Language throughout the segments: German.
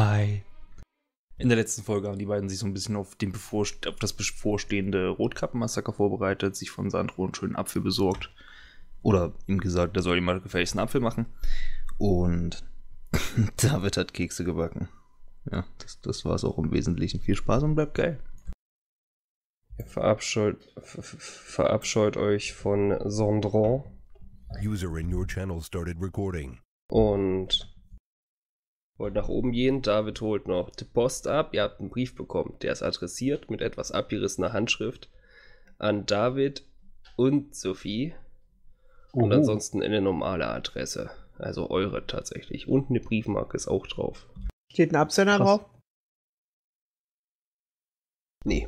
Hi. In der letzten Folge haben die beiden sich so ein bisschen auf das bevorstehende Rotkappenmassaker vorbereitet, sich von Sandro einen schönen Apfel besorgt. Oder ihm gesagt, er soll ihm mal gefälligsten Apfel machen. Und David hat Kekse gebacken. Ja, das war es auch im Wesentlichen. Viel Spaß und bleibt geil. Ihr verabscheut euch von Sondron. User in your channel started recording. Und wollt nach oben gehen. David holt noch die Post ab. Ihr habt einen Brief bekommen. Der ist adressiert mit etwas abgerissener Handschrift an David und Sophie. Und ansonsten eine normale Adresse. Also eure tatsächlich. Und eine Briefmarke ist auch drauf. Steht ein Absender drauf? Nee.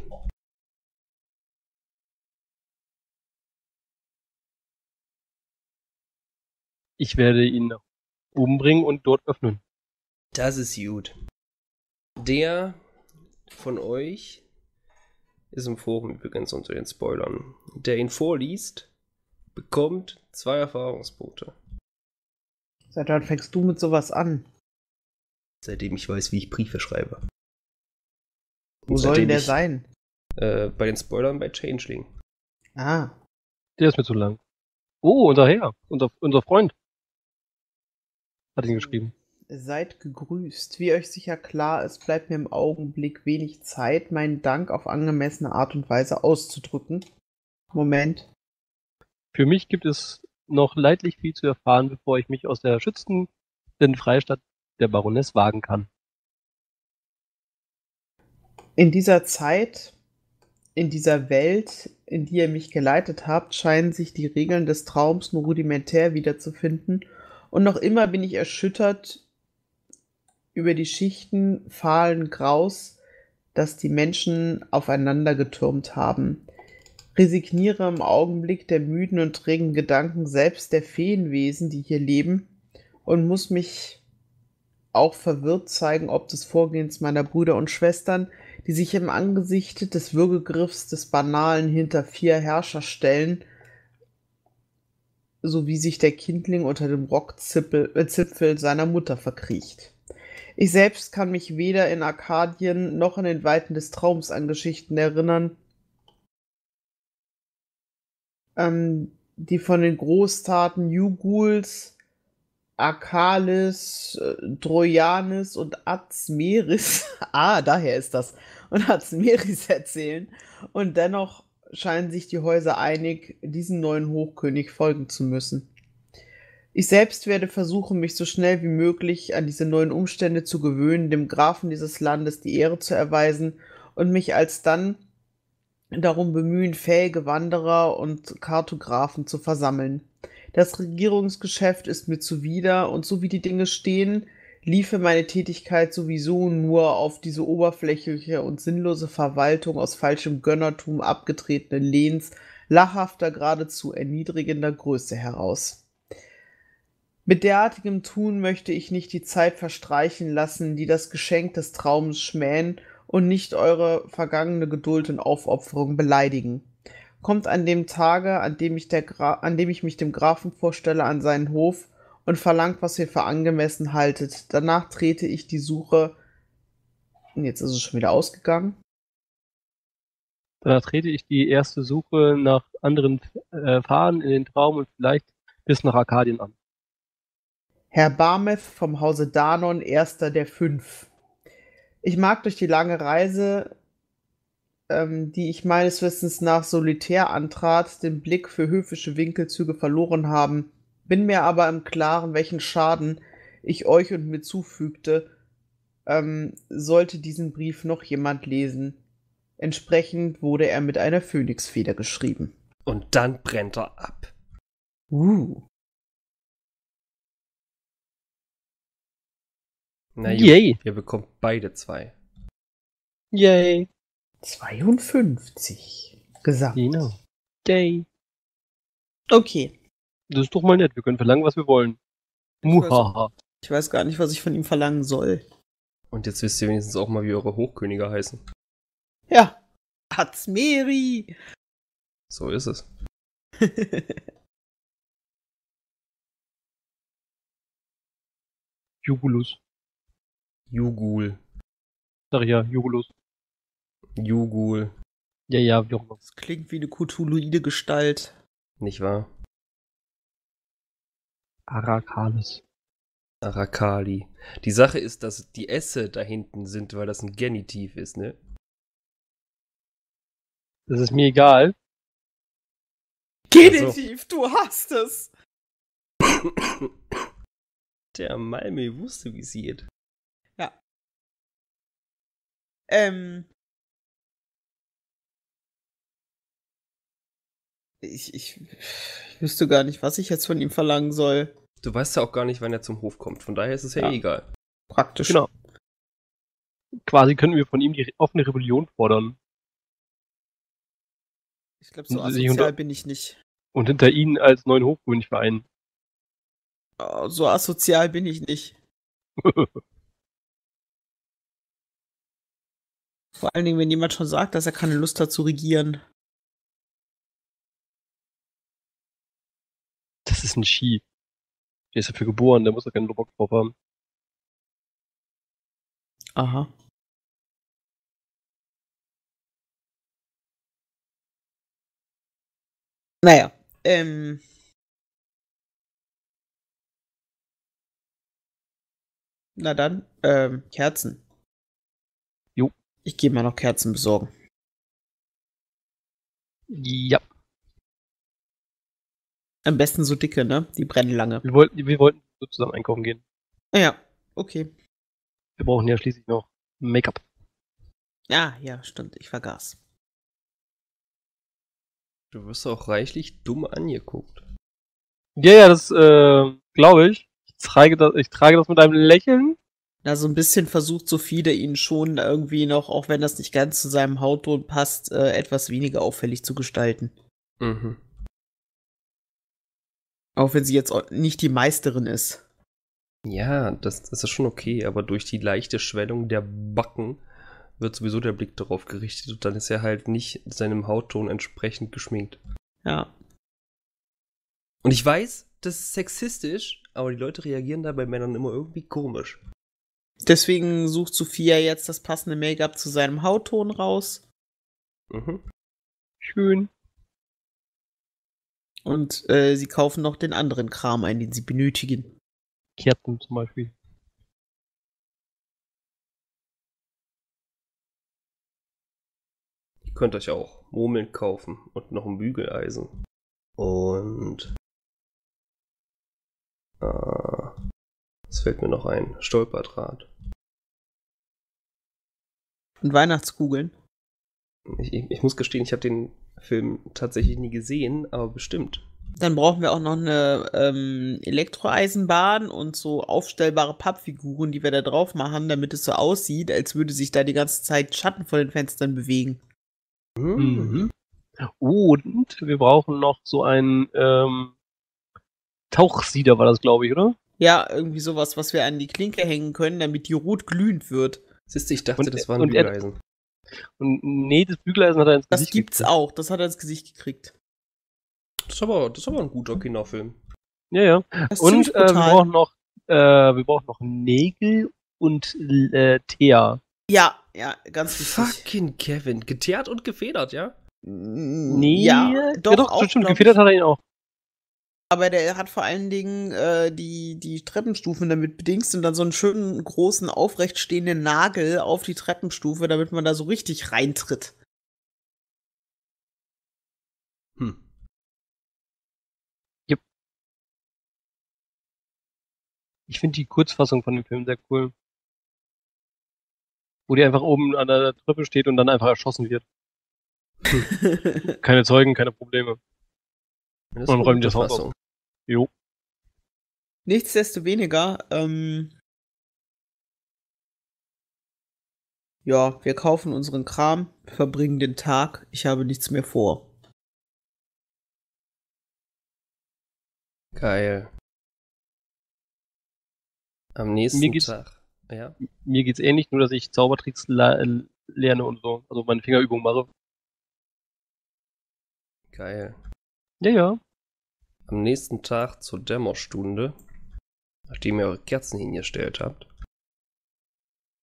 Ich werde ihn nach oben bringen und dort öffnen. Das ist gut. Der von euch ist im Forum übrigens unter den Spoilern. Der ihn vorliest, bekommt 2 Erfahrungspunkte. Seit wann fängst du mit sowas an? Seitdem ich weiß, wie ich Briefe schreibe. Wo soll denn der sein? Bei den Spoilern bei Changeling. Ah. Der ist mir zu lang. Oh, unser Freund. Hat ihn geschrieben. Seid gegrüßt. Wie euch sicher klar ist, bleibt mir im Augenblick wenig Zeit, meinen Dank auf angemessene Art und Weise auszudrücken. Moment. Für mich gibt es noch leidlich viel zu erfahren, bevor ich mich aus der schützenden Freistadt der Baroness wagen kann. In dieser Zeit, in dieser Welt, in die ihr mich geleitet habt, scheinen sich die Regeln des Traums nur rudimentär wiederzufinden, und noch immer bin ich erschüttert über die Schichten fahlen Graus, das die Menschen aufeinander getürmt haben. Resigniere im Augenblick der müden und trägen Gedanken selbst der Feenwesen, die hier leben, und muss mich auch verwirrt zeigen ob des Vorgehens meiner Brüder und Schwestern, die sich im Angesicht des Würgegriffs des Banalen hinter 4 Herrscher stellen, so wie sich der Kindling unter dem Rockzipfel seiner Mutter verkriecht. Ich selbst kann mich weder in Arkadien noch in den Weiten des Traums an Geschichten erinnern, die von den Großtaten Juguls, Akalis, Trojanis und Azmeris, daher ist das, und Azmeris erzählen, und dennoch scheinen sich die Häuser einig, diesem neuen Hochkönig folgen zu müssen. Ich selbst werde versuchen, mich so schnell wie möglich an diese neuen Umstände zu gewöhnen, dem Grafen dieses Landes die Ehre zu erweisen und mich alsdann darum bemühen, fähige Wanderer und Kartographen zu versammeln. Das Regierungsgeschäft ist mir zuwider, und so wie die Dinge stehen, liefe meine Tätigkeit sowieso nur auf diese oberflächliche und sinnlose Verwaltung aus falschem Gönnertum abgetretenen Lehns lachhafter, geradezu erniedrigender Größe heraus. Mit derartigem Tun möchte ich nicht die Zeit verstreichen lassen, die das Geschenk des Traumes schmähen und nicht eure vergangene Geduld und Aufopferung beleidigen. Kommt an dem Tage, an dem ich mich dem Grafen vorstelle, an seinen Hof und verlangt, was ihr für angemessen haltet. Danach trete ich die Suche. Und jetzt ist es schon wieder ausgegangen. Danach trete ich die erste Suche nach anderen Pfaden in den Traum und vielleicht bis nach Arkadien an. Herr Barmeth vom Hause Danon, erster der 5. Ich mag durch die lange Reise, die ich meines Wissens nach solitär antrat, den Blick für höfische Winkelzüge verloren haben, bin mir aber im Klaren, welchen Schaden ich euch und mir zufügte, sollte diesen Brief noch jemand lesen. Entsprechend wurde er mit einer Phönixfeder geschrieben. Und dann brennt er ab. Na gut, Yay. ihr bekommt beide 2. Yay. 52 gesamt. Genau. Yay. Okay. Das ist doch mal nett. Wir können verlangen, was wir wollen. Muhaha. Ich weiß gar nicht, was ich von ihm verlangen soll. Und jetzt wisst ihr wenigstens auch mal, wie eure Hochkönige heißen. Ja. Azmeri. So ist es. Jugulus. Jugul. Sag ich ja, Jugulus. Jugul. Ja, wie auch immer. Das klingt wie eine Cthulhuide Gestalt. Nicht wahr? Arakalis. Arakali. Die Sache ist, dass die Esse da hinten sind, weil das ein Genitiv ist, ne? Das ist mir egal. Genitiv, du hast es! Der Malmö wusste, wie es geht. Ja. Ich wüsste gar nicht, was ich jetzt von ihm verlangen soll. Du weißt ja auch gar nicht, wann er zum Hof kommt. Von daher ist es ja Ja. egal. Praktisch. Genau. Quasi könnten wir von ihm die offene Rebellion fordern. Ich glaube, so Und sich asozial unter- bin ich nicht. Und hinter ihnen als neuen Hofkönig vereinen. Oh, so asozial bin ich nicht. Vor allen Dingen, wenn jemand schon sagt, dass er keine Lust hat zu regieren. Das ist ein Ski. Der ist dafür geboren, der muss doch keinen Bock drauf haben. Aha. Naja, na dann, Kerzen. Jo. Ich gehe mal noch Kerzen besorgen. Ja, Am besten so dicke, ne? Die brennen lange. wir wollten so zusammen einkaufen gehen. Ja, okay. Wir brauchen ja schließlich noch Make-up. Ja, stimmt. Ich vergaß. Du wirst auch reichlich dumm angeguckt. Ja, das glaube ich. Ich trage das mit einem Lächeln. Na, so ein bisschen versucht Sophie der ihn schon irgendwie noch, auch wenn das nicht ganz zu seinem Hautton passt, etwas weniger auffällig zu gestalten. Mhm. Auch wenn sie jetzt nicht die Meisterin ist. Ja, das ist schon okay, aber durch die leichte Schwellung der Backen wird sowieso der Blick darauf gerichtet und dann ist er halt nicht seinem Hautton entsprechend geschminkt. Ja. Und ich weiß, das ist sexistisch, aber die Leute reagieren da bei Männern immer irgendwie komisch. Deswegen sucht Sophia jetzt das passende Make-up zu seinem Hautton raus. Mhm. Schön. Und sie kaufen noch den anderen Kram ein, den sie benötigen. Kerzen zum Beispiel. Ihr könnt euch auch Murmeln kaufen und noch ein Bügeleisen. Und was fällt mir noch ein? Stolperdraht. Und Weihnachtskugeln. Ich muss gestehen, ich habe den Film tatsächlich nie gesehen, aber bestimmt. Dann brauchen wir auch noch eine Elektroeisenbahn und so aufstellbare Pappfiguren, die wir da drauf machen, damit es so aussieht, als würde sich da die ganze Zeit Schatten vor den Fenstern bewegen. Mhm. Und wir brauchen noch so einen Tauchsieder, war das, glaube ich, oder? Ja, irgendwie sowas, was wir an die Klinke hängen können, damit die rot glühend wird. Siehst du, ich dachte, Und- das war ein und er- Bügeleisen. Und nee, das Bügeleisen hat er ins Das Gesicht gibt's gekriegt. auch, das hat er ins Gesicht gekriegt. Das ist aber ein guter Kinderfilm. Ja. Das ist Und ziemlich brutal. wir brauchen noch Nägel und Teer. Ja, ganz wichtig. Fucking Kevin. Geteert und gefedert, ja? Nee, Ja, doch, auch, stimmt, glaub ich. gefedert hat er ihn auch. Aber der hat vor allen Dingen die Treppenstufen damit bedingst und dann so einen schönen großen aufrecht stehenden Nagel auf die Treppenstufe, damit man da so richtig reintritt. Ich finde die Kurzfassung von dem Film sehr cool. Wo die einfach oben an der Treppe steht und dann einfach erschossen wird. Keine Zeugen, keine Probleme. Das ist Und eine räumen gute das Haus Fassung. auf. Jo. Nichtsdestoweniger, ja, wir kaufen unseren Kram, verbringen den Tag. Ich habe nichts mehr vor. Geil. Am nächsten Mir geht's- Tag. Ja. Mir geht's ähnlich, nur dass ich Zaubertricks lerne und so. Also meine Fingerübungen mache. Geil. Ja. Am nächsten Tag zur Dämmerstunde, nachdem ihr eure Kerzen hingestellt habt,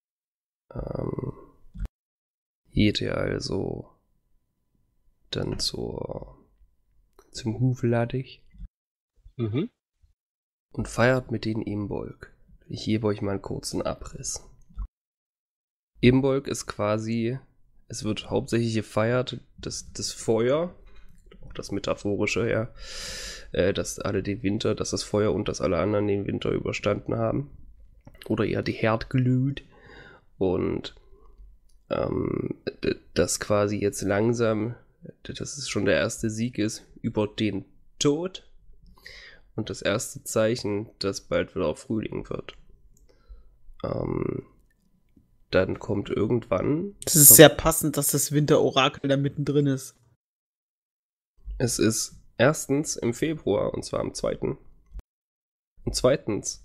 geht ihr also dann zum Hufladig Mhm. und feiert mit den Imbolg. Ich gebe euch mal einen kurzen Abriss. Imbolg ist quasi, es wird hauptsächlich gefeiert, das Feuer, auch das Metaphorische, ja, dass alle den Winter, dass das Feuer und dass alle anderen den Winter überstanden haben. Oder eher die Herdglut. Und dass quasi jetzt langsam, dass es schon der erste Sieg ist über den Tod und das erste Zeichen, dass bald wieder Frühling wird. Dann kommt irgendwann... Das ist sehr passend, dass das Winterorakel da mittendrin ist. Es ist erstens im Februar, und zwar am 2. Und zweitens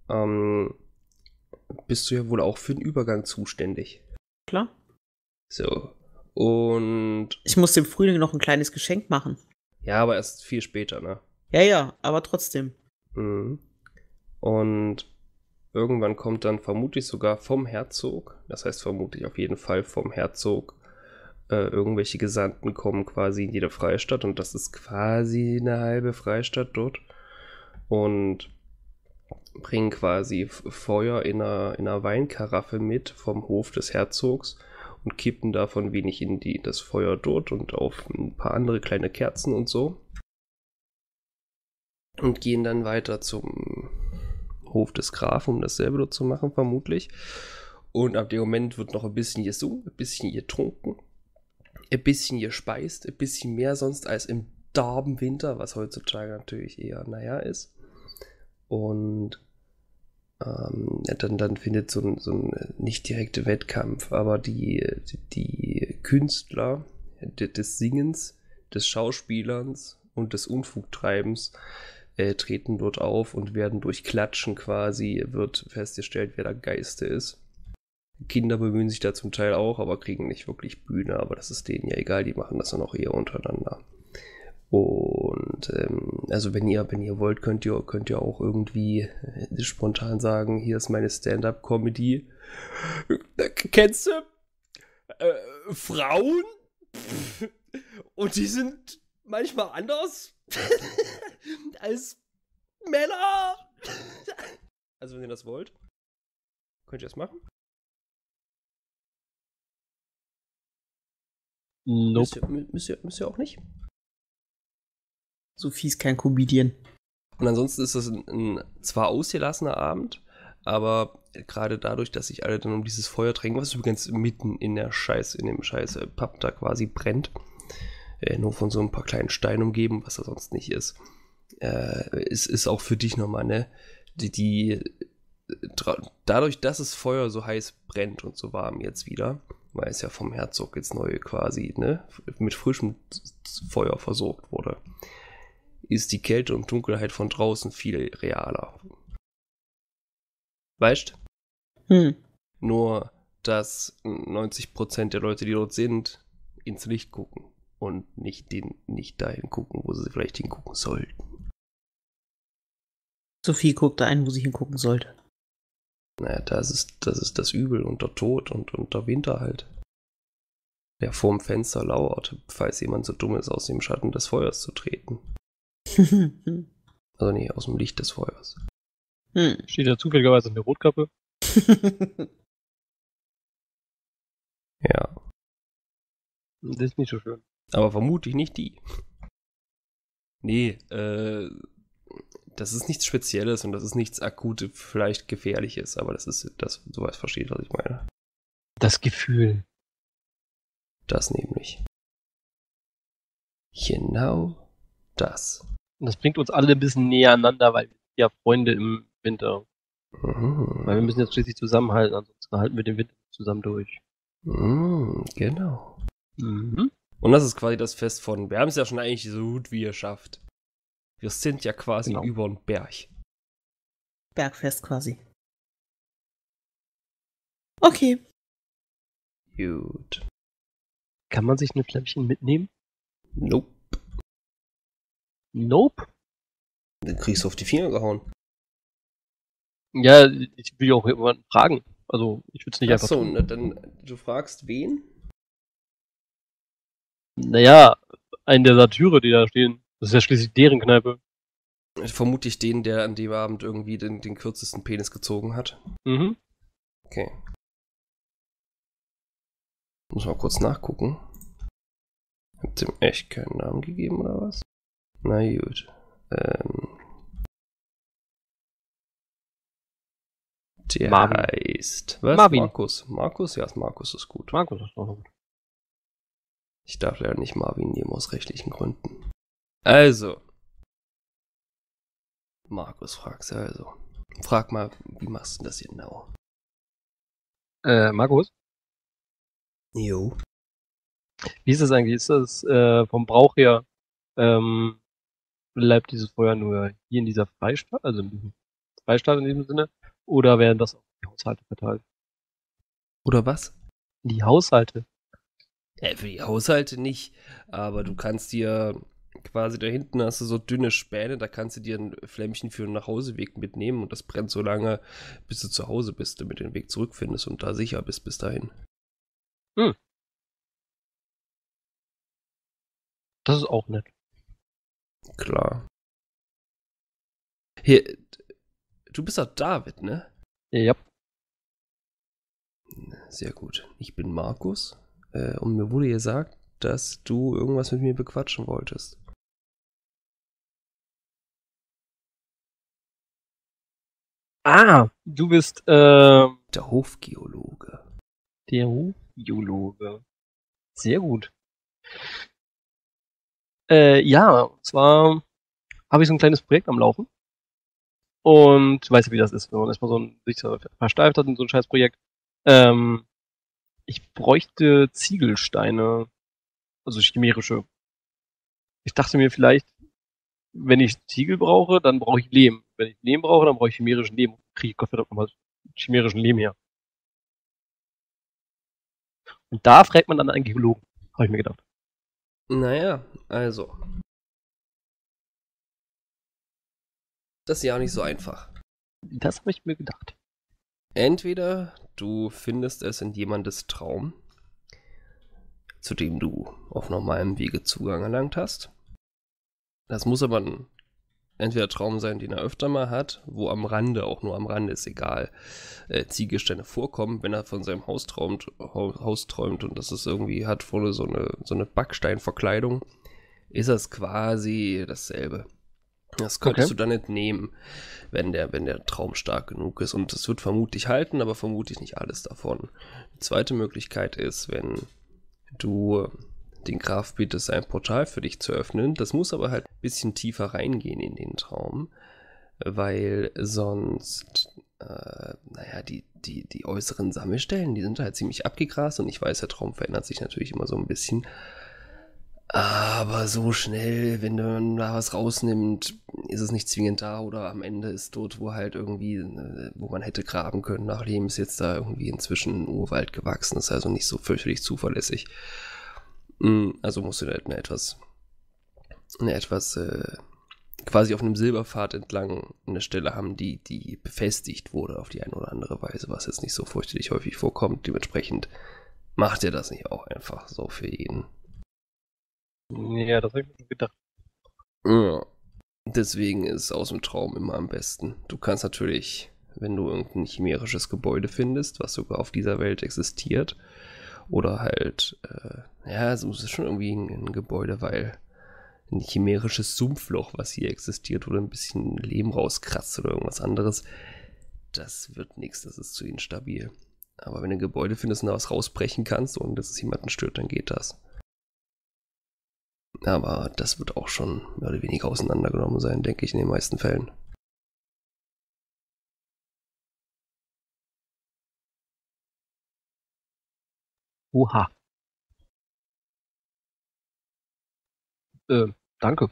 bist du ja wohl auch für den Übergang zuständig. Klar. So. Und... Ich muss dem Frühling noch ein kleines Geschenk machen. Ja, aber erst viel später, ne? Ja, aber trotzdem. Mhm. Und irgendwann kommt dann vermutlich sogar vom Herzog, das heißt vermutlich auf jeden Fall vom Herzog, irgendwelche Gesandten kommen quasi in jede Freistadt und das ist quasi eine halbe Freistadt dort und bringen quasi Feuer in einer Weinkaraffe mit vom Hof des Herzogs und kippen davon wenig in das Feuer dort und auf ein paar andere kleine Kerzen und so. Und gehen dann weiter zum Hof des Grafen, um dasselbe dort zu machen, vermutlich. Und ab dem Moment wird noch ein bisschen gesungen, ein bisschen getrunken, ein bisschen gespeist, ein bisschen mehr sonst als im derben Winter, was heutzutage natürlich eher naja ist. Und dann findet so ein nicht direkter Wettkampf, aber die Künstler des Singens, des Schauspielerns und des Unfugtreibens treten dort auf und werden durch Klatschen quasi, wird festgestellt, wer der Geiste ist. Kinder bemühen sich da zum Teil auch, aber kriegen nicht wirklich Bühne, aber das ist denen ja egal, die machen das dann auch eher untereinander. Und also wenn ihr wollt, könnt ihr auch irgendwie spontan sagen, hier ist meine Stand-up-Comedy. Kennst du Frauen? Und die sind manchmal anders als Männer. Also wenn ihr das wollt, könnt ihr das machen. Nope. Müsst ihr auch nicht. Sophie ist kein Comedian. Und ansonsten ist das ein zwar ausgelassener Abend, aber gerade dadurch, dass sich alle dann um dieses Feuer drängen, was übrigens mitten in dem scheiß Pub da quasi brennt, nur von so ein paar kleinen Steinen umgeben, was da sonst nicht ist, ist auch für dich nochmal, ne? Dadurch, dass das Feuer so heiß brennt und so warm jetzt wieder, weil es ja vom Herzog jetzt neu quasi, ne, mit frischem Feuer versorgt wurde, ist die Kälte und Dunkelheit von draußen viel realer. Weißt? Nur, dass 90% der Leute, die dort sind, ins Licht gucken und nicht dahin gucken, wo sie vielleicht hingucken sollten. Sophie guckt da ein, wo sie hingucken sollte. Naja, das ist das Übel und der Tod und der Winter halt. Der vorm Fenster lauert, falls jemand so dumm ist, aus dem Schatten des Feuers zu treten. Also nee, aus dem Licht des Feuers. Steht da zufälligerweise eine Rotkappe? Ja. Das ist nicht so schön. Aber vermutlich nicht die. Nee, das ist nichts Spezielles und das ist nichts Akutes, vielleicht Gefährliches, aber das ist, dass du weißt, versteht, was ich meine. Das Gefühl. Das nämlich. Genau das. Und das bringt uns alle ein bisschen näher aneinander, weil wir sind ja Freunde im Winter. Mhm. Weil wir müssen jetzt schließlich zusammenhalten, ansonsten halten wir den Winter zusammen durch. Genau. Mhm. Und das ist quasi das Fest von, wir haben es ja schon eigentlich so gut wie geschafft. Wir sind ja quasi Genau. über den Berg. Bergfest quasi. Okay. Gut. Kann man sich ein Flämmchen mitnehmen? Nope. Nope. Dann kriegst du auf die Finger gehauen. Ja, ich will ja auch jemanden fragen. Also, ich würde es nicht einfach Achso, tun. dann du fragst wen? Naja, einen der Satyre, die da stehen. Das ist ja schließlich deren Kneipe. Vermutlich den, der an dem Abend irgendwie den kürzesten Penis gezogen hat. Mhm. Okay. Muss mal kurz nachgucken. Habt ihr ihm echt keinen Namen gegeben oder was? Na gut. Der Marvin. heißt. Was? Marvin. Markus. Markus? Ja, Markus ist gut. Markus ist doch gut. Ich darf leider nicht Marvin nehmen aus rechtlichen Gründen. Also. Markus fragst du also. Frag mal, wie machst du das hier genau? Markus? Jo. Wie ist das eigentlich? Ist das vom Brauch her, bleibt dieses Feuer nur hier in dieser Freistadt, also in diesem Freistaat in diesem Sinne, oder werden das auf die Haushalte verteilt? Oder was? Die Haushalte. Für die Haushalte nicht, aber du kannst dir quasi da hinten hast du so dünne Späne, da kannst du dir ein Flämmchen für den Nachhauseweg mitnehmen und das brennt so lange, bis du zu Hause bist, damit du den Weg zurückfindest und da sicher bist bis dahin. Das ist auch nett. Klar. Hier, du bist doch David, ne? Ja. Sehr gut. Ich bin Markus und mir wurde gesagt, dass du irgendwas mit mir bequatschen wolltest. Ah, du bist Der Hofgeologe. der Hofgeologe. Sehr gut. Ja, und zwar habe ich so ein kleines Projekt am Laufen. Und du weißt ja, wie das ist, wenn man erstmal sich so versteift hat in so ein scheiß Projekt. Ich bräuchte Ziegelsteine, also chimerische. Ich dachte mir vielleicht, wenn ich Ziegel brauche, dann brauche ich Lehm. Wenn ich Lehm brauche, dann brauche ich chimerischen Lehm. Kriege ich Gott verdammt nochmal chimerischen Lehm her. Und da fragt man dann einen Geologen, habe ich mir gedacht. Naja, also. Das ist ja nicht so einfach. Das habe ich mir gedacht. Entweder du findest es in jemandes Traum, zu dem du auf normalem Wege Zugang erlangt hast. Das muss aber ein entweder Traum sein, den er öfter mal hat, wo am Rande, auch nur am Rande, ist egal, Ziegelsteine vorkommen, wenn er von seinem Haus träumt und das ist irgendwie, hat vorne so eine Backsteinverkleidung, ist das quasi dasselbe. Das könntest du dann entnehmen, wenn der Traum stark genug ist. Und es wird vermutlich halten, aber vermutlich nicht alles davon. Die zweite Möglichkeit ist, wenn du den Graf bittest, ein Portal für dich zu öffnen. Das muss aber halt ein bisschen tiefer reingehen in den Traum, weil sonst, die äußeren Sammelstellen, die sind halt ziemlich abgegrast und ich weiß, der Traum verändert sich natürlich immer so ein bisschen. Aber so schnell, wenn man da was rausnimmt, ist es nicht zwingend da oder am Ende ist dort, wo halt irgendwie, wo man hätte graben können nach Lehm, ist jetzt da irgendwie inzwischen ein Urwald gewachsen, ist also nicht so fürchterlich zuverlässig. Also musst du da halt eine etwas quasi auf einem Silberpfad entlang eine Stelle haben, die befestigt wurde auf die eine oder andere Weise, was jetzt nicht so fürchterlich häufig vorkommt. Dementsprechend macht er das nicht auch einfach so für jeden. Ja, das habe ich mir schon gedacht. Ja. Deswegen ist es aus dem Traum immer am besten. Du kannst natürlich, wenn du irgendein chimerisches Gebäude findest, was sogar auf dieser Welt existiert, oder halt, es ist schon irgendwie ein Gebäude, weil ein chimerisches Sumpfloch, was hier existiert, oder ein bisschen Lehm rauskratzt oder irgendwas anderes, das wird nichts, das ist zu instabil. Aber wenn du ein Gebäude findest und da was rausbrechen kannst, ohne dass es jemanden stört, dann geht das. Aber das wird auch schon mehr oder weniger auseinandergenommen sein, denke ich, in den meisten Fällen. Oha. Danke.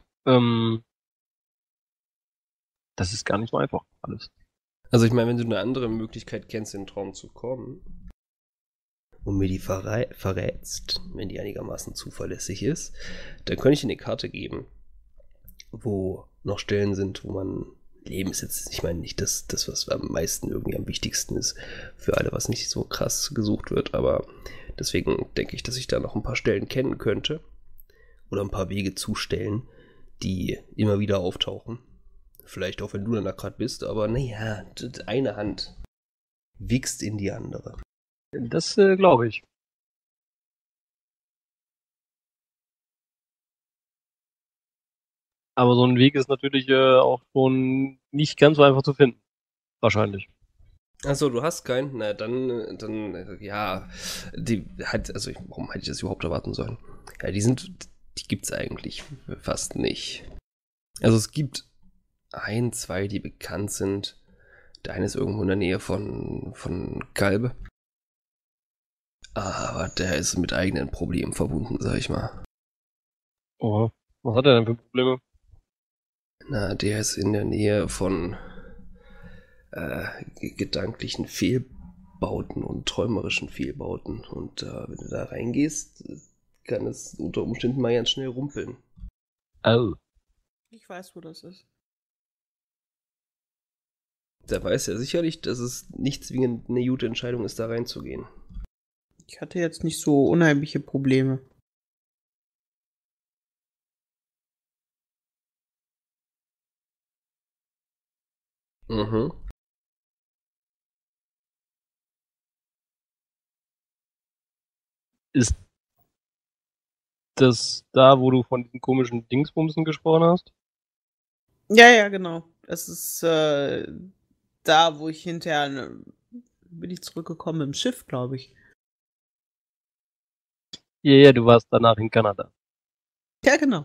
Das ist gar nicht so einfach, alles. Also ich meine, wenn du eine andere Möglichkeit kennst, in den Traum zu kommen und mir die verrätst, wenn die einigermaßen zuverlässig ist, dann könnte ich dir eine Karte geben, wo noch Stellen sind, wo man Leben ist jetzt, ich meine, nicht das, was am meisten irgendwie am wichtigsten ist für alle, was nicht so krass gesucht wird, aber deswegen denke ich, dass ich da noch ein paar Stellen kennen könnte oder ein paar Wege zustellen, die immer wieder auftauchen. Vielleicht auch, wenn du dann da gerade bist, aber naja, eine Hand wichst in die andere. Das glaube ich. Aber so ein Weg ist natürlich auch schon nicht ganz so einfach zu finden. Wahrscheinlich. Achso, du hast keinen? Na, dann, ja, warum hätte ich das überhaupt erwarten sollen? Ja, die gibt's eigentlich fast nicht. Also es gibt ein, zwei, die bekannt sind. Der eine ist irgendwo in der Nähe von Kalbe. Aber der ist mit eigenen Problemen verbunden, sag ich mal. Oh, was hat er denn für Probleme? Na, der ist in der Nähe von gedanklichen Fehlbauten und träumerischen Fehlbauten. Und wenn du da reingehst, kann es unter Umständen mal ganz schnell rumpeln. Oh. Ich weiß, wo das ist. Da weiß er sicherlich, dass es nicht zwingend eine gute Entscheidung ist, da reinzugehen. Ich hatte jetzt nicht so unheimliche Probleme. Mhm. Ist das da, wo du von diesen komischen Dingsbumsen gesprochen hast? Ja, genau. Es ist da, wo ich hinterher bin ich zurückgekommen im Schiff, glaube ich. Ja, du warst danach in Kanada. Ja, genau.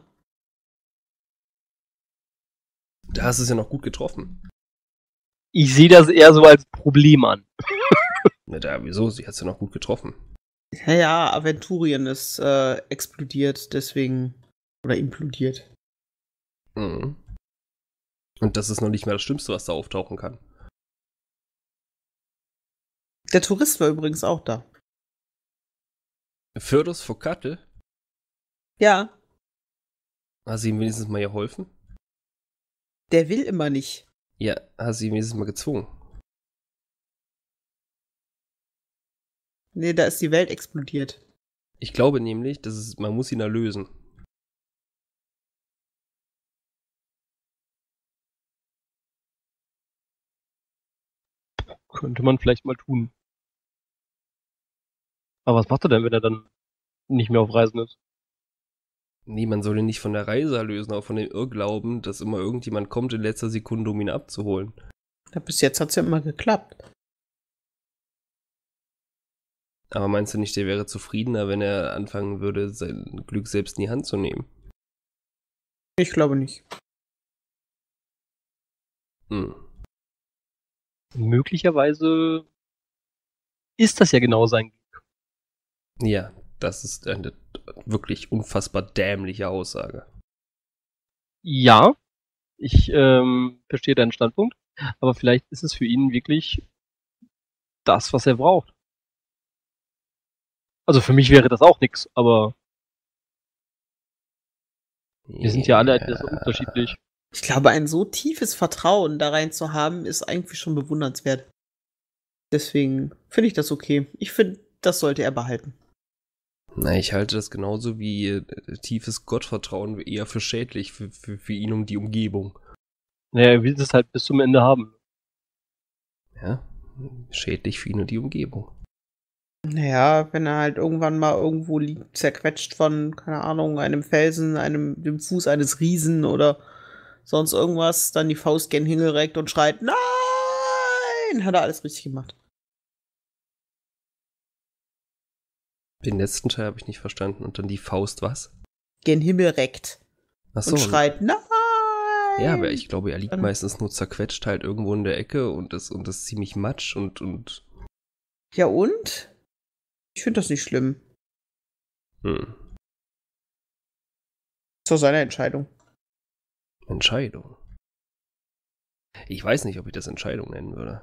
Da hast du es ja noch gut getroffen. Ich sehe das eher so als Problem an. Na da, wieso? Sie hat es ja noch gut getroffen. Ja, Aventurien ist explodiert, deswegen. Oder implodiert. Mhm. Und das ist noch nicht mehr das Schlimmste, was da auftauchen kann. Der Tourist war übrigens auch da. Firdos Fokattel? Ja, Hast du ihm wenigstens mal geholfen? der will immer nicht. Ja, hast du ihn wenigstens mal gezwungen? Nee, da ist die Welt explodiert. Ich glaube nämlich, man muss ihn erlösen. Könnte man vielleicht mal tun. Aber was macht er denn, wenn er dann nicht mehr auf Reisen ist? Nee, man soll ihn nicht von der Reise erlösen, aber von dem Irrglauben, dass immer irgendjemand kommt in letzter Sekunde, um ihn abzuholen. Ja, bis jetzt hat es ja immer geklappt. Aber meinst du nicht, der wäre zufriedener, wenn er anfangen würde, sein Glück selbst in die Hand zu nehmen? Ich glaube nicht. Hm. Möglicherweise ist das ja genau sein Glück. Ja, das ist eine wirklich unfassbar dämliche Aussage. Ja, ich verstehe deinen Standpunkt, aber vielleicht ist es für ihn wirklich das, was er braucht. Also für mich wäre das auch nix, aber wir sind ja alle etwas unterschiedlich. Ich glaube, ein so tiefes Vertrauen da rein zu haben, ist eigentlich schon bewundernswert. Deswegen finde ich das okay. Ich finde, das sollte er behalten. Na, ich halte das genauso wie tiefes Gottvertrauen eher für schädlich für ihn und die Umgebung. Naja, er will es halt bis zum Ende haben. Ja, schädlich für ihn und die Umgebung. Naja, wenn er halt irgendwann mal irgendwo liegt, zerquetscht von, keine Ahnung, einem Felsen, dem Fuß eines Riesen oder sonst irgendwas, dann die Faust gen Himmel reckt und schreit, nein! Hat er alles richtig gemacht. Den letzten Teil habe ich nicht verstanden. Und dann die Faust was? Gen Himmel reckt. Achso. Und schreit, nein! Ja, aber ich glaube, er liegt Dann- meistens nur zerquetscht halt irgendwo in der Ecke und das ziemlich matsch und. Ja und? Ich finde das nicht schlimm. Hm. Ist doch seine Entscheidung. Entscheidung. Ich weiß nicht, ob ich das Entscheidung nennen würde.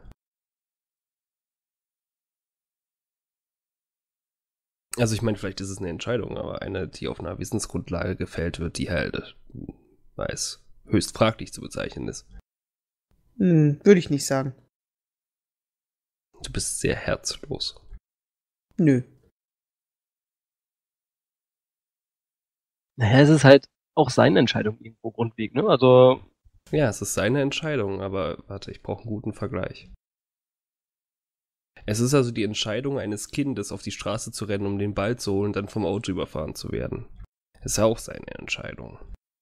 Also ich meine, vielleicht ist es eine Entscheidung, aber eine, die auf einer Wissensgrundlage gefällt wird, die halt, weiß, höchst fraglich zu bezeichnen ist. Würde ich nicht sagen. Du bist sehr herzlos. Nö. Naja, es ist halt auch seine Entscheidung irgendwo Grundweg, ne? Also, Ja, es ist seine Entscheidung, aber warte, ich brauche einen guten Vergleich. Es ist also die Entscheidung eines Kindes, auf die Straße zu rennen, um den Ball zu holen, dann vom Auto überfahren zu werden. Es ist auch seine Entscheidung.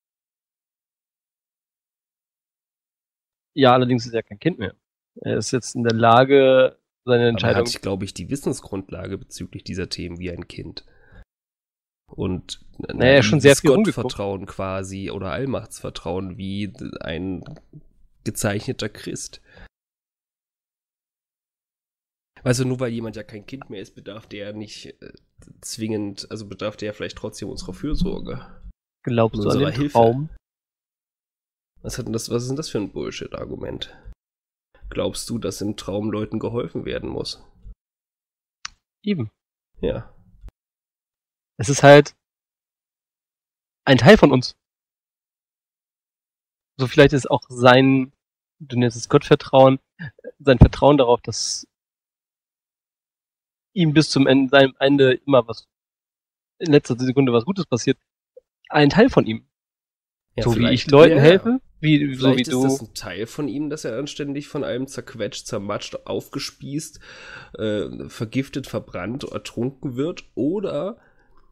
ja, allerdings ist er kein Kind mehr. Er ist jetzt in der Lage, seine Aber er Entscheidung. hat, glaube ich, die Wissensgrundlage bezüglich dieser Themen wie ein Kind. Und Naja, schon sehr viel Gottvertrauen quasi oder Allmachtsvertrauen wie ein gezeichneter Christ. Also nur weil jemand ja kein Kind mehr ist, bedarf der nicht zwingend, also bedarf der vielleicht trotzdem unserer Fürsorge. Glaubst du an unserer den Hilfe. Traum? Was ist denn das für ein Bullshit-Argument? Glaubst du, dass im Traum Leuten geholfen werden muss? Eben. Ja. Es ist halt ein Teil von uns. So vielleicht ist auch sein, du nennst es Gottvertrauen, sein Vertrauen darauf, dass ihm bis zum Ende, seinem Ende immer was, in letzter Sekunde was Gutes passiert, ein Teil von ihm. Ja, so wie vielleicht- ich Leuten ja, helfe, so wie Vielleicht ist du. das ein Teil von ihm, dass er dann ständig von allem zerquetscht, zermatscht, aufgespießt, vergiftet, verbrannt, ertrunken wird. Oder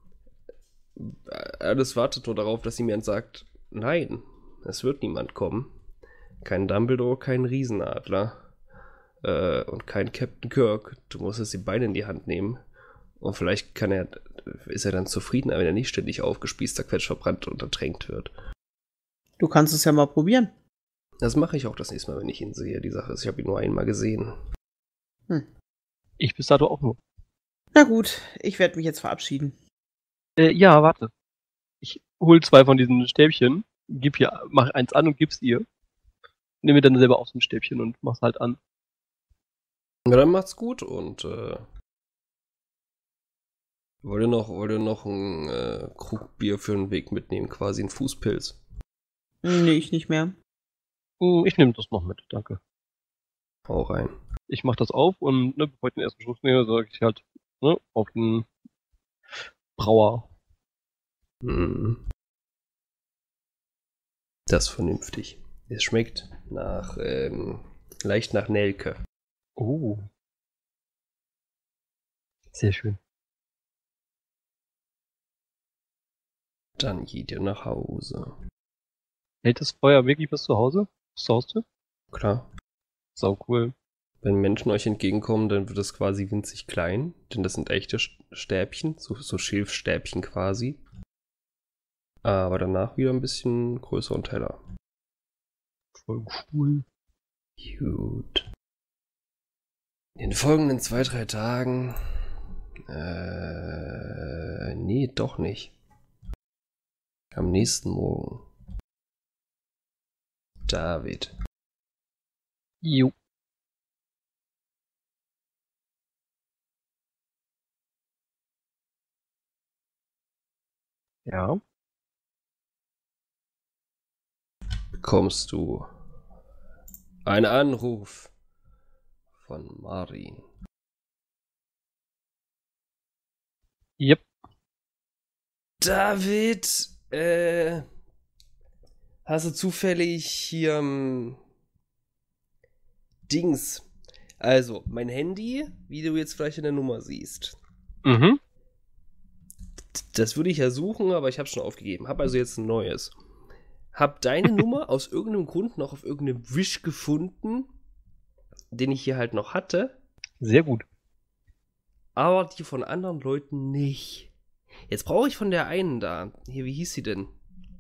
alles wartet nur darauf, dass ihm jemand sagt, nein, es wird niemand kommen. Kein Dumbledore, kein Riesenadler und kein Captain Kirk. Du musst jetzt die Beine in die Hand nehmen. Und vielleicht ist er dann zufriedener, wenn er nicht ständig aufgespießt, zerquetscht, verbrannt und ertränkt wird. Du kannst es ja mal probieren. Das mache ich auch das nächste Mal, wenn ich ihn sehe. Die Sache ist, ich habe ihn nur einmal gesehen. Ich bis dato auch nur. Na gut, ich werde mich jetzt verabschieden. Ja, warte. Ich hol 2 von diesen Stäbchen, mach eins an und gib's ihr. Nimm mir dann selber auch so ein Stäbchen und mach's halt an. Ja, dann macht's gut und wollt ihr noch ein Krug Bier für den Weg mitnehmen, quasi ein Fußpilz? Nee, ich nicht mehr. Ich nehme das noch mit, danke. Hau rein. Ich mach das auf und bevor ich den ersten Schluck nehme, sage ich halt auf den Brauer. Hm. Das ist vernünftig. Es schmeckt leicht nach Nelke. Oh. Sehr schön. Dann geht ihr nach Hause. Hält das Feuer wirklich bis zu Hause? Bis zur Haustür? Klar. Sau cool. Wenn Menschen euch entgegenkommen, dann wird es quasi winzig klein, denn das sind echte Stäbchen, so Schilfstäbchen quasi. Aber danach wieder ein bisschen größer und heller. Voll cool. Gut. In den folgenden 2-3 Tagen. Nee, doch nicht. Am nächsten Morgen. David. Jo. Ja. Bekommst du einen Anruf von Marin. Yep. David, hast du zufällig hier Dings? Also, mein Handy, wie du jetzt vielleicht in der Nummer siehst. Mhm. Das würde ich ja suchen, aber ich habe schon aufgegeben. Hab also jetzt ein neues. Hab deine Nummer aus irgendeinem Grund noch auf irgendeinem Wish gefunden, den ich hier halt noch hatte, Sehr gut. aber die von anderen Leuten nicht. Jetzt brauche ich von der einen da, hier, wie hieß sie denn?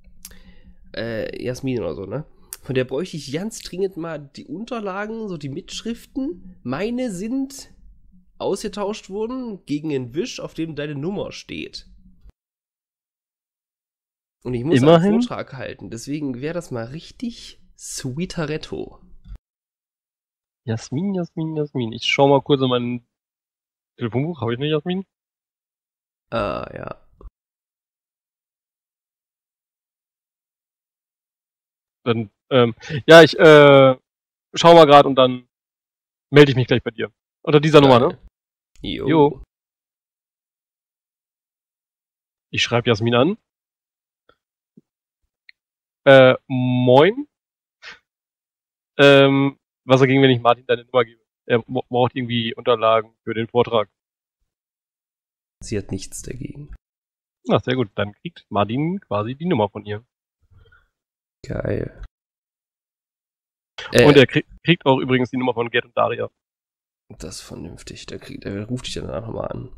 Jasmin oder so, ne? Von der bräuchte ich ganz dringend mal die Unterlagen, so die Mitschriften. Meine sind ausgetauscht worden gegen einen Wisch, auf dem deine Nummer steht. Und ich muss Immerhin. einen Vortrag halten, deswegen wäre das mal richtig sweeteretto. Jasmin, Jasmin, Jasmin. Ich schau mal kurz in mein Telefonbuch. Habe ich eine Jasmin? Ah, ja. Dann, ja, schau mal gerade und dann melde ich mich gleich bei dir. Unter dieser Nummer, ne? Jo. Jo. Ich schreibe Jasmin an. Moin. Was dagegen, wenn ich Martin deine Nummer gebe? Er braucht irgendwie Unterlagen für den Vortrag. Sie hat nichts dagegen. Na, sehr gut. Dann kriegt Martin quasi die Nummer von ihr. Geil. Und er kriegt auch übrigens die Nummer von Gerd und Daria. Das ist vernünftig. Der ruft dich dann danach nochmal an.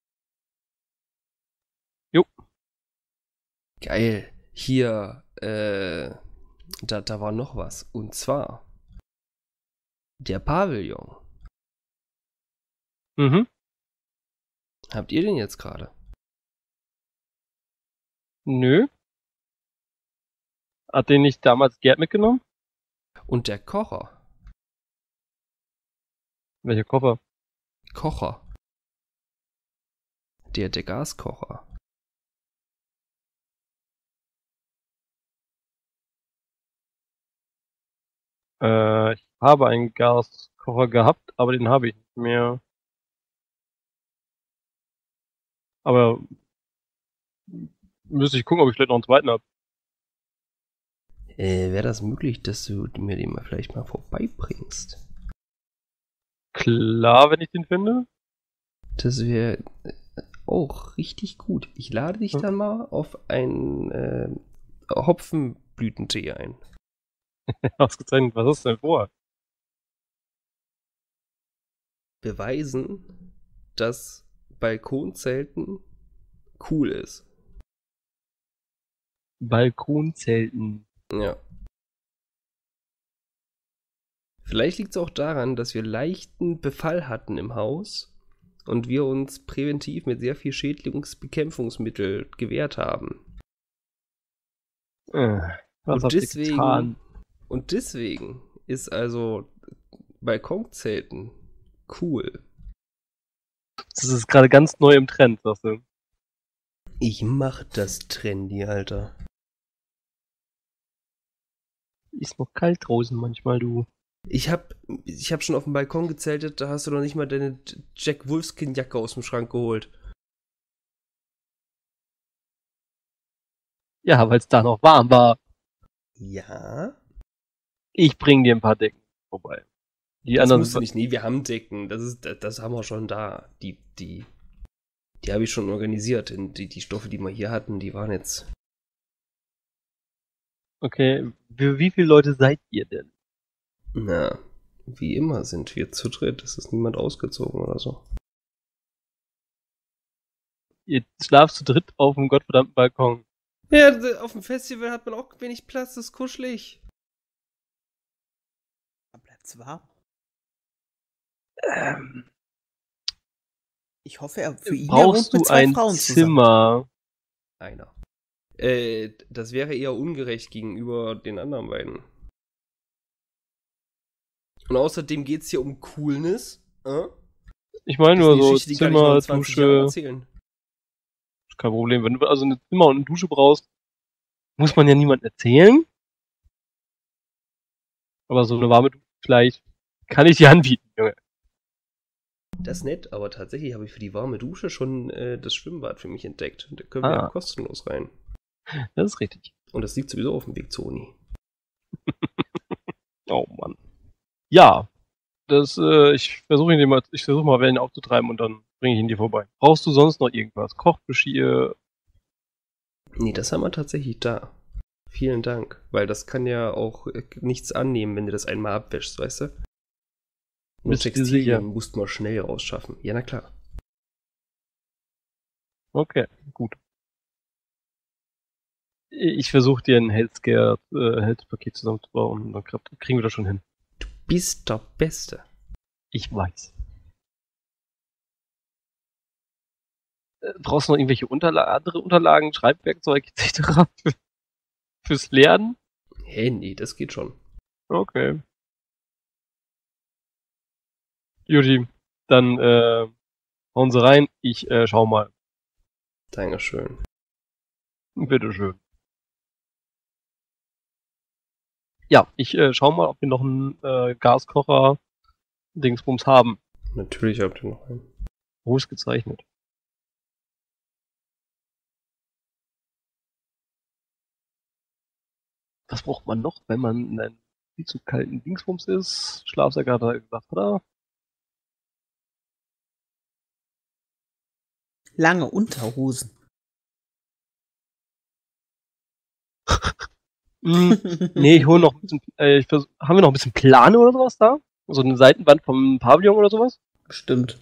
Jo. Geil. Hier, da war noch was. Und zwar der Pavillon. Mhm. Habt ihr den jetzt gerade? Nö. Hat den nicht damals Gerd mitgenommen? Und der Kocher. Welcher Koffer? Kocher. Der Gaskocher. Ich habe einen Gaskocher gehabt, aber den habe ich nicht mehr. Aber müsste ich gucken, ob ich vielleicht noch einen zweiten habe. Wäre das möglich, dass du mir den mal vielleicht mal vorbeibringst? Klar, wenn ich den finde. Das wäre auch richtig gut. Ich lade dich dann mal auf einen Hopfenblütentee ein. Ausgezeichnet, was ist denn vor? Beweisen, dass Balkonzelten cool ist. Balkonzelten. Ja. Vielleicht liegt es auch daran, dass wir leichten Befall hatten im Haus und wir uns präventiv mit sehr viel Schädlingsbekämpfungsmittel gewehrt haben. Was habt ihr getan? Und deswegen ist also Balkonzelten cool. Das ist gerade ganz neu im Trend, sagst du. Ich mach das trendy, Alter. Ist noch kalt draußen manchmal, du. Ich hab schon auf dem Balkon gezeltet, da hast du noch nicht mal deine Jack Wolfskin-Jacke aus dem Schrank geholt. Ja, weil es da noch warm war. Ja? Ich bring dir ein paar Decken vorbei. Die Das anderen musst du nicht. Nee, wir haben Decken. Das haben wir schon da. Die habe ich schon organisiert. Die Stoffe, die wir hier hatten, die waren jetzt. Okay, wie viele Leute seid ihr denn? Na, wie immer sind wir zu dritt. Es ist niemand ausgezogen oder so. Ihr schlaft zu dritt auf dem gottverdammten Balkon. Ja, auf dem Festival hat man auch wenig Platz, das ist kuschelig. Bleibt's warm? Ich hoffe, für ihn brauchst du ein Frauen Zimmer? Einer. Das wäre eher ungerecht gegenüber den anderen beiden. Und außerdem geht's hier um Coolness. Ich meine nur so Geschichte, die kann ich noch Zimmer, in 20 Jahren Dusche. erzählen. Kein Problem. Wenn du also ein Zimmer und eine Dusche brauchst, muss man ja niemandem erzählen. Aber so eine warme Dusche vielleicht kann ich dir anbieten, Junge. Das ist nett, aber tatsächlich habe ich für die warme Dusche schon das Schwimmbad für mich entdeckt. Und da können wir ja kostenlos rein. Das ist richtig. Und das liegt sowieso auf dem Weg zur Uni. Oh Mann. Ja, ich versuche mal, Wellen aufzutreiben und dann bringe ich ihn dir vorbei. Brauchst du sonst noch irgendwas? Kochgeschirr? Nee, das haben wir tatsächlich da. Vielen Dank. Weil das kann ja auch nichts annehmen, wenn du das einmal abwäschst, weißt du? Und Textilien musst du mal schnell rausschaffen. Ja, na klar. Okay, gut. Ich versuche dir ein Health-Paket zusammenzubauen und dann kriegen wir das schon hin. Du bist der Beste. Ich weiß. Brauchst du noch irgendwelche andere Unterlagen, Schreibwerkzeug etc. fürs Lernen? Hä, nee, das geht schon. Okay. Juti, dann hauen Sie rein. Ich schau mal. Dankeschön. Bitteschön. Ja, ich schau mal, ob wir noch einen Gaskocher-Dingsbums haben. Natürlich habt ihr noch einen. Wo ist gezeichnet? Was braucht man noch, wenn man in einem viel zu kalten Dingsbums ist? Schlafsack hat er gesagt, oder? Lange Unterhosen. Nee, ich hole noch ein bisschen. Haben wir noch ein bisschen Plane oder sowas da? So eine Seitenwand vom Pavillon oder sowas? Bestimmt.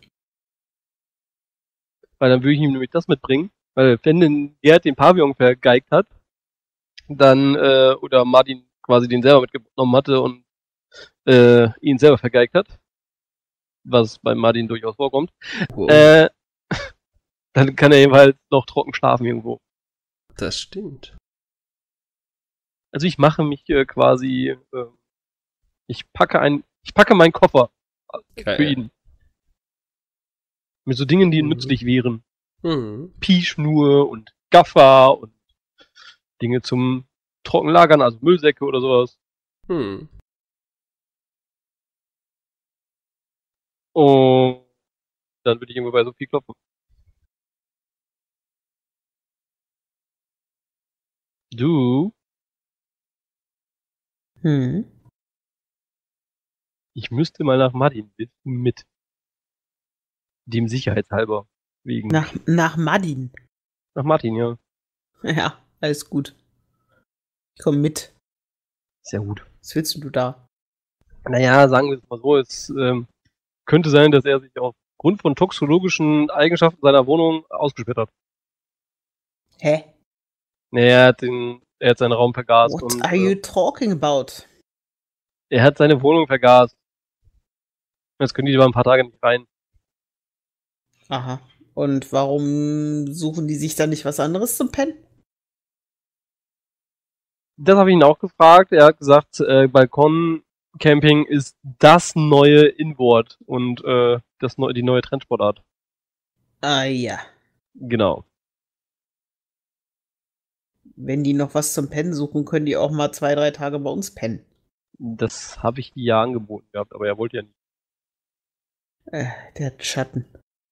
Weil dann würde ich ihm nämlich das mitbringen. Weil wenn denn Gerd den Pavillon vergeigt hat, dann, oder Martin quasi den selber mitgenommen hatte und ihn selber vergeigt hat, was bei Martin durchaus vorkommt, Wow. dann kann er eben halt noch trocken schlafen irgendwo. Das stimmt. Also ich mache mich quasi, ich packe meinen Koffer für Geil. ihn. Mit so Dingen, die Mhm. nützlich wären. Mhm. Pi-Schnur und Gaffer und Dinge zum Trockenlagern, also Müllsäcke oder sowas. Mhm. Und dann würde ich irgendwo bei Sophie klopfen. Du, Hm. ich müsste mal nach Martin mit. Dem Sicherheitshalber. Wegen. Nach Madin. Nach Martin, ja. Ja, alles gut. Ich komm mit. Sehr gut. Was willst du da? Naja, sagen wir es mal so, es könnte sein, dass er sich aufgrund von toxologischen Eigenschaften seiner Wohnung ausgesperrt hat. Hä? Naja, er hat seinen Raum vergast What und are you talking about? er hat seine Wohnung vergast. Jetzt können die über ein paar Tage nicht rein. Aha. Und warum suchen die sich dann nicht was anderes zum Pennen? Das habe ich ihn auch gefragt. Er hat gesagt, Balkoncamping ist das neue Inboard und die neue Trendsportart. Ah ja. Genau. Wenn die noch was zum Pennen suchen, können die auch mal 2, 3 Tage bei uns pennen. Das habe ich ja angeboten gehabt, aber er wollte ja nicht. Der hat Schatten.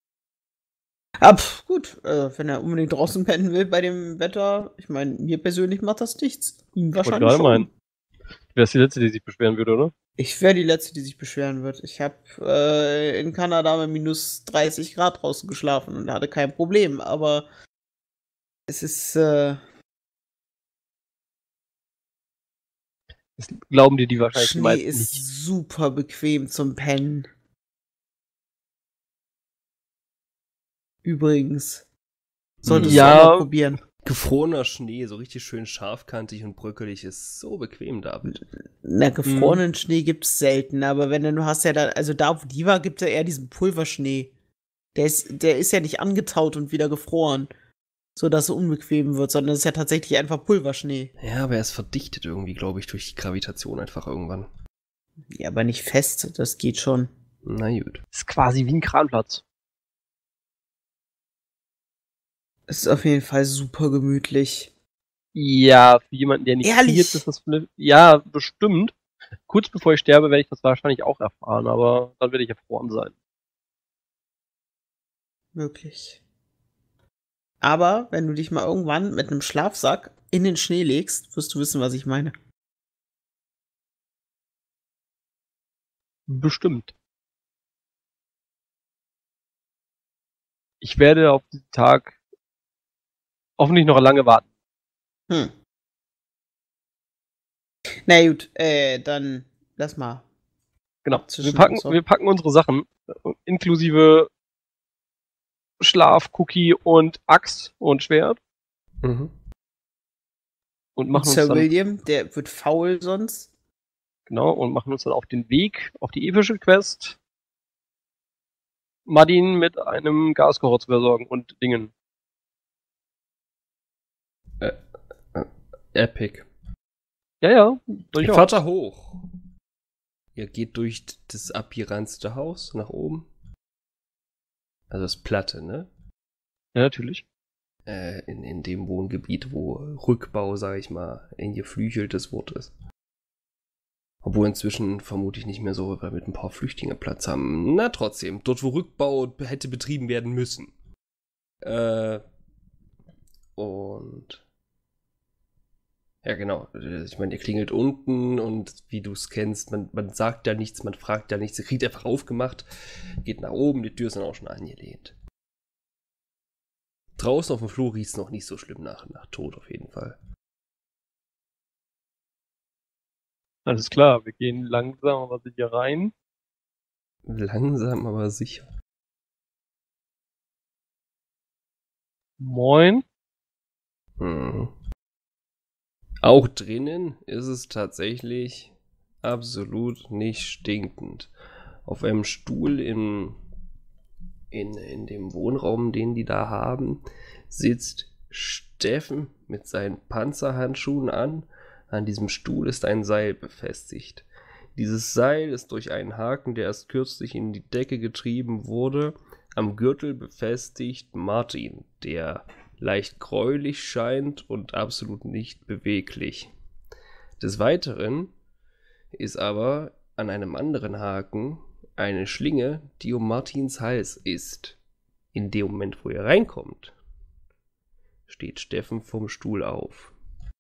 Gut, wenn er unbedingt draußen pennen will bei dem Wetter, ich meine, mir persönlich macht das nichts. Ihm wahrscheinlich gerade schon. meinen. Wer ist die Letzte, die sich beschweren würde, oder? Ich wäre die Letzte, die sich beschweren wird. Ich habe in Kanada mit minus 30 Grad draußen geschlafen und hatte kein Problem, aber es ist, Das glauben dir die wahrscheinlich die Schnee meisten ist nicht. super bequem zum Pennen. Übrigens. Solltest du Ja. auch mal probieren. Gefrorener Schnee, so richtig schön scharfkantig und bröckelig, ist so bequem, David. Na, gefrorenen Schnee gibt's selten, aber wenn du hast ja da, also da, wo die war, gibt es ja eher diesen Pulverschnee. Der ist ja nicht angetaut und wieder gefroren, sodass er unbequem wird, sondern es ist ja tatsächlich einfach Pulverschnee. Ja, aber er ist verdichtet irgendwie, glaube ich, durch die Gravitation einfach irgendwann. Ja, aber nicht fest, das geht schon. Na gut. Das ist quasi wie ein Kranplatz. Es ist auf jeden Fall super gemütlich. Ja, für jemanden, der nicht Ehrlich? friert, ist das ja, bestimmt. Kurz bevor ich sterbe, werde ich das wahrscheinlich auch erfahren, aber dann werde ich erfroren sein. Möglich. Aber wenn du dich mal irgendwann mit einem Schlafsack in den Schnee legst, wirst du wissen, was ich meine. Bestimmt. Ich werde auf diesen Tag hoffentlich noch lange warten. Na gut, dann lass mal. Genau. Zwischen Wir uns so. packen unsere Sachen, inklusive Schlaf, Cookie und Axt und Schwert Mhm. und machen uns Sir dann, William, der wird faul sonst. genau, und machen uns dann auf den Weg auf die epische Quest, Martin mit einem Gaskocher zu versorgen und Dingen. Epic. Ja, Ihr durchaus. fahrt da hoch. Ihr geht durch das abgeranzte Haus nach oben. Also das Platte, ne? Ja, natürlich. In dem Wohngebiet, wo Rückbau, sag ich mal, ein geflügeltes Wort ist. Obwohl inzwischen vermute ich nicht mehr so, weil wir mit ein paar Flüchtlinge Platz haben. Na trotzdem, dort wo Rückbau hätte betrieben werden müssen. Und ja genau, ich meine, ihr klingelt unten und wie du es kennst, man sagt ja nichts, man fragt ja nichts, ihr kriegt einfach aufgemacht, geht nach oben, die Tür ist dann auch schon angelehnt. Draußen auf dem Flur riecht es noch nicht so schlimm nach Tod auf jeden Fall. Alles klar, wir gehen langsam aber sicher rein. Langsam, aber sicher. Moin. Auch drinnen ist es tatsächlich absolut nicht stinkend. Auf einem Stuhl in dem Wohnraum, den die da haben, sitzt Steffen mit seinen Panzerhandschuhen an. An diesem Stuhl ist ein Seil befestigt. Dieses Seil ist durch einen Haken, der erst kürzlich in die Decke getrieben wurde, am Gürtel befestigt Martin, der leicht gräulich scheint und absolut nicht beweglich. Des Weiteren ist aber an einem anderen Haken eine Schlinge, die um Martins Hals ist. In dem Moment, wo ihr reinkommt, steht Steffen vom Stuhl auf.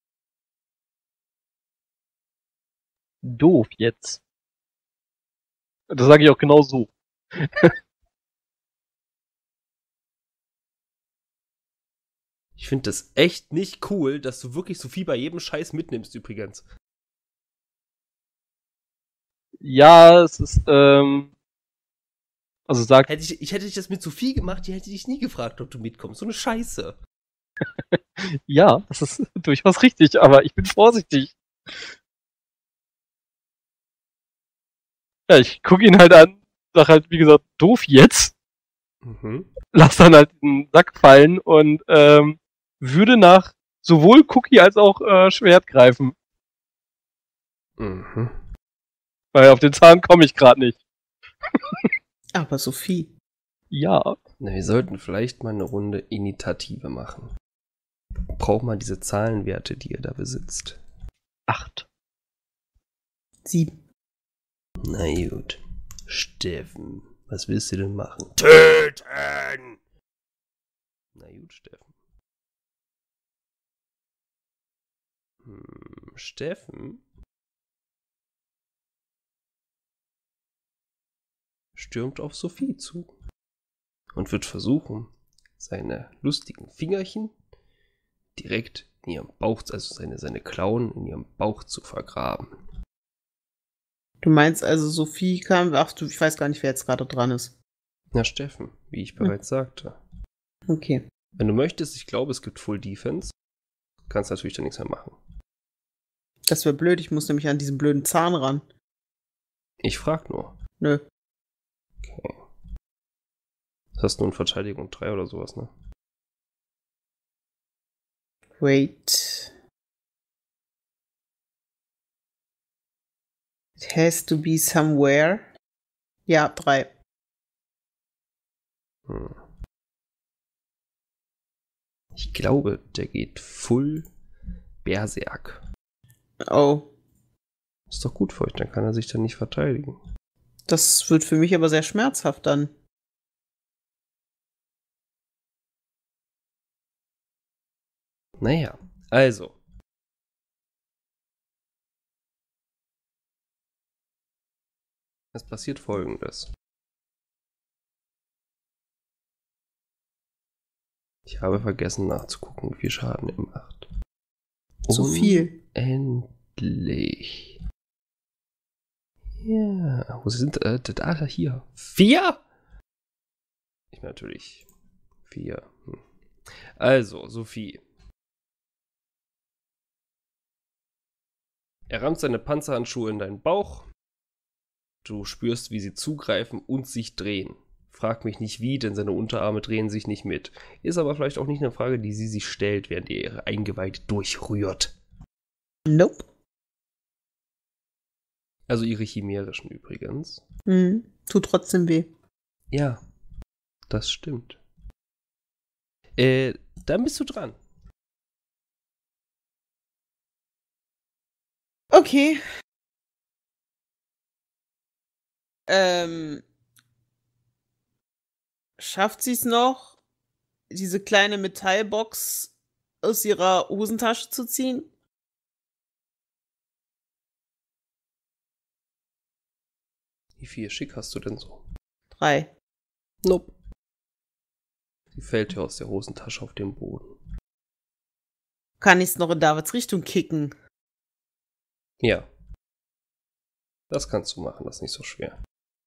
Doof jetzt. Das sage ich auch genau so. Ich finde das echt nicht cool, dass du wirklich Sophie bei jedem Scheiß mitnimmst übrigens. Ja, es ist, also sagt, Ich hätte dich das mit Sophie gemacht, die hätte dich nie gefragt, ob du mitkommst. So eine Scheiße. ja, das ist durchaus richtig, aber ich bin vorsichtig. Ja, ich gucke ihn halt an, sag halt, wie gesagt, doof jetzt, lass dann halt den Sack fallen und würde nach sowohl Cookie als auch Schwert greifen. Weil auf den Zahn komme ich gerade nicht. Aber Sophie. Ja. Na, wir sollten vielleicht mal eine Runde Initiative machen. Braucht man diese Zahlenwerte, die ihr da besitzt. 8. 7. Na gut. Steffen, was willst du denn machen? Töten! Na gut, Steffen. Steffen stürmt auf Sophie zu und wird versuchen, seine lustigen Fingerchen direkt in ihrem Bauch, also seine Klauen in ihrem Bauch zu vergraben. Du meinst also, Sophie kam. Ach du, ich weiß gar nicht, wer jetzt gerade dran ist. Na, Steffen, wie ich bereits sagte. Okay. Wenn du möchtest, ich glaube, es gibt Full Defense, kannst natürlich dann nichts mehr machen. Das wäre blöd, ich muss nämlich an diesen blöden Zahn ran. Ich frag nur. Nö. Okay. Das hast du in Verteidigung 3 oder sowas, ne? Wait. It has to be somewhere. Ja, 3. Ich glaube, der geht Full Berserk. Oh. Ist doch gut für euch, dann kann er sich dann nicht verteidigen. Das wird für mich aber sehr schmerzhaft dann. Naja, also. Es passiert Folgendes. Ich habe vergessen nachzugucken, wie viel Schaden er macht. So viel. Endlich. Ja, wo sind da hier? 4? Ich natürlich 4. Also, Sophie. Er rammt seine Panzerhandschuhe in deinen Bauch. Du spürst, wie sie zugreifen und sich drehen. Frag mich nicht wie, denn seine Unterarme drehen sich nicht mit. Ist aber vielleicht auch nicht eine Frage, die sie sich stellt, während ihr ihre Eingeweide durchrührt. Nope. Also ihre chimärischen übrigens. Tut trotzdem weh. Ja, das stimmt. Dann bist du dran. Okay. Schafft sie es noch, diese kleine Metallbox aus ihrer Hosentasche zu ziehen? Wie viel Schick hast du denn so? 3. Nope. Sie fällt dir aus der Hosentasche auf den Boden. Kann ich's noch in Davids Richtung kicken? Ja. Das kannst du machen, das ist nicht so schwer.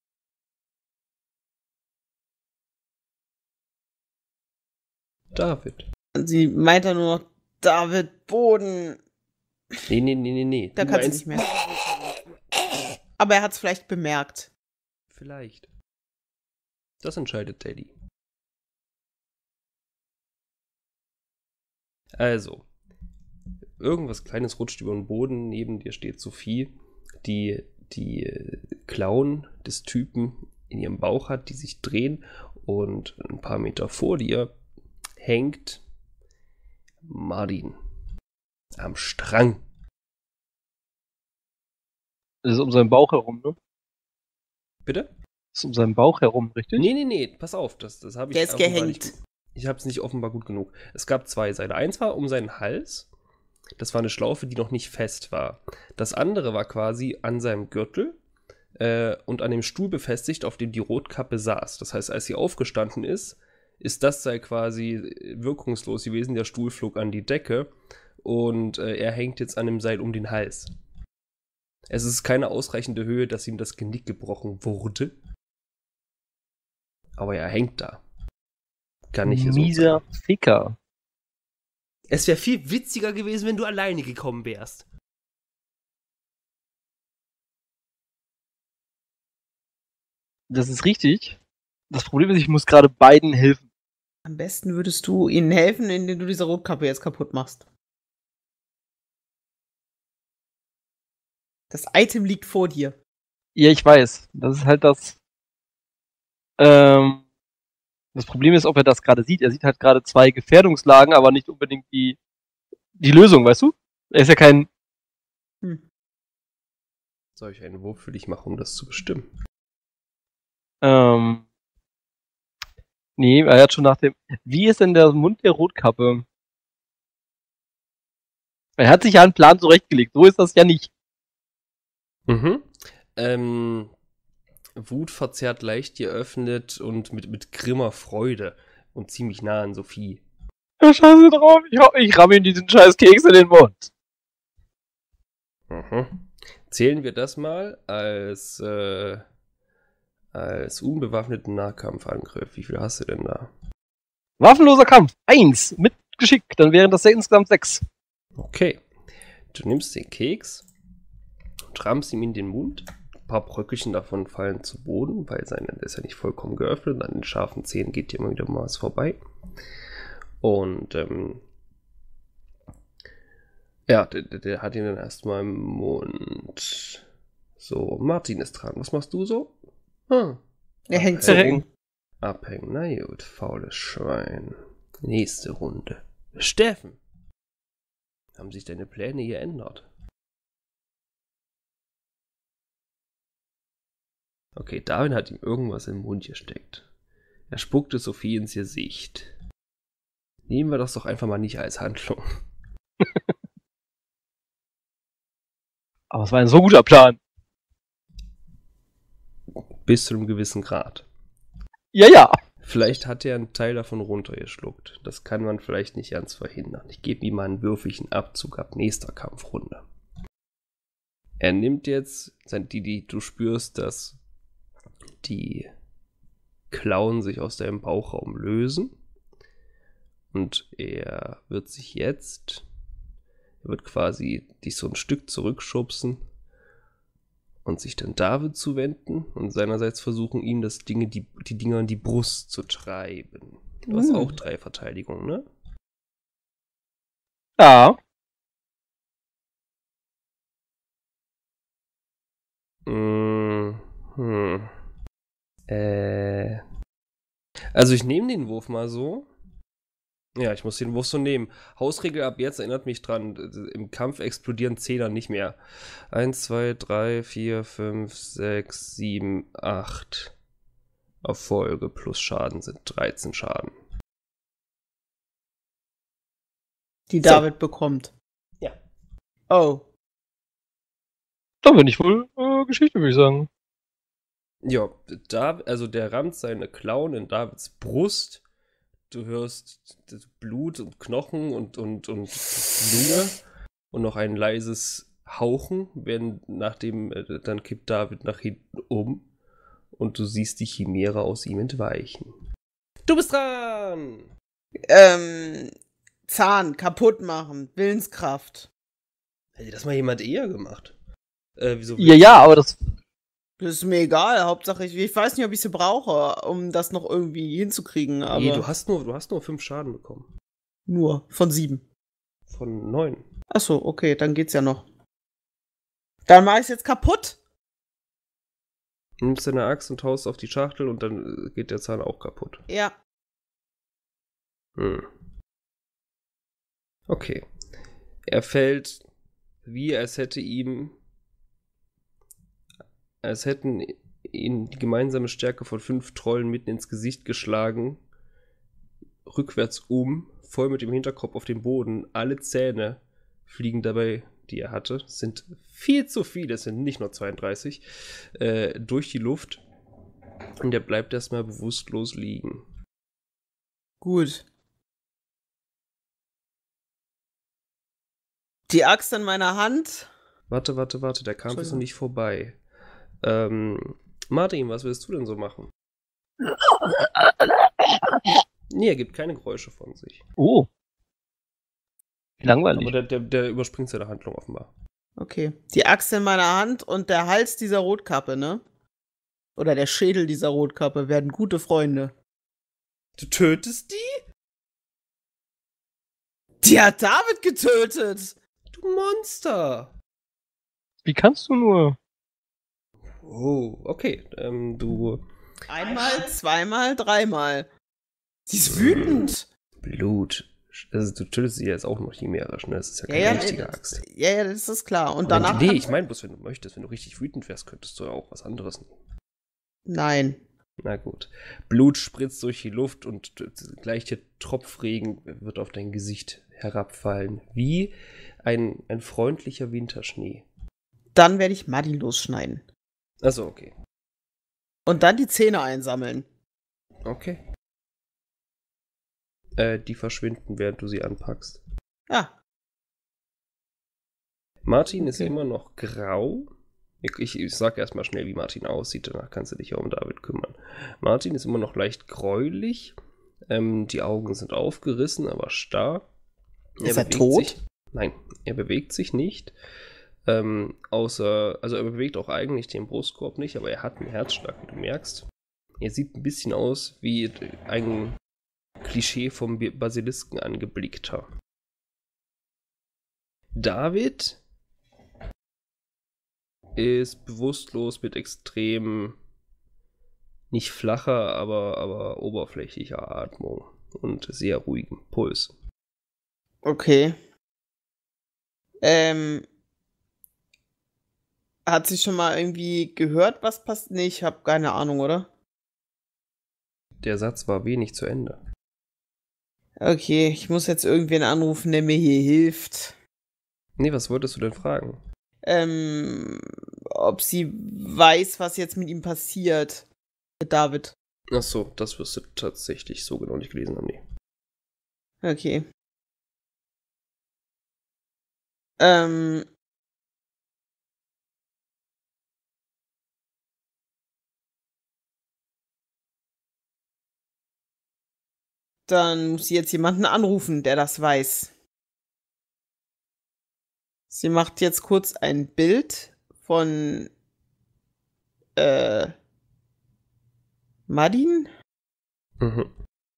David. Und sie meint dann nur noch, David, Boden. Nee. Da Du kann sie meinst- nicht mehr. Aber er hat's vielleicht bemerkt. Vielleicht. Das entscheidet Daddy. Also, irgendwas Kleines rutscht über den Boden, neben dir steht Sophie, die Klauen des Typen in ihrem Bauch hat, die sich drehen, und ein paar Meter vor dir hängt Martin am Strang. Das ist um seinen Bauch herum, ne? Bitte? Das ist um seinen Bauch herum, richtig? Nee, pass auf, das habe ich Der ist offenbar gehängt. nicht. Ich habe es nicht offenbar gut genug. Es gab zwei Seile. Eins war um seinen Hals. Das war eine Schlaufe, die noch nicht fest war. Das andere war quasi an seinem Gürtel und an dem Stuhl befestigt, auf dem die Rotkappe saß. Das heißt, als sie aufgestanden ist, ist das Seil quasi wirkungslos gewesen. Der Stuhl flog an die Decke und er hängt jetzt an dem Seil um den Hals. Es ist keine ausreichende Höhe, dass ihm das Genick gebrochen wurde. Aber er hängt da. Kann nicht so Mieser Ficker. Es wäre viel witziger gewesen, wenn du alleine gekommen wärst. Das ist richtig. Das Problem ist, ich muss gerade beiden helfen. Am besten würdest du ihnen helfen, indem du diese Rotkappe jetzt kaputt machst. Das Item liegt vor dir. Ja, ich weiß. Das ist halt das. Das Problem ist, ob er das gerade sieht. Er sieht halt gerade zwei Gefährdungslagen, aber nicht unbedingt die Lösung, weißt du? Er ist ja kein. Soll ich einen Wurf für dich machen, um das zu bestimmen? Nee, er hat schon nach dem. Wie ist denn der Mund der Rotkappe? Er hat sich ja einen Plan zurechtgelegt. So ist das ja nicht. Mhm. Wut verzerrt leicht geöffnet und mit grimmer Freude und ziemlich nah an Sophie. Ja, scheiße drauf. Ich ramme ihm diesen scheiß Keks in den Mund. Mhm. Zählen wir das mal als unbewaffneten Nahkampfangriff. Wie viel hast du denn da? Waffenloser Kampf. 1. Mit Geschick. Dann wären das insgesamt 6. Okay. Du nimmst den Keks und rammst ihm in den Mund. Ein paar Bröckelchen davon fallen zu Boden, weil der ist ja nicht vollkommen geöffnet. Und an den scharfen Zähnen geht dir immer wieder mal was vorbei. Und ja, der hat ihn dann erstmal im Mund. So, Martin ist dran. Was machst du so? Er hängt so Abhängen. rum. Abhängen. Na gut, faules Schwein. Nächste Runde. Steffen. Haben sich deine Pläne geändert? Okay, Darwin hat ihm irgendwas im Mund gesteckt. Er spuckte Sophie ins Gesicht. Nehmen wir das doch einfach mal nicht als Handlung. Aber es war ein so guter Plan. Bis zu einem gewissen Grad. Ja. Vielleicht hat er einen Teil davon runtergeschluckt. Das kann man vielleicht nicht ganz verhindern. Ich gebe ihm mal einen würfelchen Abzug ab nächster Kampfrunde. Er nimmt jetzt, du spürst, dass die Klauen sich aus deinem Bauchraum lösen. Und er wird quasi dich so ein Stück zurückschubsen und sich dann David zuwenden und seinerseits versuchen, ihm die Dinger in die Brust zu treiben. Du hast auch 3 Verteidigungen, ne? Ja. Also ich nehme den Wurf mal so. Ja, ich muss den Wurf so nehmen. Hausregel ab jetzt erinnert mich dran, im Kampf explodieren Zehner nicht mehr. 1, 2, 3, 4, 5, 6, 7, 8 Erfolge plus Schaden sind 13 Schaden. Die David bekommt. Ja. Oh. Da bin ich wohl Geschichte, würde ich sagen. Ja, also der rammt seine Klauen in Davids Brust. Du hörst Blut und Knochen und Lunge und noch ein leises Hauchen, nachdem dann kippt David nach hinten um und du siehst die Chimäre aus ihm entweichen. Du bist dran! Zahn kaputt machen, Willenskraft. Hätte das mal jemand eher gemacht? Wieso? Ja, aber das. Das ist mir egal, Hauptsache ich weiß nicht, ob ich sie brauche, um das noch irgendwie hinzukriegen, aber Nee, du hast nur 5 Schaden bekommen. nur von 7. Von 9. Achso, okay, dann geht's ja noch. Dann mach ich's jetzt kaputt. Nimmst deine Axt und haust auf die Schachtel und dann geht der Zahn auch kaputt. Ja. Okay. Er fällt wie als hätten ihn die gemeinsame Stärke von 5 Trollen mitten ins Gesicht geschlagen, rückwärts voll mit dem Hinterkopf auf den Boden. Alle Zähne fliegen dabei, die er hatte, sind viel zu viele, es sind nicht nur 32, durch die Luft. Und er bleibt erstmal bewusstlos liegen. Gut. Die Axt in meiner Hand. Warte, der Kampf ist noch nicht vorbei. Martin, was willst du denn so machen? Nee, er gibt keine Geräusche von sich. Oh. Wie langweilig. Aber der überspringt seine Handlung offenbar. Okay. Die Axt in meiner Hand und der Hals dieser Rotkappe, ne? Oder der Schädel dieser Rotkappe werden gute Freunde. Du tötest die? Die hat David getötet! Du Monster! Wie kannst du nur? Oh, okay. Du. Einmal, zweimal, dreimal. Sie ist wütend. Blut. Also, du tötest sie jetzt auch noch chimärisch, ne? Das ist ja keine richtige Axt. Ja, das ist klar. Und danach. Nee, ich meine bloß, wenn du möchtest, wenn du richtig wütend wärst, könntest du ja auch was anderes nehmen. Nein. Na gut. Blut spritzt durch die Luft und gleiche Tropfregen wird auf dein Gesicht herabfallen. Wie ein freundlicher Winterschnee. Dann werde ich Maddie losschneiden. Achso, okay. Und dann die Zähne einsammeln. Okay. Die verschwinden, während du sie anpackst. Ja. Martin ist immer noch grau. Ich sag erstmal schnell, wie Martin aussieht, danach kannst du dich ja um David kümmern. Martin ist immer noch leicht gräulich. Die Augen sind aufgerissen, aber starr. Ist er tot? Nein, er bewegt sich nicht. Also er bewegt auch eigentlich den Brustkorb nicht, aber er hat einen Herzschlag, wie du merkst. Er sieht ein bisschen aus wie ein Klischee vom Basilisken angeblickter. David ist bewusstlos mit extrem nicht flacher, aber oberflächlicher Atmung und sehr ruhigem Puls. Okay. Hat sie schon mal irgendwie gehört, was passt? Nee, ich habe keine Ahnung, oder? Der Satz war wenig zu Ende. Okay, ich muss jetzt irgendwen anrufen, der mir hier hilft. Nee, was wolltest du denn fragen? Ob sie weiß, was jetzt mit ihm passiert. Mit David. Ach so, das wirst du tatsächlich so genau nicht gelesen haben, nee. Okay. Dann muss sie jetzt jemanden anrufen, der das weiß. Sie macht jetzt kurz ein Bild von Madin. Mhm.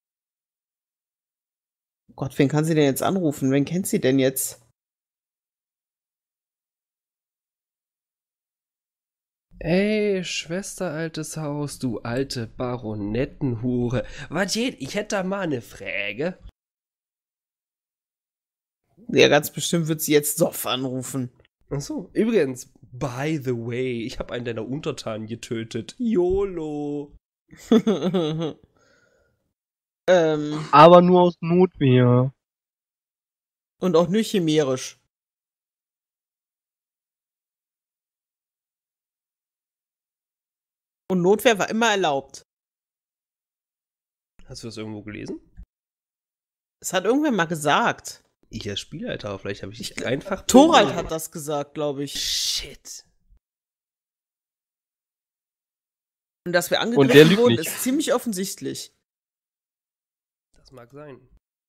Oh Gott, wen kann sie denn jetzt anrufen? Wen kennt sie denn jetzt? Ey, Schwester, altes Haus, du alte Baronettenhure. Was geht? Ich hätte da mal eine Frage. Ja, ganz bestimmt wird sie jetzt Soff anrufen. Achso, übrigens, by the way, ich habe einen deiner Untertanen getötet. YOLO. Aber nur aus Notwehr. Und auch nicht chimärisch. Und Notwehr war immer erlaubt. Hast du das irgendwo gelesen? Das hat irgendwer mal gesagt. Ich als Spielleiter, aber vielleicht habe ich dich einfach... Thorald hat das gesagt, glaube ich. Shit. Und dass wir Und der angegriffen lügt wurden, nicht. ist ziemlich offensichtlich. Das mag sein.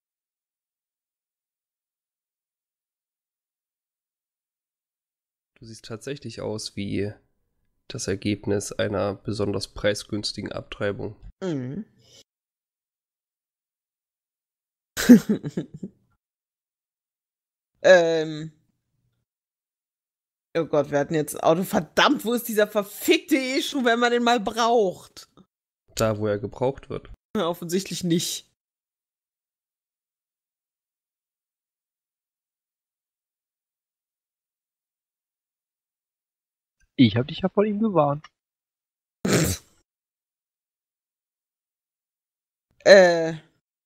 Du siehst tatsächlich aus wie das Ergebnis einer besonders preisgünstigen Abtreibung. Mhm. Oh Gott, wir hatten jetzt ein Auto. Verdammt, wo ist dieser verfickte E-Schuh, wenn man den mal braucht? Da, wo er gebraucht wird. Offensichtlich nicht. Ich habe dich ja vor ihm gewarnt. Äh.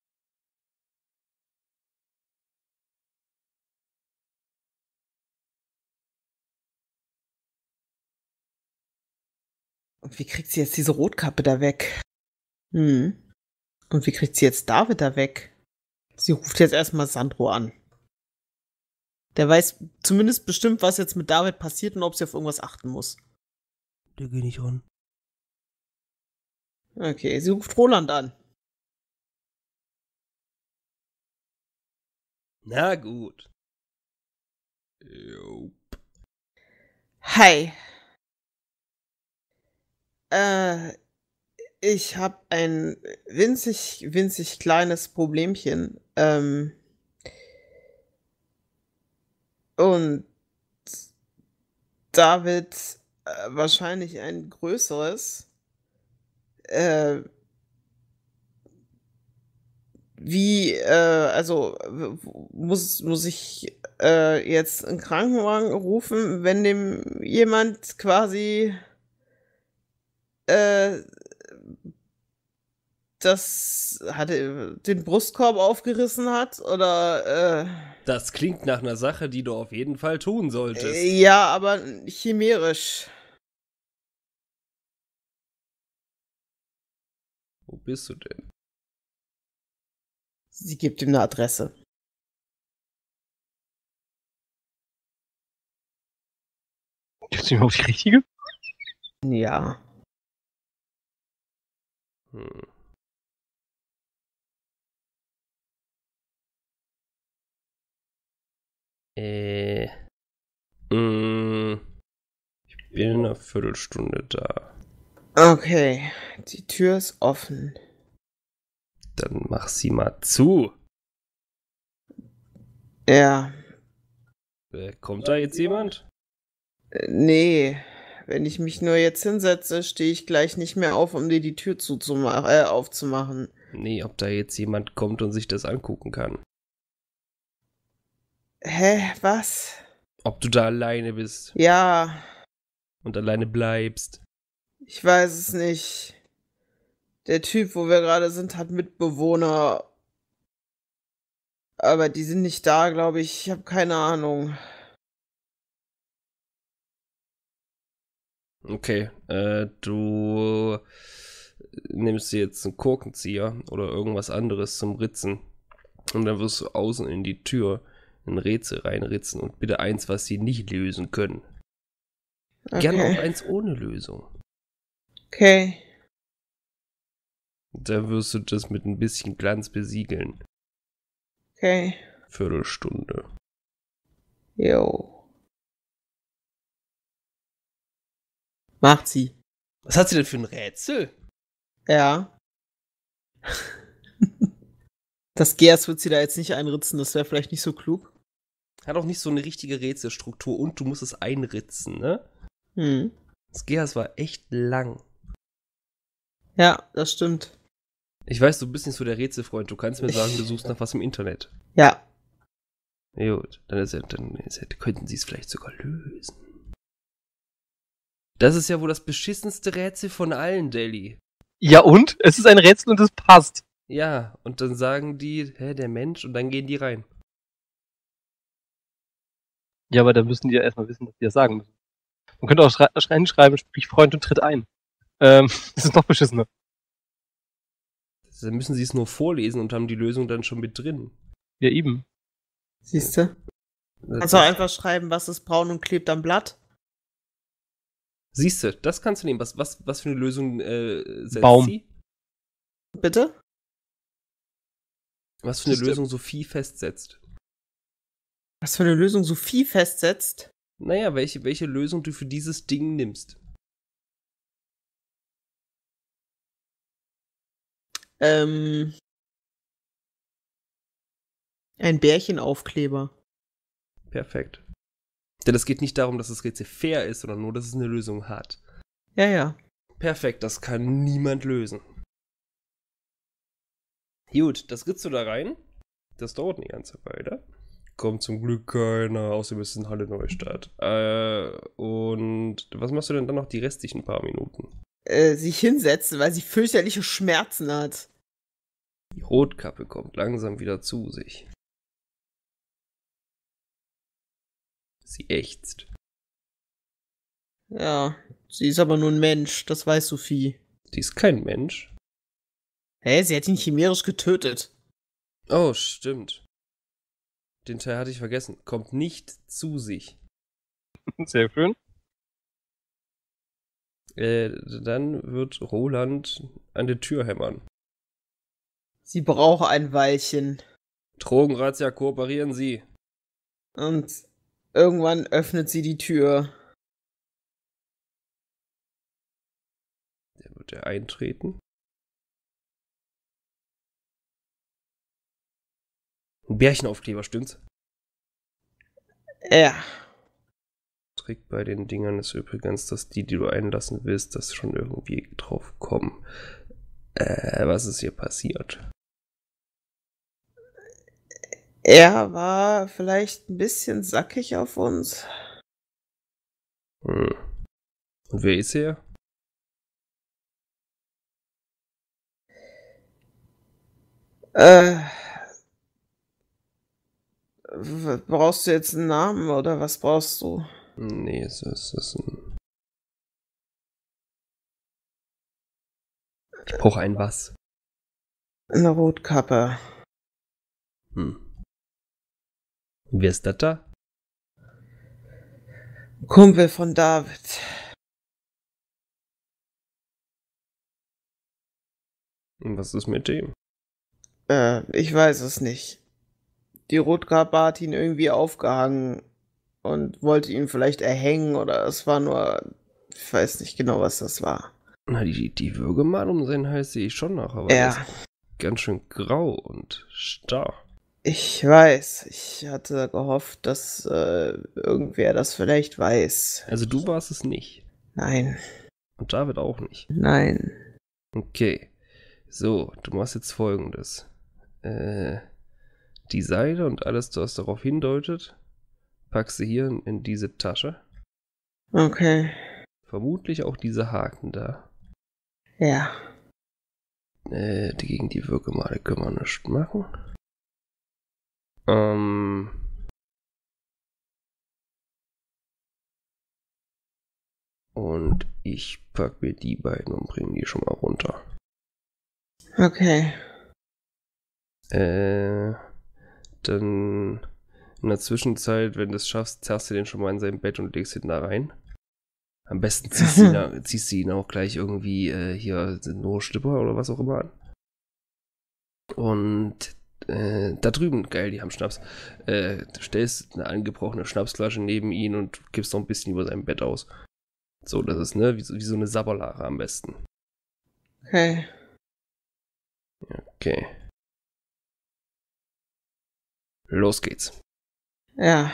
Und wie kriegt sie jetzt diese Rotkappe da weg? Und wie kriegt sie jetzt David da weg? Sie ruft jetzt erstmal Sandro an. Der weiß zumindest bestimmt, was jetzt mit David passiert und ob sie auf irgendwas achten muss. Der geht nicht ran. Okay, sie ruft Roland an. Na gut. Jo. Hi. Ich habe ein winzig kleines Problemchen. Und David wahrscheinlich ein größeres. Muss ich jetzt einen Krankenwagen rufen, wenn dem jemand quasi den Brustkorb aufgerissen hat? Oder Das klingt nach einer Sache, die du auf jeden Fall tun solltest. ja, aber chimärisch. Wo bist du denn? Sie gibt ihm eine Adresse. Gibt's nicht mal auf die richtige? Ja. Hm. Ich bin in einer Viertelstunde da. Okay, die Tür ist offen. Dann mach sie mal zu. Ja. Kommt da jetzt jemand? Nee, wenn ich mich nur jetzt hinsetze, stehe ich gleich nicht mehr auf, um dir die Tür aufzumachen. Nee, ob da jetzt jemand kommt und sich das angucken kann. Hä, was? Ob du da alleine bist Ja, und alleine bleibst. ich weiß es nicht. Der Typ, wo wir gerade sind, hat Mitbewohner. Aber die sind nicht da, glaube ich. Ich habe keine Ahnung. Okay, du nimmst dir jetzt einen Korkenzieher oder irgendwas anderes zum Ritzen und dann wirst du außen in die Tür ein Rätsel reinritzen und bitte eins, was sie nicht lösen können. Gerne auch Okay. eins ohne Lösung. Okay. Da wirst du das mit ein bisschen Glanz besiegeln. Okay. Viertelstunde. Jo. Macht sie. Was hat sie denn für ein Rätsel? Ja. Das Gears wird sie da jetzt nicht einritzen, das wäre vielleicht nicht so klug. Hat auch nicht so eine richtige Rätselstruktur und du musst es einritzen, ne? Hm. Das Gears war echt lang. Ja, das stimmt. Ich weiß, du bist nicht so der Rätselfreund. Du kannst mir sagen, du suchst nach was im Internet. Ja. Gut, könnten sie es vielleicht sogar lösen. Das ist ja wohl das beschissenste Rätsel von allen, Deli. Ja und? Es ist ein Rätsel und es passt. Ja, und dann sagen die, der Mensch, und dann gehen die rein. Ja, aber da müssen die ja erstmal wissen, was die das sagen müssen. Man könnte auch reinschreiben, sprich Freund und tritt ein. Das ist noch beschissener. Dann müssen sie es nur vorlesen und haben die Lösung dann schon mit drin. Ja, eben. Siehst du? Kannst du auch einfach schreiben, was ist braun und klebt am Blatt? Siehst du, das kannst du nehmen. Was für eine Lösung setzt Baum. sie? Bitte? Was für eine Siehst du? Lösung Sophie festsetzt? Was für eine Lösung Sophie festsetzt? Naja, welche Lösung du für dieses Ding nimmst. Ein Bärchenaufkleber. Perfekt. Denn es geht nicht darum, dass das Rätsel fair ist, sondern nur, dass es eine Lösung hat. Ja, ja. Perfekt, das kann niemand lösen. Gut, das ritzt du da rein. Das dauert eine ganze Weile. Kommt zum Glück keiner, außer wir sind in Halle Neustadt. Und was machst du denn dann noch die restlichen paar Minuten? Sich hinsetzen, weil sie fürchterliche Schmerzen hat. Die Rotkappe kommt langsam wieder zu sich. Sie ächzt. Ja, sie ist aber nur ein Mensch, das weiß Sophie. Sie ist kein Mensch. Hä, sie hat ihn chimerisch getötet. Oh, stimmt. Den Teil hatte ich vergessen. Kommt nicht zu sich. Sehr schön. Dann wird Roland an der Tür hämmern. Sie braucht ein Weilchen. Drogenrazzia, kooperieren Sie. Und irgendwann öffnet sie die Tür. Der wird eintreten. Ein Bärchenaufkleber, stimmt's? Ja. Trick bei den Dingern ist übrigens, dass die du einlassen willst, dass schon irgendwie drauf kommen. Was ist hier passiert? Er war vielleicht ein bisschen sackig auf uns. Und wer ist er? Brauchst du jetzt einen Namen oder was brauchst du? Nee, es ist ein... Ich brauche ein was. Eine Rotkappe. Wer ist das da? Kumpel von David. Und was ist mit dem? Ich weiß es nicht. Die Rotkappe hat ihn irgendwie aufgehangen und wollte ihn vielleicht erhängen oder es war nur, ich weiß nicht genau, was das war. Na, die Würgemal um seinen Hals sehe ich schon noch, aber Ja. der ist ganz schön grau und starr. Ich weiß, ich hatte gehofft, dass irgendwer das vielleicht weiß. Also du warst es nicht. Nein, Und David auch nicht. nein. Okay. So, du machst jetzt Folgendes. Die Seile und alles, was darauf hindeutet, packst du hier in diese Tasche. Okay, Vermutlich auch diese Haken da. ja. Gegen die Würgemale können wir nichts machen. Und ich pack mir die beiden und bringe die schon mal runter. Okay. Dann in der Zwischenzeit, wenn du es schaffst, zerrst du den schon mal in sein Bett und legst ihn da rein. Am besten ziehst du ihn auch gleich irgendwie hier nur Schlipper oder was auch immer an. Und da drüben, geil, die haben Schnaps. Du stellst eine angebrochene Schnapsflasche neben ihn und gibst noch ein bisschen über sein Bett aus. So, das ist, ne, wie so eine Sabberlache am besten. Okay. Okay. Los geht's. Ja.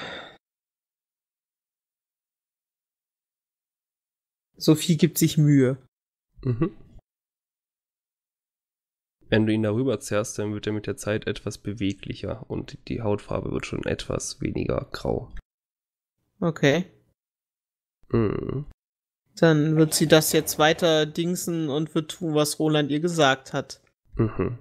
Sophie gibt sich Mühe. Mhm. Wenn du ihn darüber zerrst, dann wird er mit der Zeit etwas beweglicher und die Hautfarbe wird schon etwas weniger grau. Okay. Mhm. Dann wird sie das jetzt weiter dingsen und wird tun, was Roland ihr gesagt hat. Mhm.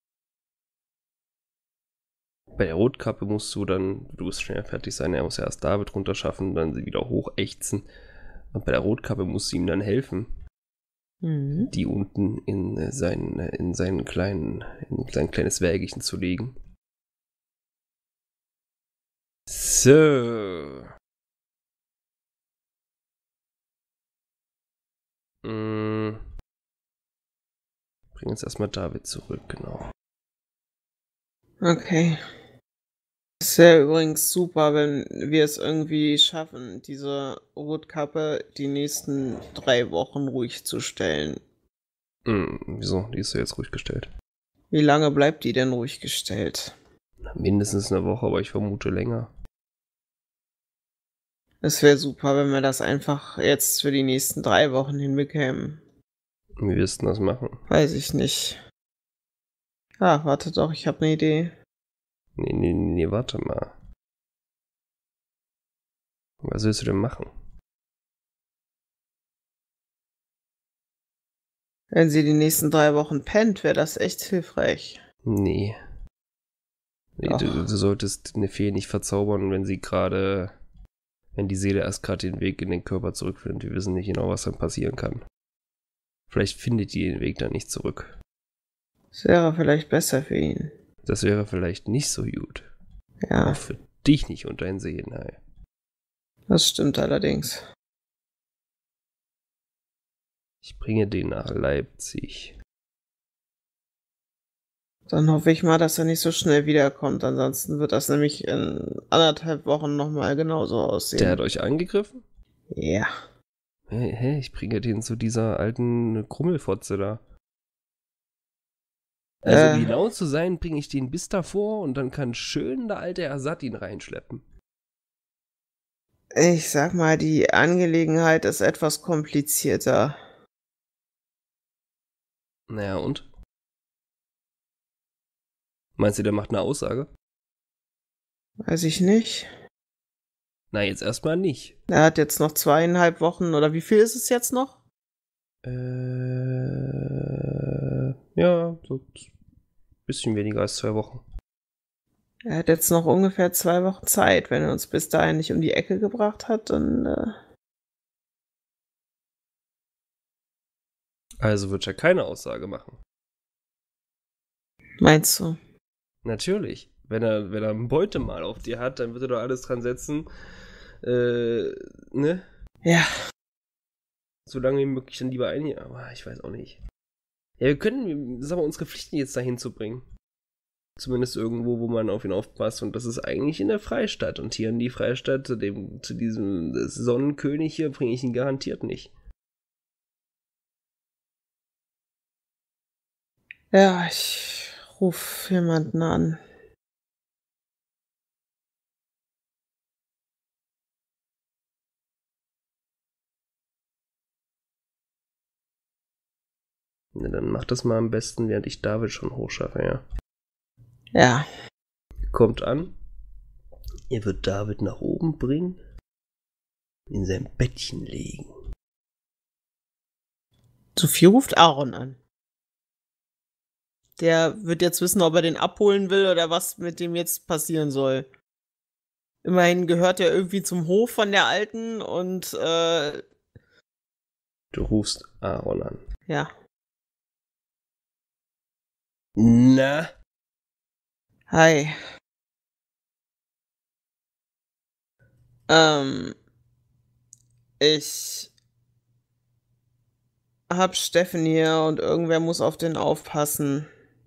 Bei der Rotkappe musst du wirst schnell fertig sein, er muss erst David runterschaffen, dann sie wieder hochächzen. Und bei der Rotkappe musst du ihm dann helfen, Mhm. die unten in sein kleines Wägelchen zu legen. So. Bring uns erstmal David zurück, genau. Okay. Es wäre übrigens super, wenn wir es irgendwie schaffen, diese Rotkappe die nächsten 3 Wochen ruhig zu stellen. Wieso? Die ist ja jetzt ruhig gestellt. Wie lange bleibt die denn ruhig gestellt? Mindestens eine Woche, aber ich vermute länger. Es wäre super, wenn wir das einfach jetzt für die nächsten 3 Wochen hinbekämen. Wie wirst du das machen? Weiß ich nicht. Ah, warte doch, ich habe eine Idee. Nee, warte mal. Was willst du denn machen? Wenn sie die nächsten 3 Wochen pennt, wäre das echt hilfreich. Nee. Ach. Du solltest eine Fee nicht verzaubern, wenn die Seele erst gerade den Weg in den Körper zurückfindet. Wir wissen nicht genau, was dann passieren kann. Vielleicht findet die den Weg dann nicht zurück. Das wäre vielleicht besser für ihn. Das wäre vielleicht nicht so gut. Ja, Auch für dich nicht und dein Seelenheil. das stimmt allerdings. Ich bringe den nach Leipzig. Dann hoffe ich mal, dass er nicht so schnell wiederkommt. Ansonsten wird das nämlich in 1,5 Wochen nochmal genauso aussehen. Der hat euch angegriffen? Ja. Hey, ich bringe den zu dieser alten Krummelfotze da. Also, um genau zu sein, bringe ich den bis davor und dann kann schön der alte Asad ihn reinschleppen. Ich sag mal, die Angelegenheit ist etwas komplizierter. Naja, und? Meinst du, der macht eine Aussage? Weiß ich nicht. Na, jetzt erstmal nicht. Er hat jetzt noch 2,5 Wochen, oder wie viel ist es jetzt noch? Ja, so ein bisschen weniger als 2 Wochen. Er hat jetzt noch ungefähr 2 Wochen Zeit. Wenn er uns bis dahin nicht um die Ecke gebracht hat, dann Also wird er keine Aussage machen. meinst du? Natürlich. Wenn er ein Beutemal auf dir hat, dann wird er doch alles dran setzen, ne? Ja. So lange wie möglich dann lieber aber ich weiß auch nicht. Ja, wir können, sagen wir, unsere Pflichten jetzt dahin zu bringen. Zumindest irgendwo, wo man auf ihn aufpasst. Und das ist eigentlich in der Freistadt. Und hier in die Freistadt, zu diesem Sonnenkönig hier, bringe ich ihn garantiert nicht. Ja, ich ruf jemanden an. Na, dann mach das mal am besten, während ich David schon hochschaffe, ja. Ja. Kommt an. Er wird David nach oben bringen, in sein Bettchen legen. Sophie ruft Aaron an. Der wird jetzt wissen, ob er den abholen will oder was mit dem jetzt passieren soll. Immerhin gehört er irgendwie zum Hof von der Alten und Du rufst Aaron an. ja. Na? Hi. Ich hab Steffen hier und irgendwer muss auf den aufpassen.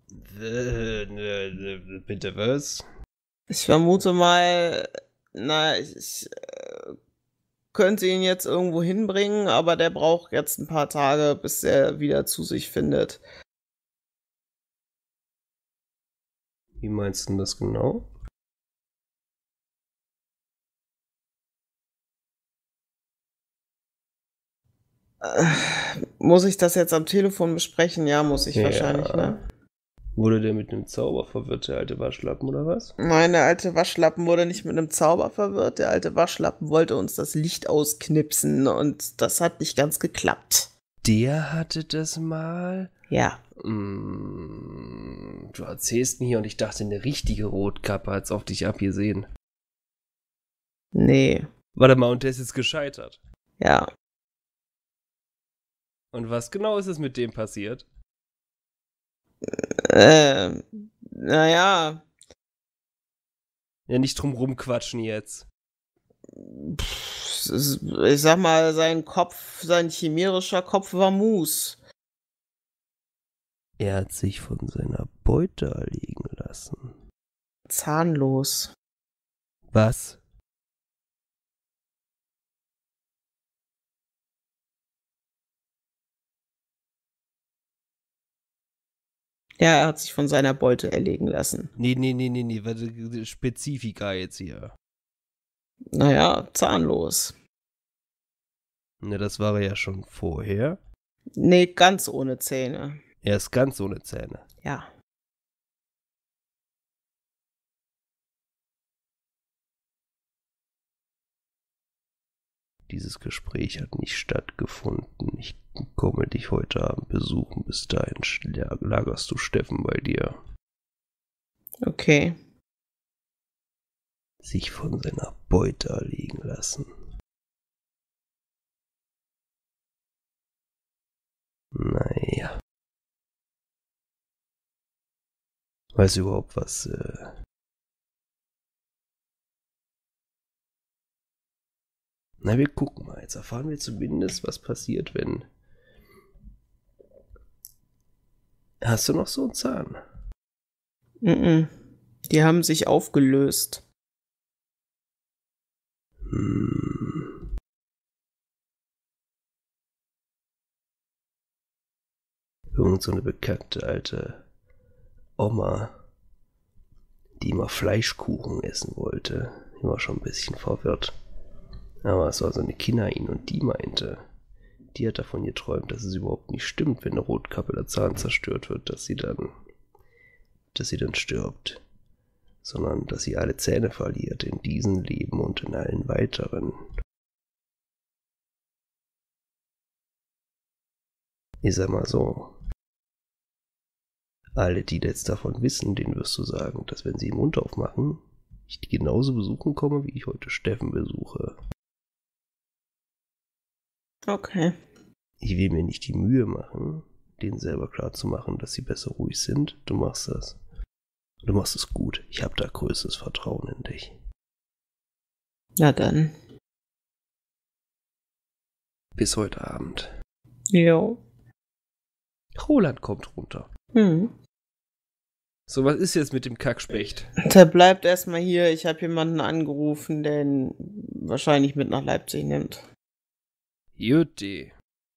Bitte was? Ich vermute mal, ich könnte ihn jetzt irgendwo hinbringen, aber der braucht jetzt ein paar Tage, bis er wieder zu sich findet. Wie meinst du das genau? Muss ich das jetzt am Telefon besprechen? Ja, muss ich wahrscheinlich, ne? Wurde der mit einem Zauber verwirrt, der alte Waschlappen, oder was? Nein, der alte Waschlappen wurde nicht mit einem Zauber verwirrt. Der alte Waschlappen wollte uns das Licht ausknipsen und das hat nicht ganz geklappt. Der hatte das mal? Ja. Du erzählst mir hier und ich dachte, eine richtige Rotkappe hat's auf dich abgesehen. Nee. Warte mal, und der ist jetzt gescheitert. Ja. Und was genau ist es mit dem passiert? Naja. Ja, nicht drum rumquatschen jetzt. Ich sag mal, sein chimärischer Kopf war Mus. Er hat sich von seiner Beute erlegen lassen. Zahnlos. Was? Ja, er hat sich von seiner Beute erlegen lassen. Nee, warte, Spezifika jetzt hier. Naja, zahnlos. Ne, das war er ja schon vorher. Nee, ganz ohne Zähne. Er ist ganz ohne Zähne. Ja. Dieses Gespräch hat nicht stattgefunden. Ich komme dich heute Abend besuchen. Bis dahin lagerst du Steffen bei dir. Okay. Sich von seiner Beute erlegen lassen. Naja. Weißt du überhaupt, was... Na, wir gucken mal. Jetzt erfahren wir zumindest, was passiert, wenn... Hast du noch so einen Zahn? Die haben sich aufgelöst. Irgend so eine bekannte alte Oma, die immer Fleischkuchen essen wollte. Die war schon ein bisschen verwirrt. Aber es war so eine Kinnerin und die meinte, die hat davon geträumt, dass es überhaupt nicht stimmt, wenn eine Rotkappe der Zahn zerstört wird, dass sie dann stirbt. Sondern, dass sie alle Zähne verliert in diesem Leben und in allen weiteren. Ich sag mal so, alle, die jetzt davon wissen, denen wirst du sagen, dass wenn sie den Mund aufmachen, ich die genauso besuchen komme, wie ich heute Steffen besuche. Okay. Ich will mir nicht die Mühe machen, denen selber klarzumachen, dass sie besser ruhig sind. Du machst das. Du machst es gut. Ich habe da größtes Vertrauen in dich. Na dann. Bis heute Abend. Jo. Roland kommt runter. So, was ist jetzt mit dem Kackspecht? Der bleibt erstmal hier. Ich habe jemanden angerufen, der ihn wahrscheinlich mit nach Leipzig nimmt. Jutti.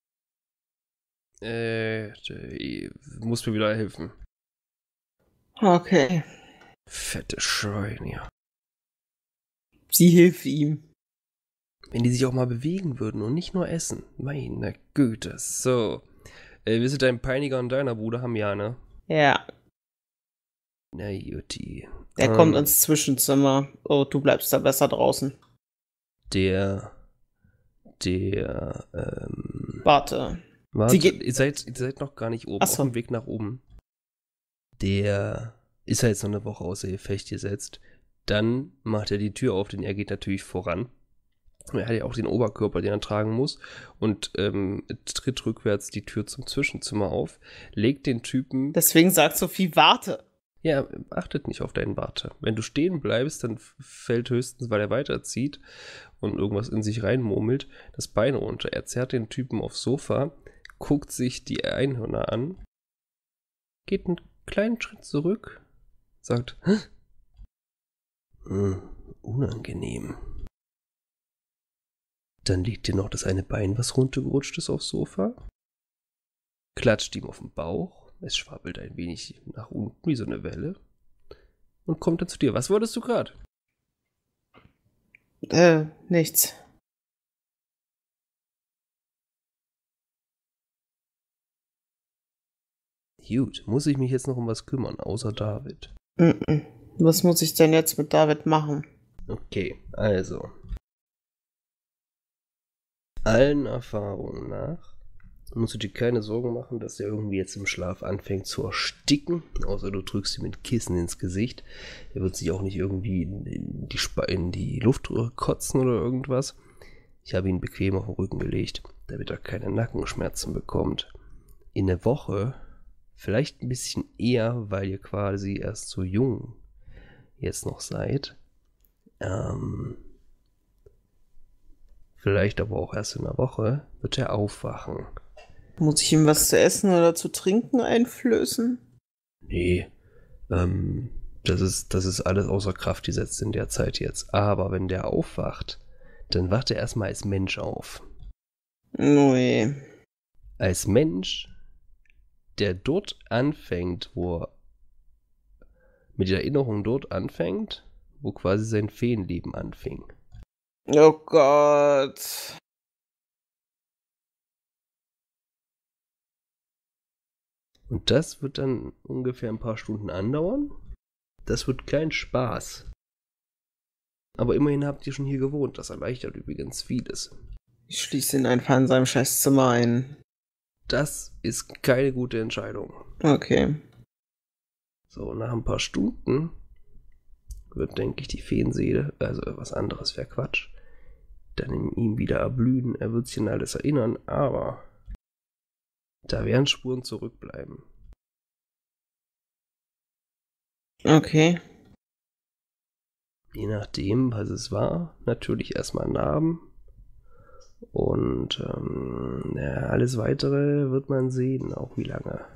Muss mir wieder helfen. Okay. Fette Schwein, ja. Sie hilft ihm. Wenn die sich auch mal bewegen würden und nicht nur essen. Meine Güte. So. Wir sind dein Peiniger und deiner Bruder haben ja, ne? Ja. Na Jutti. Der kommt ins Zwischenzimmer. Oh, du bleibst da besser draußen. Warte. Ihr seid noch gar nicht oben. Ach so. Auf dem Weg nach oben. Der ist ja jetzt noch eine Woche außer Gefecht gesetzt. Dann macht er die Tür auf, denn er geht natürlich voran. Er hat ja auch den Oberkörper, den er tragen muss. Und tritt rückwärts die Tür zum Zwischenzimmer auf. Legt den Typen... Deswegen sagt Sophie, warte. Ja, achtet nicht auf deinen Warte. Wenn du stehen bleibst, dann fällt höchstens, weil er weiterzieht und irgendwas in sich reinmurmelt, das Bein runter. Er zerrt den Typen aufs Sofa, guckt sich die Einhörner an, geht einen kleinen Schritt zurück, sagt, unangenehm. Dann legt ihr noch das eine Bein, was runtergerutscht ist, aufs Sofa, klatscht ihm auf den Bauch, es schwabbelt ein wenig nach unten wie so eine Welle und kommt dann zu dir. Was wolltest du gerade? Nichts. Gut, muss ich mich jetzt noch um was kümmern, außer David? Was muss ich denn jetzt mit David machen? Okay, also. Allen Erfahrungen nach musst du dir keine Sorgen machen, dass er irgendwie jetzt im Schlaf anfängt zu ersticken, außer du drückst ihm mit Kissen ins Gesicht. Er wird sich auch nicht irgendwie in die Luftröhre kotzen oder irgendwas. Ich habe ihn bequem auf den Rücken gelegt, damit er keine Nackenschmerzen bekommt. In der Woche, vielleicht ein bisschen eher, weil ihr quasi erst so jung jetzt noch seid. Vielleicht aber auch erst in der Woche wird er aufwachen. Muss ich ihm was zu essen oder zu trinken einflößen? Nee, das ist alles außer Kraft gesetzt in der Zeit jetzt. Aber wenn der aufwacht, dann wacht er erstmal als Mensch auf. Ui. Als Mensch, der dort anfängt, mit der Erinnerung dort anfängt, wo quasi sein Feenleben anfing. Oh Gott. Und das wird dann ungefähr ein paar Stunden andauern. Das wird kein Spaß. Aber immerhin habt ihr schon hier gewohnt. Das erleichtert übrigens vieles. Ich schließe ihn einfach in seinem Scheißzimmer ein. Das ist keine gute Entscheidung. Okay. So, nach ein paar Stunden wird, denke ich, die Feenseele, also was anderes wäre Quatsch, dann in ihm wieder erblühen. Er wird sich an alles erinnern, aber da werden Spuren zurückbleiben. Okay. Je nachdem, was es war, natürlich erstmal Narben. Und alles Weitere wird man sehen, auch wie lange.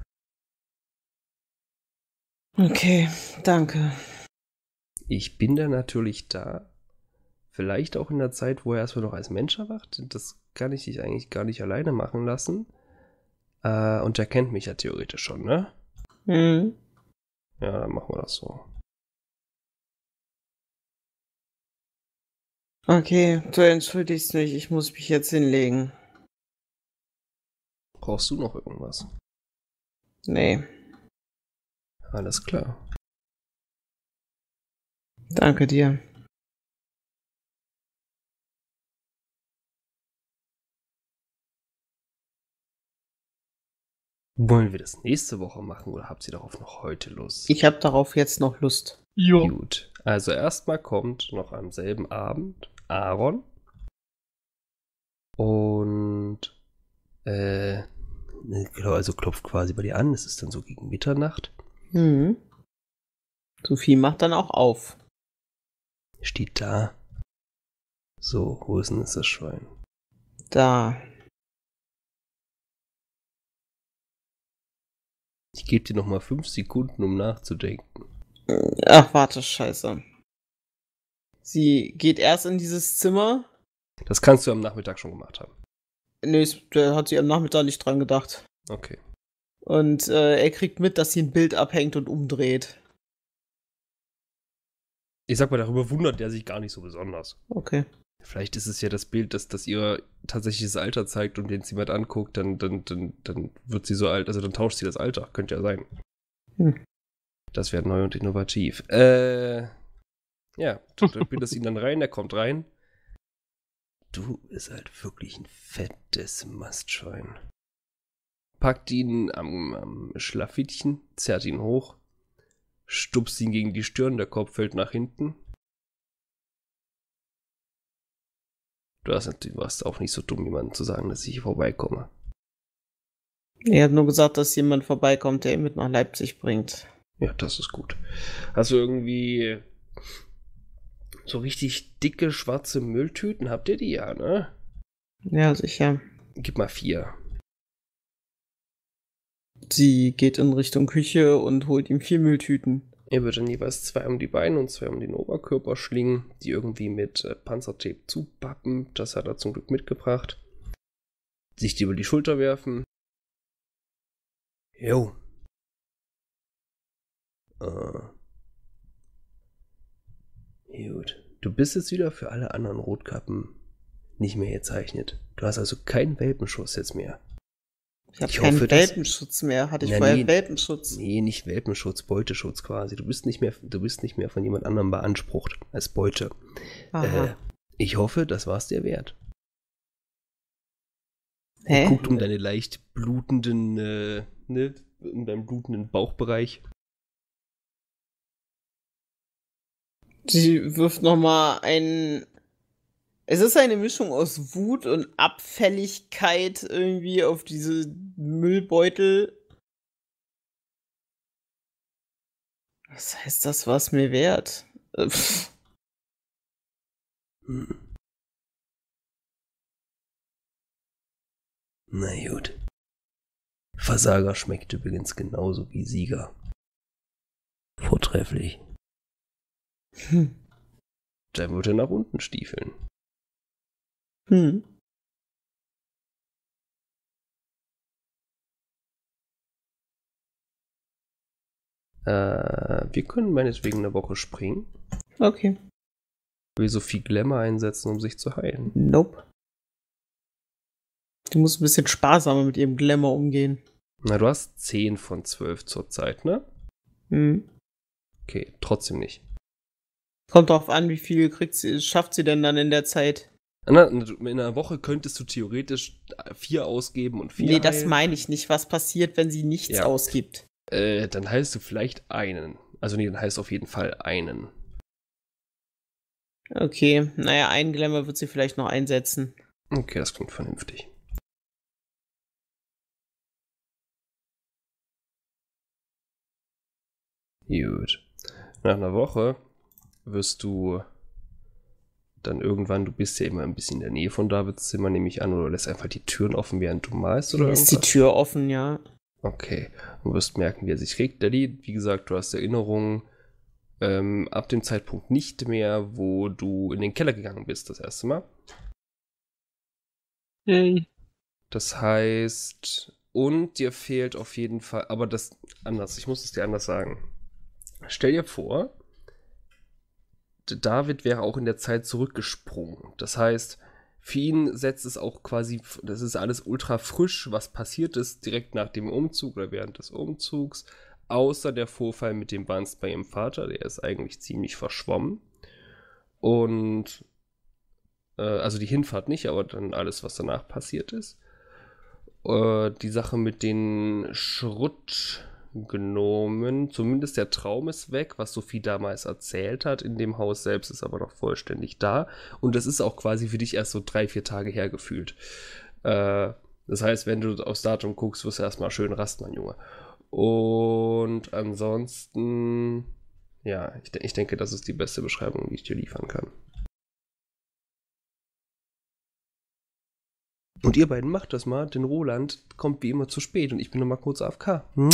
Okay, danke. Ich bin da natürlich da. Vielleicht auch in der Zeit, wo er erstmal noch als Mensch erwacht. Das kann ich dich eigentlich gar nicht alleine machen lassen. Und er kennt mich ja theoretisch schon, ne? Mhm. Ja, dann machen wir das so. Okay, du entschuldigst mich, ich muss mich jetzt hinlegen. Brauchst du noch irgendwas? Nee, Alles klar. danke dir. Wollen wir das nächste Woche machen oder habt ihr darauf noch heute Lust? Ich habe darauf jetzt noch Lust. Jo. Gut. Also erstmal kommt noch am selben Abend Aaron. Und genau, also klopft quasi bei dir an. Es ist dann so gegen Mitternacht. Mhm. Sophie macht dann auch auf. Steht da. So, wo ist denn das Schwein? Da. Ich gebe dir nochmal 5 Sekunden, um nachzudenken. Ach, warte, scheiße. Sie geht erst in dieses Zimmer. Das kannst du am Nachmittag schon gemacht haben. Nee, da hat sie am Nachmittag nicht dran gedacht. Okay. Und er kriegt mit, dass sie ein Bild abhängt und umdreht. Ich sag mal, darüber wundert er sich gar nicht so besonders. Okay. Vielleicht ist es ja das Bild, das ihr tatsächliches Alter zeigt und den sie jemand anguckt, dann wird sie so alt, also dann tauscht sie das Alter. Könnte ja sein. Das wäre neu und innovativ. Ja, du bindest ihn dann rein, er kommt rein. Du bist halt wirklich ein fettes Mastschwein. Packt ihn am Schlafittchen, zerrt ihn hoch, stupst ihn gegen die Stirn, der Kopf fällt nach hinten. Du warst auch nicht so dumm, jemandem zu sagen, dass ich hier vorbeikomme. Er hat nur gesagt, dass jemand vorbeikommt, der ihn mit nach Leipzig bringt. Ja, das ist gut. Hast du irgendwie so richtig dicke, schwarze Mülltüten? Habt ihr die ja, ne? Ja, sicher. Gib mal 4. Sie geht in Richtung Küche und holt ihm 4 Mülltüten. Er wird dann jeweils 2 um die Beine und 2 um den Oberkörper schlingen, die irgendwie mit Panzertape zupappen. Das hat er zum Glück mitgebracht. Sich die über die Schulter werfen. Jo. Gut. Du bist jetzt wieder für alle anderen Rotkappen nicht mehr gezeichnet. Du hast also keinen Welpenschuss jetzt mehr. Ich habe Ich keinen hoffe, dass- Welpenschutz mehr. Hatte ich Na, vorher nee. Welpenschutz? Nee, nicht Welpenschutz, Beuteschutz quasi. Du bist nicht mehr von jemand anderem beansprucht als Beute. Aha. Ich hoffe, das war's dir wert. Hä? Guckt um deine leicht blutenden, um deinen blutenden Bauchbereich. Sie wirft nochmal ein. Es ist eine Mischung aus Wut und Abfälligkeit irgendwie auf diese Müllbeutel. Was heißt das, was mir wert? Pff. Hm. Na gut. Versager schmeckt übrigens genauso wie Sieger. Vortrefflich. Hm. Dann wird er nach unten stiefeln. Hm. Wir können meinetwegen eine Woche springen. Okay. Will so viel Glamour einsetzen, um sich zu heilen. Nope. Die muss ein bisschen sparsamer mit ihrem Glamour umgehen. Na, du hast 10 von 12 zurzeit, ne? Hm. Okay, trotzdem nicht. Kommt drauf an, wie viel schafft sie denn dann in der Zeit? Na, in einer Woche könntest du theoretisch 4 ausgeben und 4 Nee, das heilen. meine ich nicht. Was passiert, wenn sie nichts Ja. ausgibt? Dann heilst du vielleicht einen. Also nee, dann heilst du auf jeden Fall einen. Okay, naja, einen Glamour wird sie vielleicht noch einsetzen. Okay, das klingt vernünftig. Gut. Nach einer Woche wirst du dann irgendwann, du bist ja immer ein bisschen in der Nähe von Davids Zimmer, nehme ich an, oder lässt einfach die Türen offen, während du malst oder Ist die irgendwas? Tür offen, ja. Okay. Du wirst merken, wie er sich regt. Daddy, wie gesagt, du hast Erinnerungen ab dem Zeitpunkt nicht mehr, wo du in den Keller gegangen bist das erste Mal. Yay. Das heißt, und dir fehlt auf jeden Fall, aber das anders, ich muss es dir anders sagen. Stell dir vor, David wäre auch in der Zeit zurückgesprungen. Das heißt, für ihn setzt es auch quasi, das ist alles ultra frisch, was passiert ist direkt nach dem Umzug oder während des Umzugs, außer der Vorfall mit dem Banst bei ihrem Vater, der ist eigentlich ziemlich verschwommen. Und also die Hinfahrt nicht, aber dann alles, was danach passiert ist. Die Sache mit den Schruttgnomen, zumindest der Traum ist weg, was Sophie damals erzählt hat. In dem Haus selbst ist aber noch vollständig da. Und das ist auch quasi für dich erst so 3-4 Tage her gefühlt. Das heißt, wenn du aufs Datum guckst, wirst du erstmal schön rasten, mein Junge. Und ansonsten, ja, ich denke, das ist die beste Beschreibung, die ich dir liefern kann. Und ihr beiden macht das mal, denn Roland kommt wie immer zu spät und ich bin noch mal kurz AFK. Hm?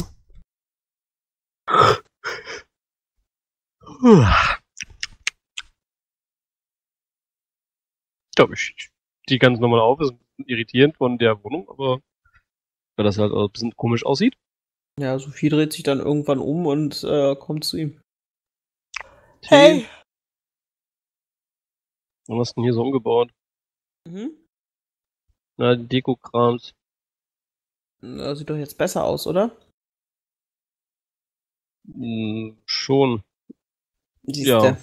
Ich glaube, ich stehe ganz normal auf. Ist ein bisschen irritierend von der Wohnung, aber weil das halt auch ein bisschen komisch aussieht. Ja, Sophie dreht sich dann irgendwann um und kommt zu ihm. Hey! Was hast du denn hier so umgebaut? Mhm. Na, die Deko-Krams. Das sieht doch jetzt besser aus, oder? Schon. Siehste.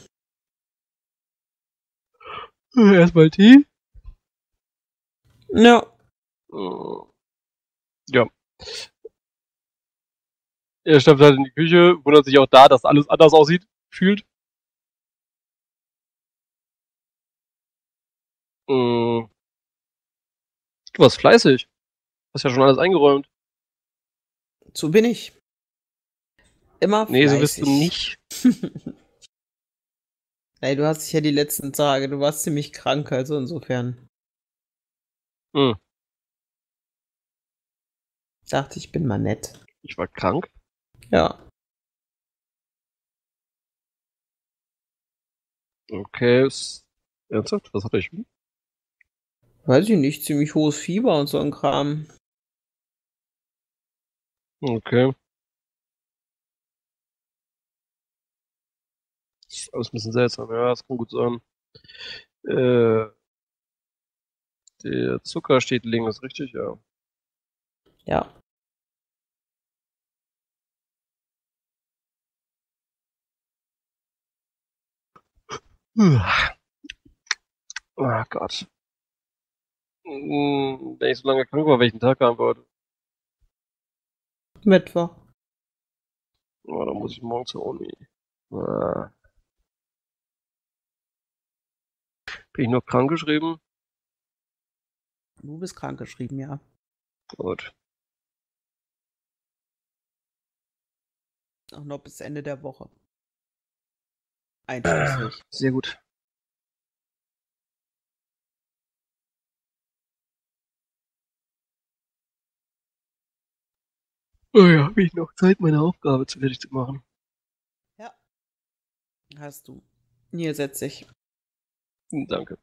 Ja. Erstmal Tee. Ja. Ja. Er stapft halt in die Küche, wundert sich auch da, dass alles anders aussieht, fühlt. Du warst fleißig. Hast ja schon alles eingeräumt. So bin ich. Immer Nee, so fleißig. bist du nicht. Ey, du hast dich ja die letzten Tage, du warst ziemlich krank, also insofern. Hm. Dachte, ich bin mal nett. Ich war krank. Ja. Okay. Ernsthaft? Was hatte ich? Weiß ich nicht, ziemlich hohes Fieber und so ein Kram. Okay. Das ist alles ein bisschen seltsam. Ja, das kann gut sein. Der Zucker steht links, richtig? Ja. Ja. Oh Gott. Wenn ich so lange krank war, welchen Tag haben wir heute? Mittwoch. Oh, dann muss ich morgen zur Uni. Ah. Bin ich noch krankgeschrieben? Du bist krankgeschrieben, ja. Gut. Auch noch bis Ende der Woche. Einschließlich. Sehr gut. Oh ja, habe ich noch Zeit, meine Aufgabe fertig zu machen. Ja. Hast du. Hier setz dich. Danke.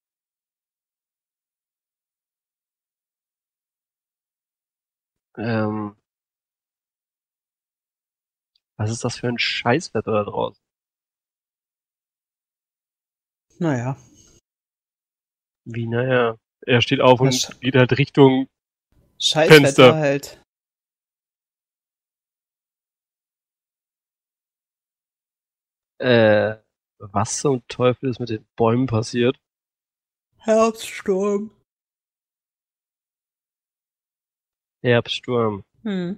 Was ist das für ein Scheißwetter da draußen? Naja. Wie, naja. Er steht auf und Was- geht halt Richtung Scheißwetter Fenster. halt. Was zum Teufel ist mit den Bäumen passiert? Herbststurm. Herbststurm. Hm.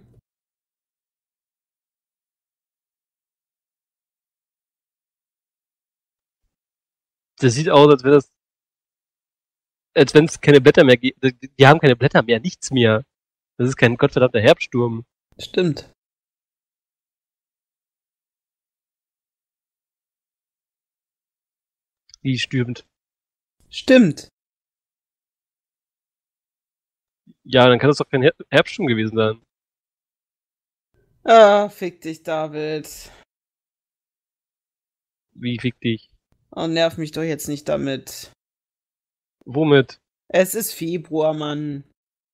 Das sieht aus, als wenn es keine Blätter mehr gibt. Die haben keine Blätter mehr, nichts mehr. Das ist kein gottverdammter Herbststurm. Stimmt. Wie stürmt. Stimmt. Ja, dann kann das doch kein Herbststurm gewesen sein. Ah, fick dich, David. Wie fick dich? Oh, nerv mich doch jetzt nicht damit. Womit? Es ist Februar, Mann.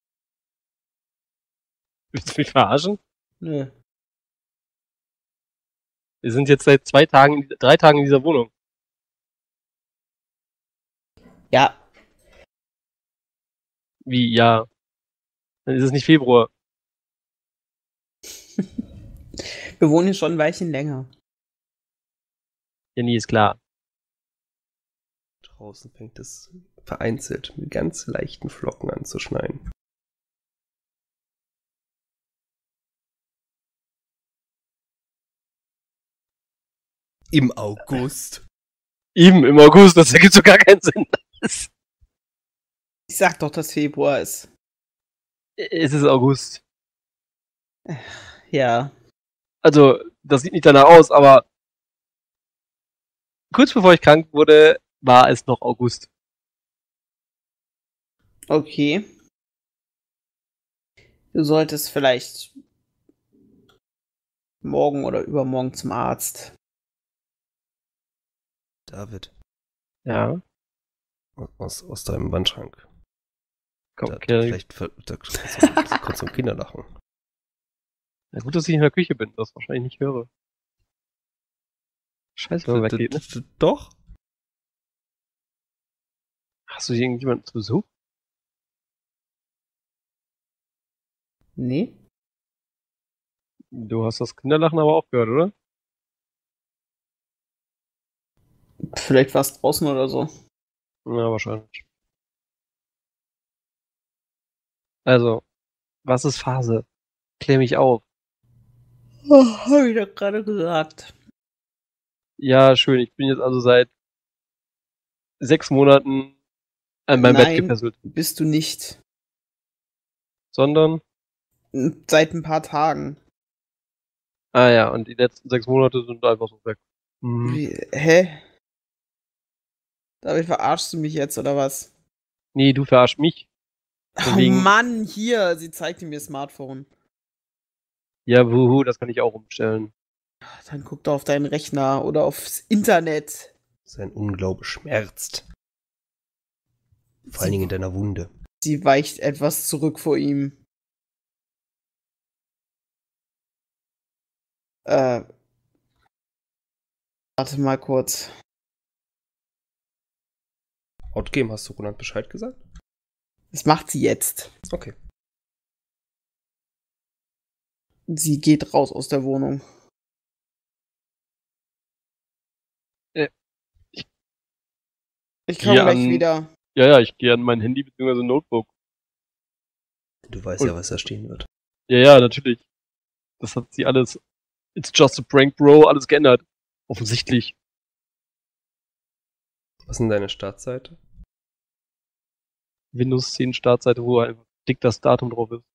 Willst du mich verarschen? Nö. Wir sind jetzt seit 3 Tagen in dieser Wohnung. Ja. Wie, ja. Dann ist es nicht Februar. Wir wohnen hier schon ein Weilchen länger. Ja, nie ist klar. Draußen fängt es vereinzelt mit ganz leichten Flocken an zu schneien. Im August. Eben im August, das ergibt so gar keinen Sinn. Ich sag doch, dass Februar ist. Es ist August. Ja. Also, das sieht nicht danach aus, aber kurz bevor ich krank wurde, war es noch August. Okay. Du solltest vielleicht morgen oder übermorgen zum Arzt. David, Ja, aus deinem Wandschrank. komm, Da, okay. vielleicht da kannst du zum Kinderlachen. Ja, gut, dass ich in der Küche bin, das wahrscheinlich nicht höre. Scheiße, wenn man weggeht, ne? Doch. Hast du hier irgendjemanden zu Besuch? Nee? Du hast das Kinderlachen aber auch gehört, oder? Vielleicht war es draußen oder so. Ja, wahrscheinlich. Also, was ist Phase? Klär mich auf. Oh, hab ich doch gerade gesagt. Ja, schön, ich bin jetzt also seit 6 Monaten an meinem Bett Nein, gefesselt. bist du nicht. Sondern, Seit ein paar Tagen. ja, und die letzten 6 Monate sind einfach so weg. Hä? David, verarschst du mich jetzt oder was? Nee, du verarschst mich. Oh Wegen- Mann, hier, sie zeigte mir Smartphone. Ja, wuhu, das kann ich auch umstellen. Dann guck doch auf deinen Rechner oder aufs Internet. Sein Unglaube schmerzt. Vor allen Dingen in deiner Wunde. Sie weicht etwas zurück vor ihm. Warte mal kurz. Outgame, hast du Roland Bescheid gesagt? Das macht sie jetzt. Okay. Sie geht raus aus der Wohnung. Ich komme Gehe gleich an- wieder. Ja, ich gehe an mein Handy bzw. Notebook. Du weißt ja, was da stehen wird. Ja, natürlich. Das hat sie alles. It's just a prank, Bro, alles geändert. Offensichtlich. Was ist denn deine Startseite? Windows 10 Startseite, wo einfach dick das Datum drauf ist.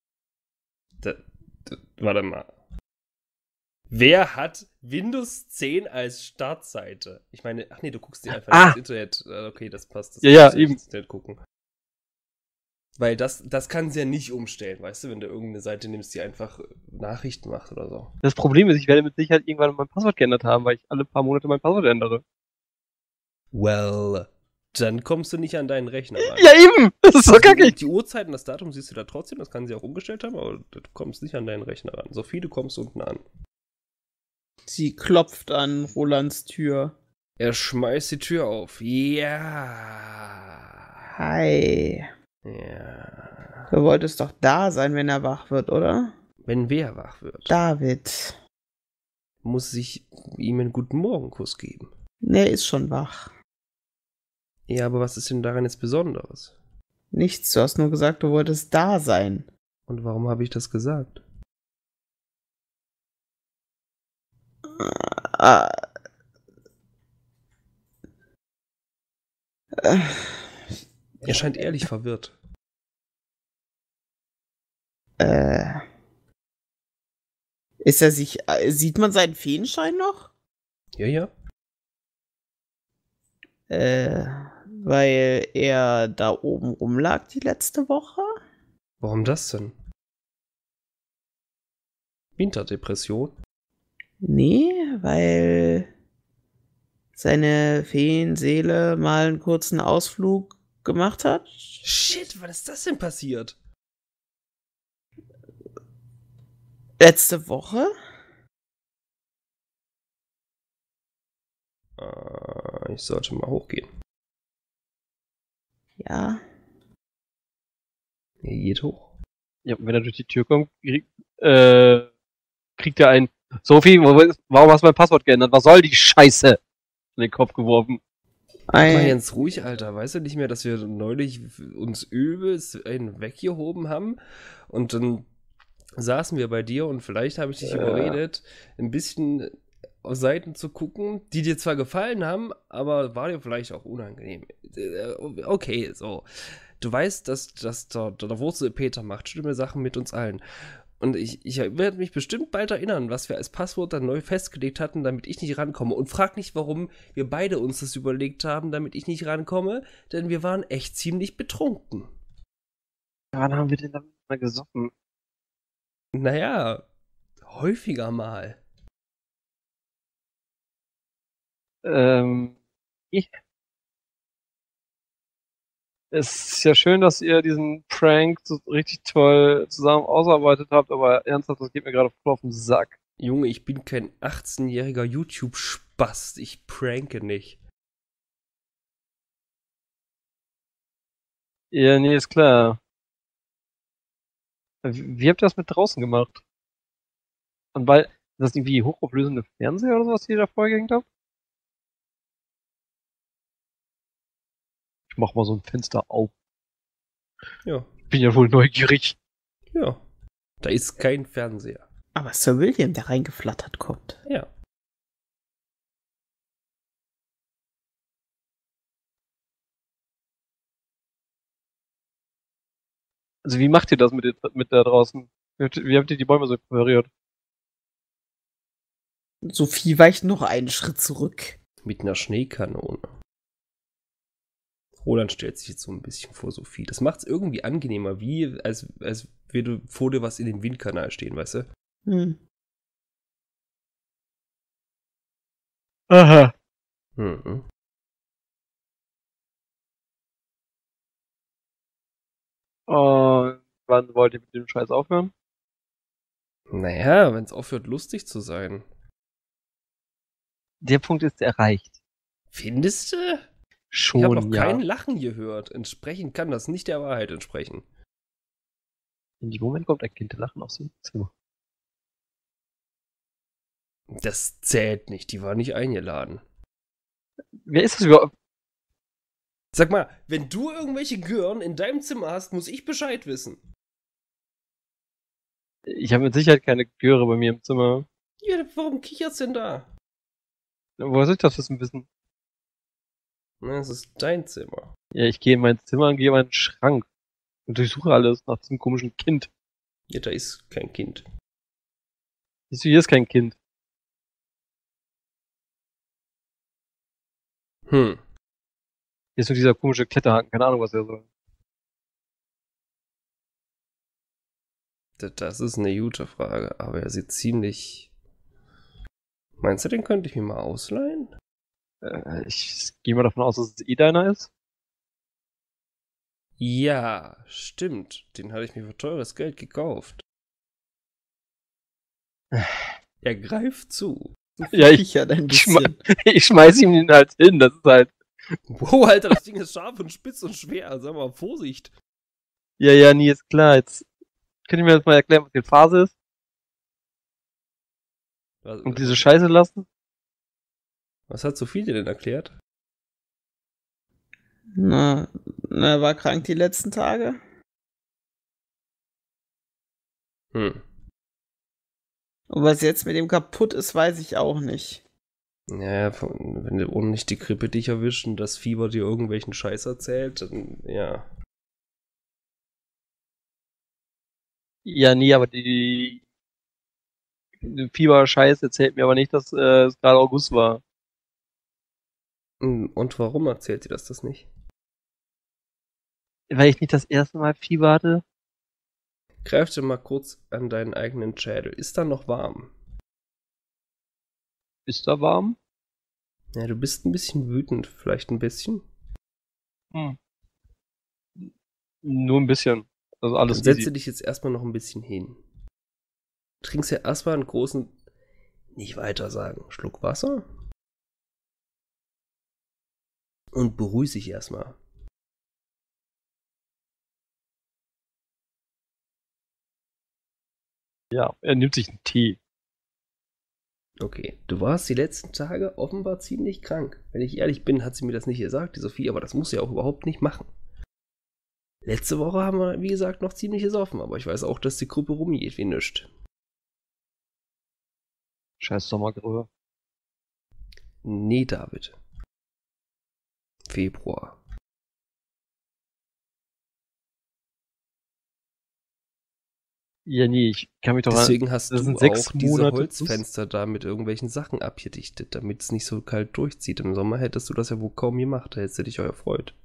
Warte mal. Wer hat Windows 10 als Startseite? Ich meine, ach nee, du guckst dir einfach ins Internet. Okay, das passt. Das Ja, musst du eben. ins Internet gucken. Weil das kann sie ja nicht umstellen, weißt du, wenn du irgendeine Seite nimmst, die einfach Nachrichten macht oder so. Das Problem ist, ich werde mit Sicherheit irgendwann mein Passwort geändert haben, weil ich alle paar Monate mein Passwort ändere. Well, dann kommst du nicht an deinen Rechner ran. Ja, eben! Das ist so kacke. Die Uhrzeit und das Datum siehst du da trotzdem, das kann sie auch umgestellt haben, aber du kommst nicht an deinen Rechner ran. Sophie, du kommst unten an. Sie klopft an Rolands Tür. Er schmeißt die Tür auf. Ja. Hi. Ja. Du wolltest doch da sein, wenn er wach wird, oder? Wenn wer wach wird, David. muss ich ihm einen guten Morgenkuss geben. Nee, er ist schon wach. Ja, aber was ist denn daran jetzt Besonderes? Nichts, du hast nur gesagt, du wolltest da sein. Und warum habe ich das gesagt? Ah. Er scheint ehrlich verwirrt. Ist er sich. Sieht man seinen Feenschein noch? Ja. Weil er da oben rumlag die letzte Woche? Warum das denn? Winterdepression? Nee, weil seine Feenseele mal einen kurzen Ausflug gemacht hat. Shit, wann ist das denn passiert? Letzte Woche? Ich sollte mal hochgehen. Ja. Er geht hoch. Ja, wenn er durch die Tür kommt, kriegt er ein Sophie, warum hast du mein Passwort geändert? Was soll die Scheiße? In den Kopf geworfen. Mal ganz ruhig, Alter. Weißt du nicht mehr, dass wir neulich uns übelst einen weggehoben haben? Und dann saßen wir bei dir und vielleicht habe ich dich überredet, ein bisschen auf Seiten zu gucken, die dir zwar gefallen haben, aber war dir vielleicht auch unangenehm. Okay, so. Du weißt, dass der Wurzel Peter macht schlimme Sachen mit uns allen. Und ich werde mich bestimmt bald erinnern, was wir als Passwort dann neu festgelegt hatten, damit ich nicht rankomme. Und frag nicht, warum wir beide uns das überlegt haben, damit ich nicht rankomme, denn wir waren echt ziemlich betrunken. Wann haben wir denn damit mal gesoffen? Naja, häufiger mal. Es ist ja schön, dass ihr diesen Prank so richtig toll zusammen ausarbeitet habt, aber ernsthaft, das geht mir gerade voll auf den Sack. Junge, ich bin kein 18-jähriger YouTube-Spast. Ich pranke nicht. Ja, nee, ist klar. Wie habt ihr das mit draußen gemacht? Und weil, ist das irgendwie hochauflösende Fernseher oder sowas, die ihr da vorgehängt habt? Ich mach mal so ein Fenster auf. Ja. Ich bin ja wohl neugierig. Ja. Da ist kein Fernseher. Aber Sir William, der reingeflattert kommt. Ja. Also wie macht ihr das mit da draußen? Wie habt ihr die Bäume so präpariert? Sophie weicht noch einen Schritt zurück. Mit einer Schneekanone. Roland stellt sich jetzt so ein bisschen vor Sophie. Das macht es irgendwie angenehmer, wie als würde vor dir was in dem Windkanal stehen, weißt du? Aha. Mhm. Und wann wollt ihr mit dem Scheiß aufhören? Naja, wenn es aufhört, lustig zu sein. Der Punkt ist erreicht. Findest du? Schon, Ich habe noch ja. kein Lachen gehört. Entsprechend kann das nicht der Wahrheit entsprechen. In dem Moment kommt ein Kind lachen aus dem Zimmer. Das zählt nicht, die war nicht eingeladen. Wer ist das überhaupt? Sag mal, wenn du irgendwelche Gören in deinem Zimmer hast, muss ich Bescheid wissen. Ich habe mit Sicherheit keine Göre bei mir im Zimmer. Ja, warum kichert's denn da? Woher soll ich das wissen? Na, es ist dein Zimmer. Ja, ich gehe in mein Zimmer und gehe in meinen Schrank und durchsuche alles nach diesem komischen Kind. Ja, da ist kein Kind. Siehst du, hier ist kein Kind. Hm. Hier ist nur dieser komische Kletterhaken, keine Ahnung, was er soll. Das ist eine gute Frage, aber er sieht ziemlich... Meinst du, den könnte ich mir mal ausleihen? Ich gehe mal davon aus, dass es eh deiner ist. Ja, stimmt. Den hatte ich mir für teures Geld gekauft. Er greift zu. Ja, ich Kichert ein schme- bisschen. ich schmeiß ihm den halt hin, das ist halt... Wow, Alter, das Ding ist scharf und spitz und schwer. Sag mal, Vorsicht. Ja, nie ist klar. Jetzt könnt ihr mir das mal erklären, was die Phase ist? Und diese Scheiße lassen? Was hat Sophie dir denn erklärt? Na, er war krank die letzten Tage. Hm. Und was jetzt mit dem kaputt ist, weiß ich auch nicht. Ja, wenn du ohne nicht die Grippe dich erwischt und das Fieber dir irgendwelchen Scheiß erzählt, dann ja. Ja, nie, aber die Fieberscheiß erzählt mir aber nicht, dass es gerade August war. Und warum erzählt dir das nicht? Weil ich nicht das erste Mal Fieber hatte. Greif dir mal kurz an deinen eigenen Schädel. Ist da noch warm? Ist da warm? Ja, du bist ein bisschen wütend. Vielleicht ein bisschen? Nur ein bisschen. Also alles Dann setze easy. dich jetzt erstmal noch ein bisschen hin. Trinkst ja erstmal einen großen, nicht weiter sagen, Schluck Wasser. Und beruhig dich erstmal. Ja, er nimmt sich einen Tee. Okay, du warst die letzten Tage offenbar ziemlich krank. Wenn ich ehrlich bin, hat sie mir das nicht gesagt, die Sophie, aber das muss sie auch überhaupt nicht machen. Letzte Woche haben wir, wie gesagt, noch ziemlich gesoffen, aber ich weiß auch, dass die Gruppe rumgeht wie nischt. Scheiß Sommergrippe. Nee, David. Februar. Ja, nee, ich kann mich doch Deswegen hast das du sind 6 auch diese Monate Holzfenster da mit irgendwelchen Sachen abgedichtet, damit es nicht so kalt durchzieht. Im Sommer hättest du das ja wohl kaum gemacht, da hättest du dich auch erfreut.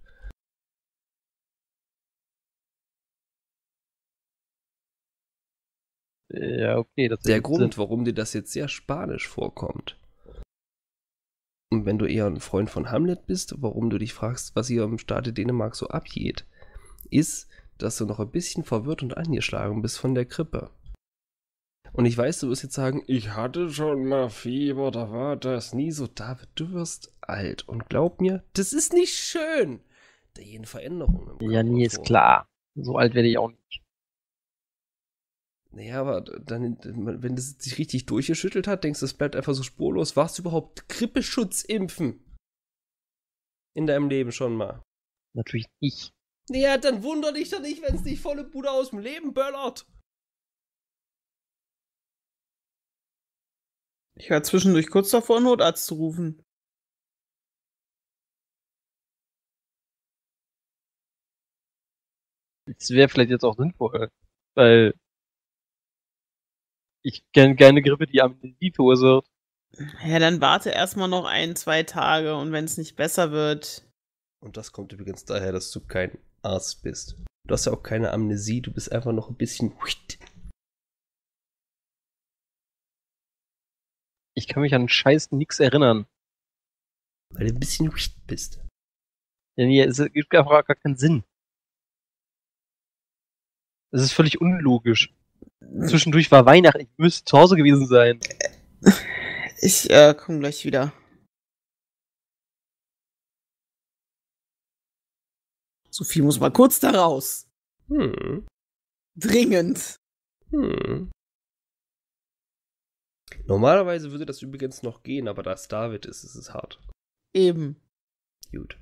Ja, okay, das Der ergibt Grund, Sinn. warum dir das jetzt sehr spanisch vorkommt. Und wenn du eher ein Freund von Hamlet bist, warum du dich fragst, was hier im Staate Dänemark so abgeht, ist, dass du noch ein bisschen verwirrt und angeschlagen bist von der Grippe. Und ich weiß, du wirst jetzt sagen, ich hatte schon mal Fieber, da war das nie so. David, du wirst alt. Und glaub mir, das ist nicht schön. Da gehen Veränderungen im Körper Ja, nee, ist vor. klar. So alt werde ich auch nicht. Naja, aber dann, wenn das sich richtig durchgeschüttelt hat, denkst du, es bleibt einfach so spurlos. Warst du überhaupt Grippeschutz impfen? In deinem Leben schon mal? Natürlich nicht. Ja, dann wunder dich doch nicht, wenn es dich volle Bude aus dem Leben böllert. Ich war zwischendurch kurz davor, einen Notarzt zu rufen. Das wäre vielleicht jetzt auch sinnvoll. Weil ich kenne keine Grippe, die Amnesie verursacht. Ja, dann warte erstmal noch 1-2 Tage und wenn es nicht besser wird. Und das kommt übrigens daher, dass du kein Arzt bist. Du hast ja auch keine Amnesie, du bist einfach noch ein bisschen... Ich kann mich an Scheiß nix erinnern. Weil du ein bisschen bist. Ja, nee, es gibt einfach gar keinen Sinn. Es ist völlig unlogisch. Zwischendurch war Weihnachten, ich müsste zu Hause gewesen sein. Ich komme gleich wieder. Sophie muss mal kurz da raus. Hm. Dringend. Hm. Normalerweise würde das übrigens noch gehen, aber da es David ist es hart. Eben. Gut.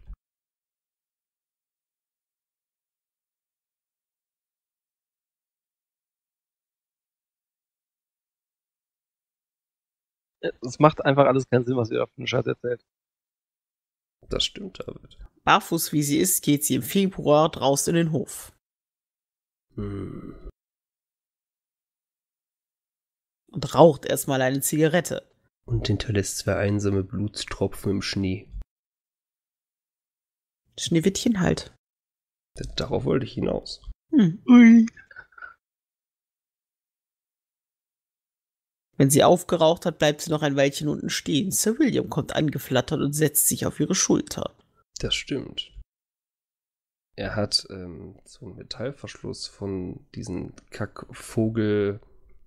Es macht einfach alles keinen Sinn, was ihr da für einen Scheiß erzählt. Das stimmt, David. Barfuß wie sie ist, geht sie im Februar draußen in den Hof. Hm. Und raucht erstmal eine Zigarette. Und hinterlässt 2 einsame Blutstropfen im Schnee. Schneewittchen halt. Darauf wollte ich hinaus. Ui. Wenn sie aufgeraucht hat, bleibt sie noch ein Weilchen unten stehen. Sir William kommt angeflattert und setzt sich auf ihre Schulter. Das stimmt. Er hat so einen Metallverschluss von diesen Kackvogel,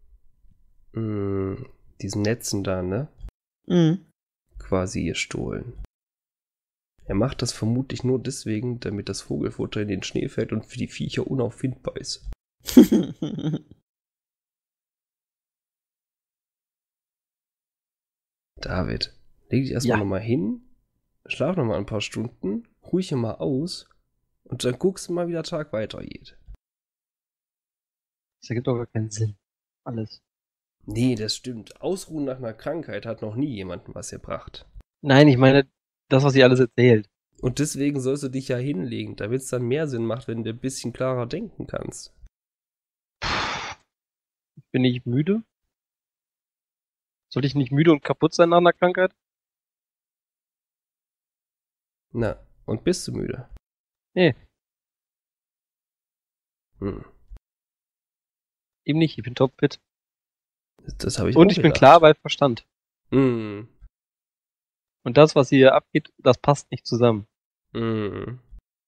diesen Netzen da, ne? Mhm. Quasi gestohlen. Er macht das vermutlich nur deswegen, damit das Vogelfutter in den Schnee fällt und für die Viecher unauffindbar ist. David, leg dich erstmal nochmal hin, schlaf nochmal ein paar Stunden, ruhig hier mal aus und dann guckst du mal, wie der Tag weitergeht. Das ergibt doch gar keinen Sinn. Alles. Nee, das stimmt. Ausruhen nach einer Krankheit hat noch nie jemandem was gebracht. Nein, ich meine, das, was ihr alles erzählt. Und deswegen sollst du dich ja hinlegen, damit es dann mehr Sinn macht, wenn du ein bisschen klarer denken kannst. Bin ich müde? Sollte ich nicht müde und kaputt sein nach einer Krankheit? Na, und bist du müde? Nee. Eben nicht, ich bin topfit. Das habe ich Und auch ich bin gedacht. klar bei Verstand. Mm. Und das, was hier abgeht, das passt nicht zusammen. Mm.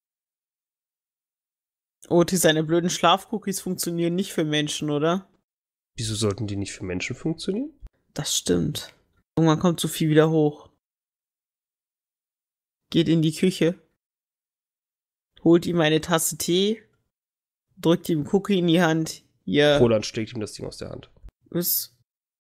Otis, seine blöden Schlafcookies funktionieren nicht für Menschen, oder? Wieso sollten die nicht für Menschen funktionieren? Das stimmt. Irgendwann kommt Sophie wieder hoch. Geht in die Küche. Holt ihm eine Tasse Tee. Drückt ihm Cookie in die Hand. Hier Roland schlägt ihm das Ding aus der Hand. ist.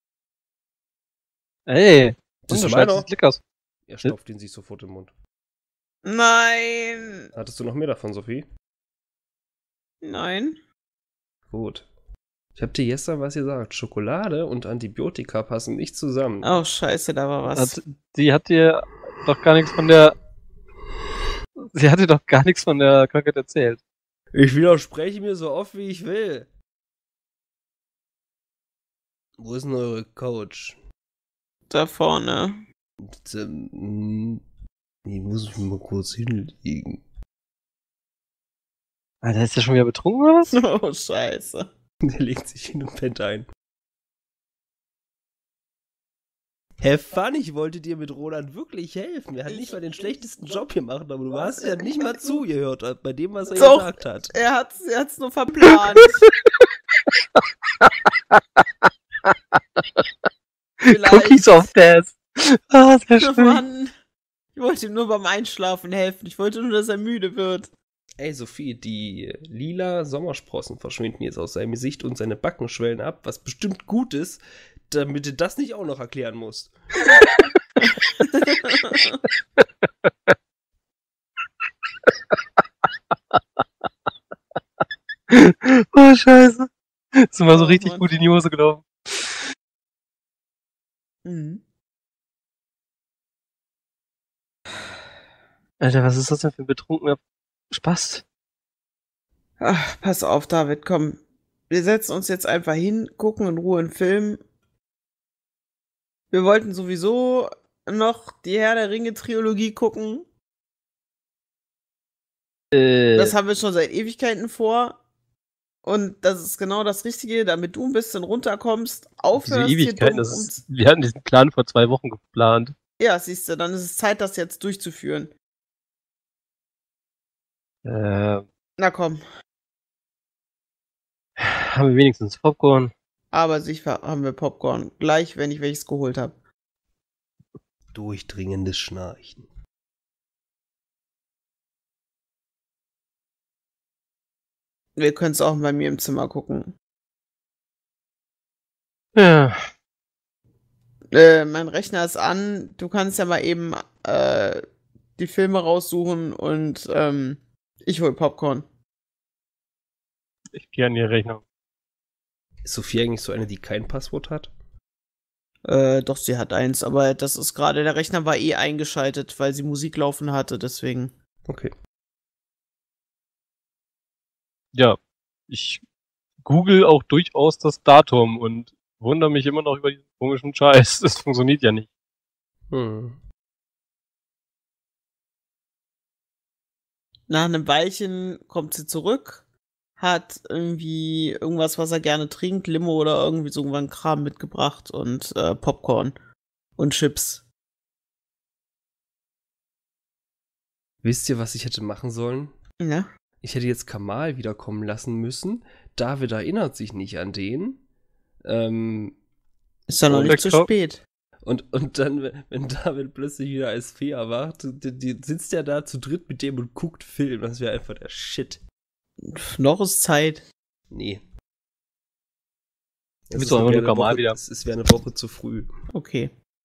Ey, Das ist wunderschön, meiner. sieht lecker aus. Er stopft ihn sich sofort im Mund. Nein! Hattest du noch mehr davon, Sophie? Nein. Gut. Ich habe dir gestern was gesagt. Schokolade und Antibiotika passen nicht zusammen. Oh, scheiße, da war was. Sie hat dir doch gar nichts von der. Sie hatte doch gar nichts von der Krankheit erzählt. Ich widerspreche mir so oft, wie ich will. Wo ist denn eure Couch? Da vorne. Die muss ich mal kurz hinlegen. Alter, ist der schon wieder betrunken oder was? Oh, scheiße. Der legt sich hin und pennt ein. Herr Fun, ich wollte dir mit Roland wirklich helfen. Er hat nicht mal den schlechtesten Job gemacht, aber du hast ja nicht mal zugehört bei dem, was er Doch. gesagt hat. Er hat's nur verplant. Vielleicht. Cookies of Death. Ah, sehr schön. Mann. Ich wollte ihm nur beim Einschlafen helfen. Ich wollte nur, dass er müde wird. Ey, Sophie, die lila Sommersprossen verschwinden jetzt aus seinem Gesicht und seine Backen schwellen ab, was bestimmt gut ist, damit du das nicht auch noch erklären musst. Oh, scheiße. Das ist mal so Oh, richtig Mann. gut in die Hose gelaufen. Mhm. Alter, was ist das denn für ein betrunkener Spaß? Ach, pass auf, David, komm. Wir setzen uns jetzt einfach hin, gucken in Ruhe einen Film. Wir wollten sowieso noch die Herr der Ringe-Trilogie gucken. Das haben wir schon seit Ewigkeiten vor. Und das ist genau das Richtige, damit du ein bisschen runterkommst, diese aufhörst hier Ewigkeiten, dumm das ist, wir hatten diesen Plan vor 2 Wochen geplant. Ja, siehst du, dann ist es Zeit, das jetzt durchzuführen. Na komm, Haben wir wenigstens Popcorn? aber sicher haben wir Popcorn. Gleich, wenn ich welches geholt habe. Durchdringendes Schnarchen. Wir können es auch bei mir im Zimmer gucken. Ja. Mein Rechner ist an. Du kannst ja mal eben die Filme raussuchen und ich hol Popcorn. Ich gehe an den Rechner. Ist Sophie eigentlich so eine, die kein Passwort hat? Doch, sie hat eins, aber das ist gerade, der Rechner war eh eingeschaltet, weil sie Musik laufen hatte, deswegen. Okay. Ja, ich google auch durchaus das Datum und wundere mich immer noch über diesen komischen Scheiß. Das funktioniert ja nicht. Nach einem Weilchen kommt sie zurück, hat irgendwie irgendwas, was er gerne trinkt, Limo oder irgendwie so irgendwann Kram mitgebracht und Popcorn und Chips. Wisst ihr, was ich hätte machen sollen? Ja. Ich hätte jetzt Kamal wiederkommen lassen müssen. David erinnert sich nicht an den. Ist ja noch Und nicht zu der Kau- spät. Und dann, wenn David plötzlich wieder als Fee erwacht, sitzt er da zu dritt mit dem und guckt Film. Das wäre einfach der Shit. Noch ist Zeit. Nee. Du bist doch einfach nur Kamal wieder. Es wäre eine Woche zu früh. Okay.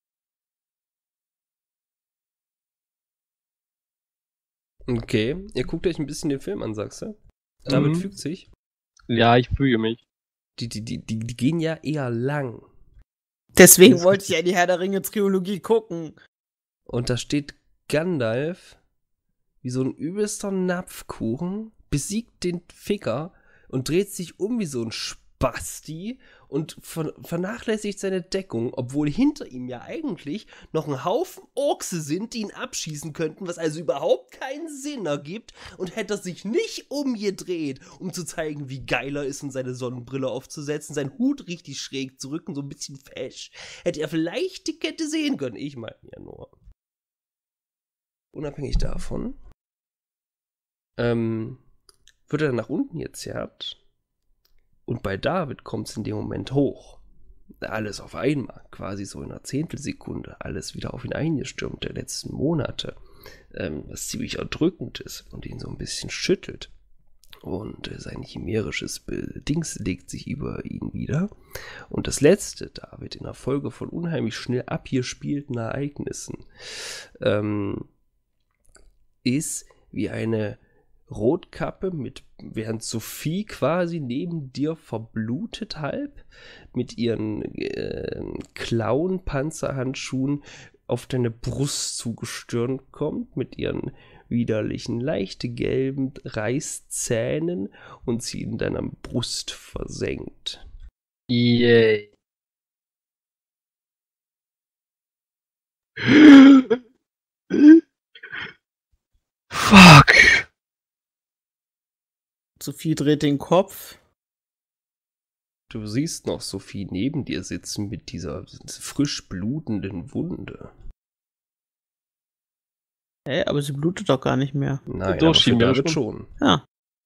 Okay, ihr guckt euch ein bisschen den Film an, sagst du? David fügt sich. Ja, ich füge mich. Die gehen ja eher lang. Deswegen wollte ich ja die Herr der Ringe-Trilogie gucken. Und da steht Gandalf wie so ein übelster Napfkuchen, besiegt den Ficker und dreht sich um wie so ein Spasti und vernachlässigt seine Deckung, obwohl hinter ihm ja eigentlich noch ein Haufen Orkse sind, die ihn abschießen könnten, was also überhaupt keinen Sinn ergibt. Und hätte er sich nicht umgedreht, um zu zeigen, wie geil er ist und seine Sonnenbrille aufzusetzen, seinen Hut richtig schräg zu rücken, so ein bisschen fesch, hätte er vielleicht die Kette sehen können. Ich meine ja nur. Unabhängig davon wird er nach unten gezerrt und bei David kommt es in dem Moment hoch. Alles auf einmal, quasi so in einer Zehntelsekunde, alles wieder auf ihn eingestürmt der letzten Monate, was ziemlich erdrückend ist und ihn so ein bisschen schüttelt. Und sein chimärisches Dings legt sich über ihn wieder. Und das letzte, David, in einer Folge von unheimlich schnell abgespielten Ereignissen, ist wie eine Rotkappe während Sophie quasi neben dir verblutet halb, mit ihren Clown-Panzerhandschuhen auf deine Brust zugestürmt kommt, mit ihren widerlichen, leicht gelben Reißzähnen und sie in deiner Brust versenkt. Yay. Fuck. Sophie dreht den Kopf. Du siehst noch Sophie neben dir sitzen mit dieser frisch blutenden Wunde. Hä, aber sie blutet doch gar nicht mehr. Nein, Doch, aber für schien mir David schon. Ja.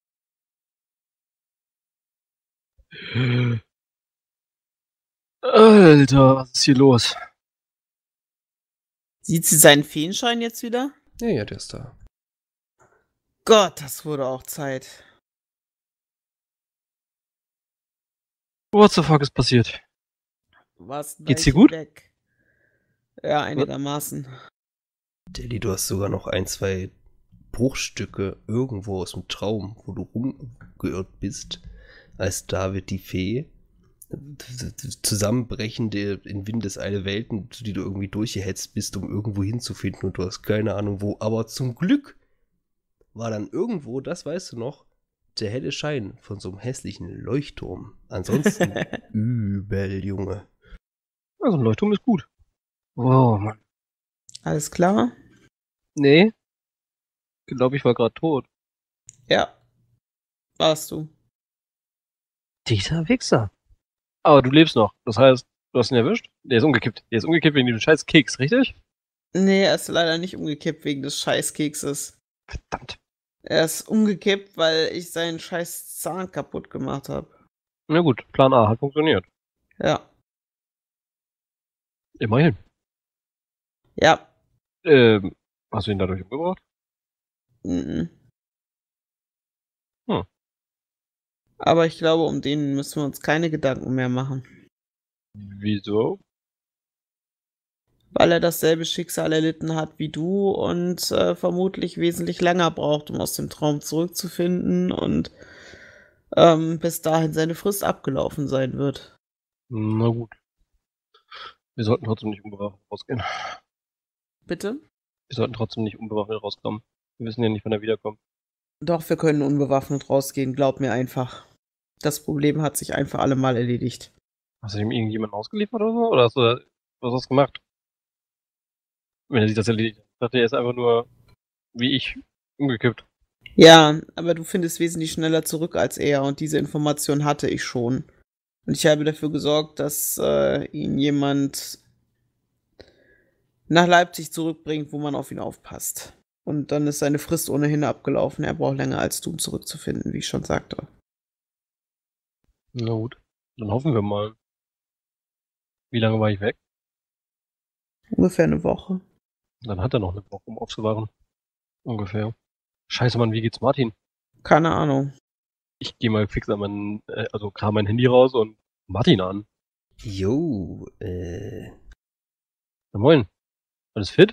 Alter, was ist hier los? Sieht sie seinen Feenschein jetzt wieder? Ja, der ist da. Gott, das wurde auch Zeit. What the fuck ist passiert? Was Geht's dir gut? Weg? Ja, einigermaßen. Deli, du hast sogar noch ein, zwei Bruchstücke irgendwo aus dem Traum, wo du rumgeirrt bist, als David die Fee zusammenbrechende in Windeseile Welten, die du irgendwie durchgehetzt bist, um irgendwo hinzufinden und du hast keine Ahnung wo. Aber zum Glück war dann irgendwo, das weißt du noch, der helle Schein von so einem hässlichen Leuchtturm. Ansonsten übel, Junge. Also ein Leuchtturm ist gut. Oh, Mann. Alles klar? Nee. Ich glaube, ich war gerade tot. Ja. Warst du. Dieser Wichser. Aber du lebst noch. Das heißt, du hast ihn erwischt? Der ist umgekippt. Der ist umgekippt wegen dem scheiß Keks, richtig? Nee, er ist leider nicht umgekippt wegen des Scheißkekses. Verdammt. Er ist umgekippt, weil ich seinen scheiß Zahn kaputt gemacht habe. Na gut, Plan A hat funktioniert. Ja. Immerhin. Ja. Hast du ihn dadurch umgebracht? Mhm. Hm. Aber ich glaube, um den müssen wir uns keine Gedanken mehr machen. Wieso? weil er dasselbe Schicksal erlitten hat wie du und vermutlich wesentlich länger braucht, um aus dem Traum zurückzufinden und bis dahin seine Frist abgelaufen sein wird. Na gut. Wir sollten trotzdem nicht unbewaffnet rausgehen. Bitte? Wir sollten trotzdem nicht unbewaffnet rauskommen. Wir wissen ja nicht, wann er wiederkommt. Doch, wir können unbewaffnet rausgehen, glaub mir einfach. Das Problem hat sich ein für alle Mal erledigt. Hast du ihm irgendjemanden ausgeliefert oder so? Oder hast du was gemacht? Wenn er sich das erledigt hat. Ich dachte, er ist einfach nur, wie ich, umgekippt. Ja, aber du findest wesentlich schneller zurück als er und diese Information hatte ich schon. Und ich habe dafür gesorgt, dass ihn jemand nach Leipzig zurückbringt, wo man auf ihn aufpasst. Und dann ist seine Frist ohnehin abgelaufen. Er braucht länger als du, um zurückzufinden, wie ich schon sagte. Na gut. Dann hoffen wir mal. Wie lange war ich weg? Ungefähr eine Woche. Dann hat er noch eine Woche, um aufzuwachen. Ungefähr. Scheiße, Mann, wie geht's Martin? Keine Ahnung. Ich gehe mal fix an kram mein Handy raus und Martin an. Jo, Na moin. Alles fit?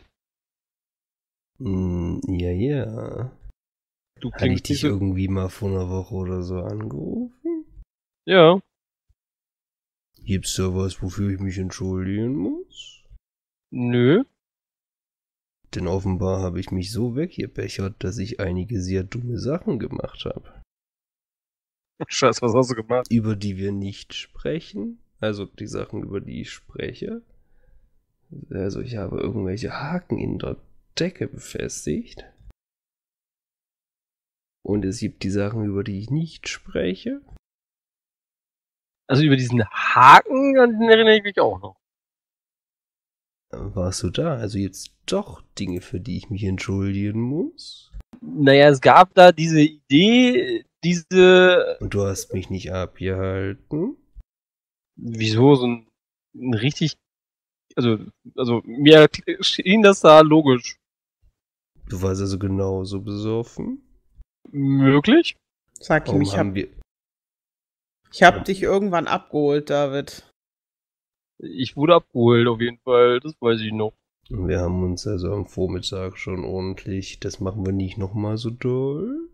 ja. Du Hatte ich klingst dich nicht so. irgendwie mal vor einer Woche oder so angerufen? Ja. Gibt's da was, wofür ich mich entschuldigen muss? Nö. Denn offenbar habe ich mich so weggebechert, dass ich einige sehr dumme Sachen gemacht habe. Scheiße, was hast du gemacht? Über die wir nicht sprechen. Also die Sachen, über die ich spreche. Also ich habe irgendwelche Haken in der Decke befestigt. Und es gibt die Sachen, über die ich nicht spreche. Also über diesen Haken, an den erinnere ich mich auch noch. Warst du da? Also jetzt doch Dinge, für die ich mich entschuldigen muss. Naja, es gab da diese Idee, Und du hast mich nicht abgehalten. wieso, so ein richtig, also mir schien das da logisch Du warst also genauso besoffen. möglich. Sag ihm, Warum ich haben hab, wir... ich hab dich irgendwann abgeholt, David. Ich wurde abgeholt, auf jeden Fall, das weiß ich noch. Wir haben uns also am Vormittag schon ordentlich... Das machen wir nicht nochmal so doll.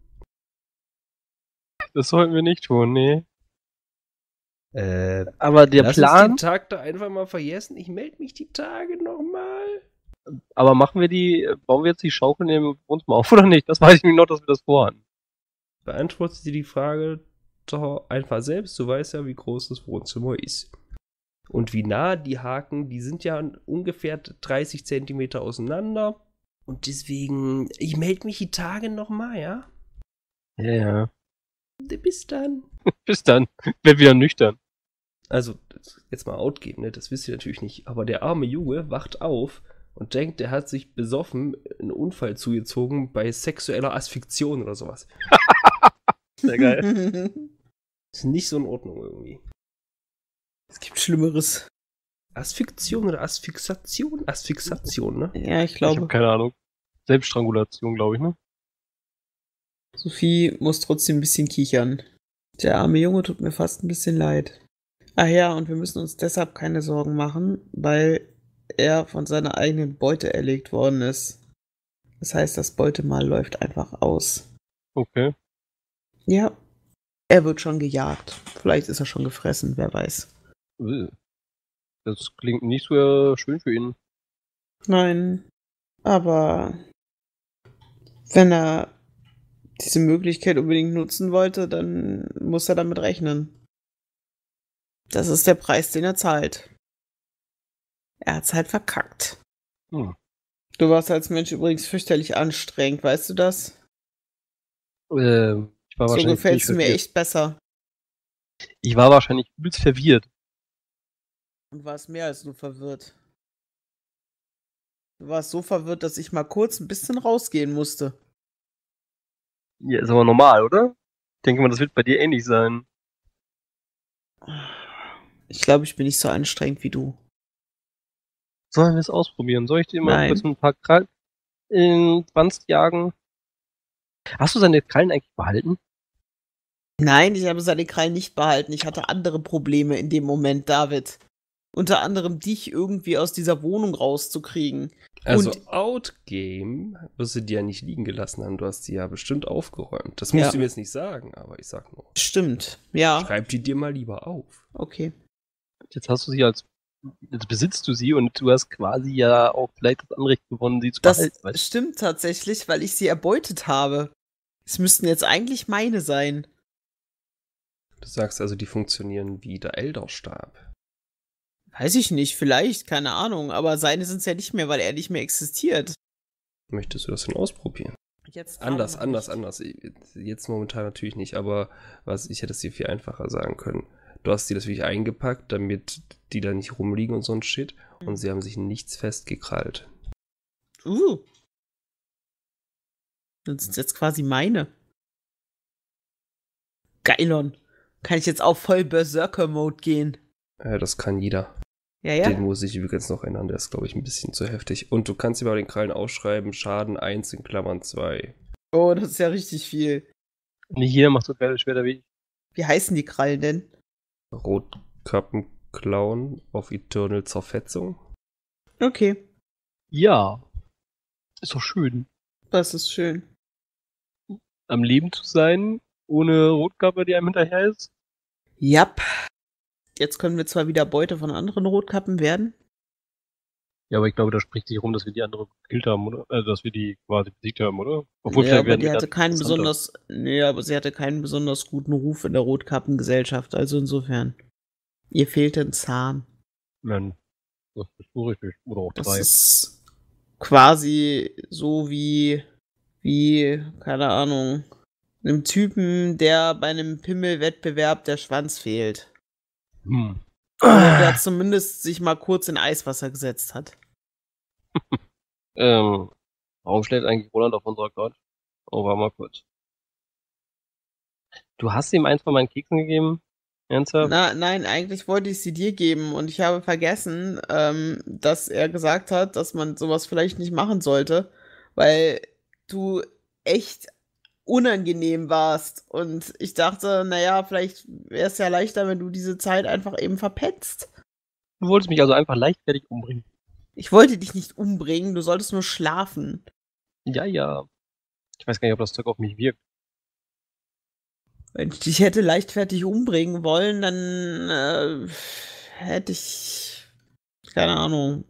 Das sollten wir nicht tun, nee. Lass Aber der uns Plan, den Tag da einfach mal vergessen. Ich melde mich die Tage nochmal. aber bauen wir jetzt die Schaukel im Wohnzimmer auf oder nicht? Das weiß ich nicht noch, dass wir das vorhaben. Beantwortet dir die Frage doch einfach selbst. Du weißt ja, wie groß das Wohnzimmer ist. Und wie nah die Haken, die sind ja ungefähr 30 Zentimeter auseinander. Und deswegen, ich melde mich die Tage nochmal, ja? Ja. Bis dann. Bis dann. Werd wieder nüchtern. Also, jetzt mal outgehen, ne? Das wisst ihr natürlich nicht. Aber der arme Junge wacht auf und denkt, er hat sich besoffen einen Unfall zugezogen bei sexueller Asphyxion oder sowas. Sehr geil. Ist nicht so in Ordnung irgendwie. Es gibt Schlimmeres. Asphyxion oder Asphyxation? Asphyxation, ne? Ja, ich Ich habe glaube, keine Ahnung. Selbststrangulation, glaube ich, ne? Sophie muss trotzdem ein bisschen kichern. Der arme Junge tut mir fast ein bisschen leid. Ach ja, und wir müssen uns deshalb keine Sorgen machen, weil er von seiner eigenen Beute erlegt worden ist. Das heißt, das Beutemahl läuft einfach aus. Okay. Ja, er wird schon gejagt. Vielleicht ist er schon gefressen, wer weiß. Das klingt nicht so schön für ihn. Nein, aber wenn er diese Möglichkeit unbedingt nutzen wollte, dann muss er damit rechnen. Das ist der Preis, den er zahlt. Er hat's halt verkackt. Hm. Du warst als Mensch übrigens fürchterlich anstrengend, weißt du das? Ich war So wahrscheinlich gefällt's ziemlich mir verwirrt. echt besser. Ich war wahrscheinlich übelst verwirrt. Und warst mehr als nur verwirrt. Du warst so verwirrt, dass ich mal kurz ein bisschen rausgehen musste. Ja, ist aber normal, oder? Ich denke mal, das wird bei dir ähnlich sein. Ich glaube, ich bin nicht so anstrengend wie du. Sollen wir es ausprobieren? Soll ich dir mal Nein. kurz ein paar Krallen in Wanst jagen? Hast du seine Krallen eigentlich behalten? Nein, ich habe seine Krallen nicht behalten. Ich hatte andere Probleme in dem Moment, David. unter anderem dich irgendwie aus dieser Wohnung rauszukriegen. Also Und- Outgame wirst du dir ja nicht liegen gelassen haben. Du hast die ja bestimmt aufgeräumt. Das musst Ja. du mir jetzt nicht sagen, aber ich sag nur. Stimmt, ja. Schreib die dir mal lieber auf. Okay. Jetzt hast du sie jetzt besitzt du sie und du hast quasi ja auch vielleicht das Anrecht gewonnen, sie zu Das behalten. Weißt stimmt tatsächlich, weil ich sie erbeutet habe. Es müssten jetzt eigentlich meine sein. Du sagst also, die funktionieren wie der Elderstab. Weiß ich nicht, vielleicht, keine Ahnung. Aber seine sind es ja nicht mehr, weil er nicht mehr existiert. Möchtest du das denn ausprobieren? Jetzt Anders. gerade noch nicht. Jetzt momentan natürlich nicht, aber ich hätte es dir viel einfacher sagen können. Du hast die natürlich eingepackt, damit die da nicht rumliegen und so ein Shit. Und sie haben sich nichts festgekrallt. Das sind jetzt quasi meine. Geilon. Kann ich jetzt auch voll Berserker-Mode gehen? Das kann jeder. Ja. Den muss ich übrigens noch ändern, der ist, glaube ich, ein bisschen zu heftig. Und du kannst dir bei den Krallen ausschreiben, Schaden 1 in Klammern 2. Oh, das ist ja richtig viel. du? Nicht jeder macht so schwerer wie ich. Wie heißen die Krallen denn? Rotkappenklauen auf Eternal Zerfetzung. Okay, Ja. Ist doch schön, das ist schön. am Leben zu sein, ohne Rotkappe, die einem hinterher ist. Jap. Jetzt können wir zwar wieder Beute von anderen Rotkappen werden. Ja, aber ich glaube, da spricht sich rum, dass wir die andere gekillt haben, oder? dass wir die quasi besiegt haben, oder? Obwohl, Ja, vielleicht aber werden die wir hatte dann keinen interessanter. besonders, nee, aber sie hatte keinen besonders guten Ruf in der Rotkappengesellschaft, also insofern. Ihr fehlte ein Zahn. Nein, das ist so richtig. Oder auch Das 3. ist quasi so wie, keine Ahnung, einem Typen, der bei einem Pimmelwettbewerb der Schwanz fehlt. Oder der zumindest sich mal kurz in Eiswasser gesetzt hat. Warum schlägt eigentlich Roland auf unserer Couch? Oh, warte mal kurz. Du hast ihm eins von meinen Keksen gegeben? Ernsthaft? Nein, eigentlich wollte ich sie dir geben und ich habe vergessen, dass er gesagt hat, dass man sowas vielleicht nicht machen sollte, weil du echt unangenehm warst und ich dachte, naja, vielleicht wäre es ja leichter, wenn du diese Zeit einfach eben verpetzt. Du wolltest mich also einfach leichtfertig umbringen. Ich wollte dich nicht umbringen, du solltest nur schlafen. Ja, ja. Ich weiß gar nicht, ob das Zeug auf mich wirkt. Wenn ich dich hätte leichtfertig umbringen wollen, dann hätte ich, keine Ahnung,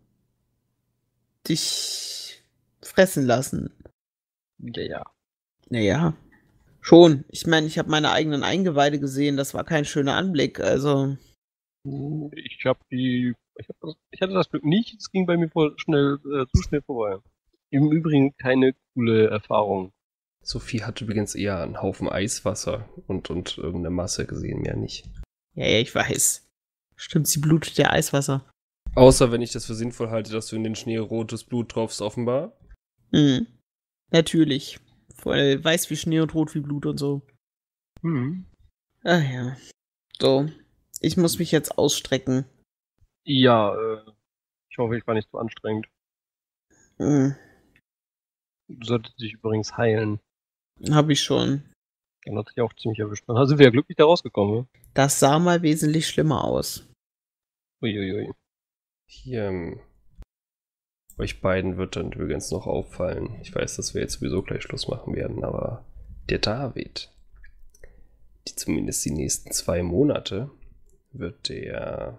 dich fressen lassen. Ja, ja. Naja, schon. Ich meine, ich habe meine eigenen Eingeweide gesehen, das war kein schöner Anblick, also. Ich hatte das Glück nicht, es ging bei mir zu schnell vorbei. Im Übrigen keine coole Erfahrung. Sophie hat übrigens eher einen Haufen Eiswasser und irgendeine Masse gesehen, mehr nicht. Ja, ich weiß. Stimmt, sie blutet ja Eiswasser. Außer wenn ich das für sinnvoll halte, dass du in den Schnee rotes Blut tropfst, offenbar. Mhm. Natürlich. Voll weiß wie Schnee und rot wie Blut und so. Ah ja. So. Ich muss mich jetzt ausstrecken. Ja, ich hoffe, ich war nicht zu anstrengend. Mhm. Du solltest dich übrigens heilen. Hab ich schon. Dann hat sich auch ziemlich erwischt. Dann sind wir ja glücklich da rausgekommen, ne? Das sah mal wesentlich schlimmer aus. Uiuiui. Hier, euch beiden wird dann übrigens noch auffallen. Ich weiß, dass wir jetzt sowieso gleich Schluss machen werden, aber der David, zumindest die nächsten 2 Monate, wird der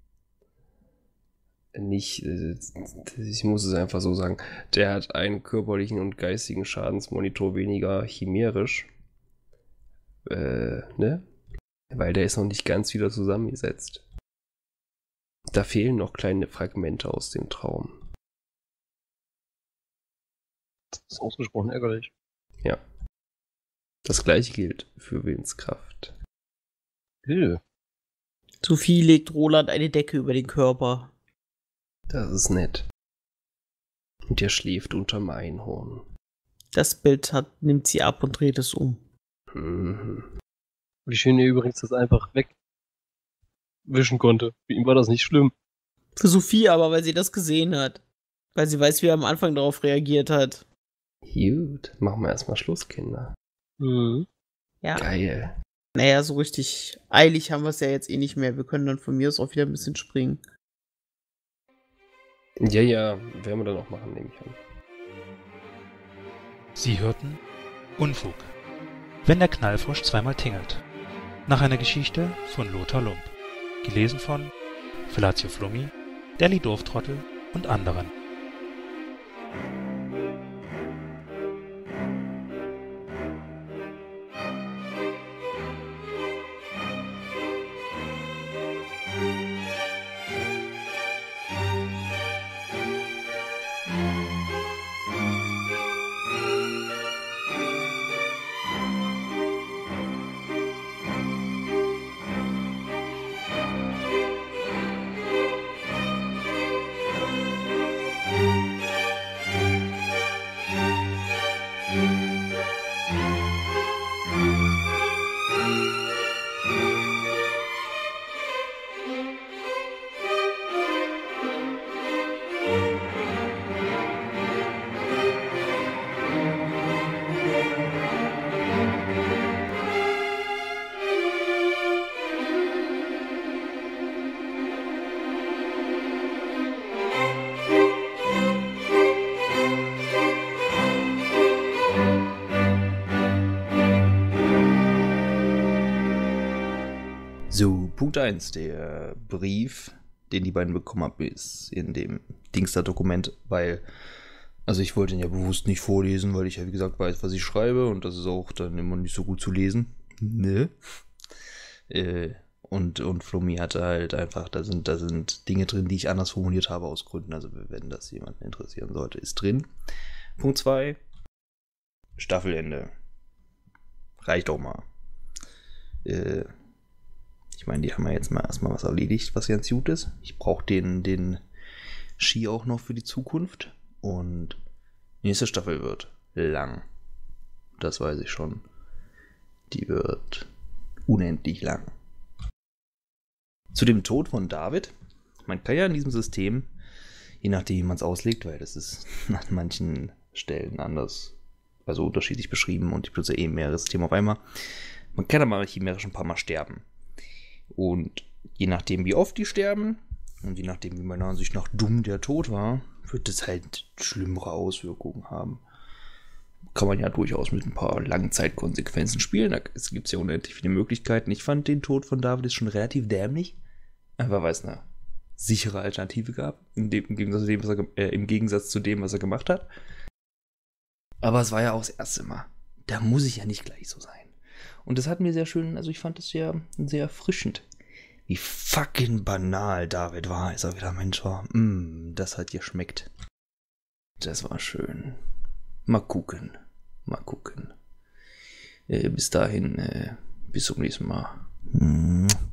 nicht, ich muss es einfach so sagen, der hat einen körperlichen und geistigen Schadensmonitor weniger chimerisch, ne? Weil der ist noch nicht ganz wieder zusammengesetzt. Da fehlen noch kleine Fragmente aus dem Traum. Das ist ausgesprochen ärgerlich. Ja. Das gleiche gilt für Willenskraft. Sophie legt Roland eine Decke über den Körper. Das ist nett. Und er schläft unterm Einhorn. Das Bild nimmt sie ab und dreht es um. Mhm. Wie schön er übrigens das einfach wegwischen konnte. Für ihn war das nicht schlimm. Für Sophie aber, weil sie das gesehen hat. Weil sie weiß, wie er am Anfang darauf reagiert hat. Gut, machen wir erstmal Schluss, Kinder. Mhm. Ja. Geil. Naja, so richtig eilig haben wir es ja jetzt eh nicht mehr. Wir können dann von mir aus auch wieder ein bisschen springen. Ja, ja, werden wir dann auch machen, nehme ich an. Sie hörten Unfug, wenn der Knallfrosch zweimal tingelt. Nach einer Geschichte von Lothar Lump. Gelesen von Felatio Flummi, Deli Dorftrottel und anderen. So, Punkt 1, der Brief, den die beiden bekommen haben, ist in dem Dingster-Dokument, weil, also ich wollte ihn ja bewusst nicht vorlesen, weil ich ja wie gesagt weiß, was ich schreibe und das ist auch dann immer nicht so gut zu lesen. Ne? Und Flummi hatte halt einfach, da sind Dinge drin, die ich anders formuliert habe aus Gründen, also wenn das jemanden interessieren sollte, ist drin. Punkt 2, Staffelende. Reicht doch mal. Ich meine, die haben ja jetzt mal erstmal was erledigt, was ganz gut ist. Ich brauche den Ski auch noch für die Zukunft. Und die nächste Staffel wird lang. Das weiß ich schon. Die wird unendlich lang. Zu dem Tod von David. Man kann ja in diesem System, je nachdem wie man es auslegt, weil das ist an manchen Stellen anders, also unterschiedlich beschrieben und ich benutze eben mehrere Systeme auf einmal. Man kann aber chimerisch ein paar Mal sterben. Und je nachdem, wie oft die sterben und je nachdem, wie meiner Ansicht nach dumm der Tod war, wird es halt schlimmere Auswirkungen haben. Kann man ja durchaus mit ein paar Langzeitkonsequenzen spielen. Es gibt ja unendlich viele Möglichkeiten. Ich fand den Tod von David ist schon relativ dämlich. Einfach weil es eine sichere Alternative gab. Im Gegensatz zu dem, was er gemacht hat. Aber es war ja auch das erste Mal. Da muss ich ja nicht gleich so sein. Und das hat mir sehr schön, also ich fand es sehr erfrischend. Wie fucking banal David war, als er wieder Mensch war. Das hat geschmeckt. Das war schön. Mal gucken. Bis dahin, bis zum nächsten Mal.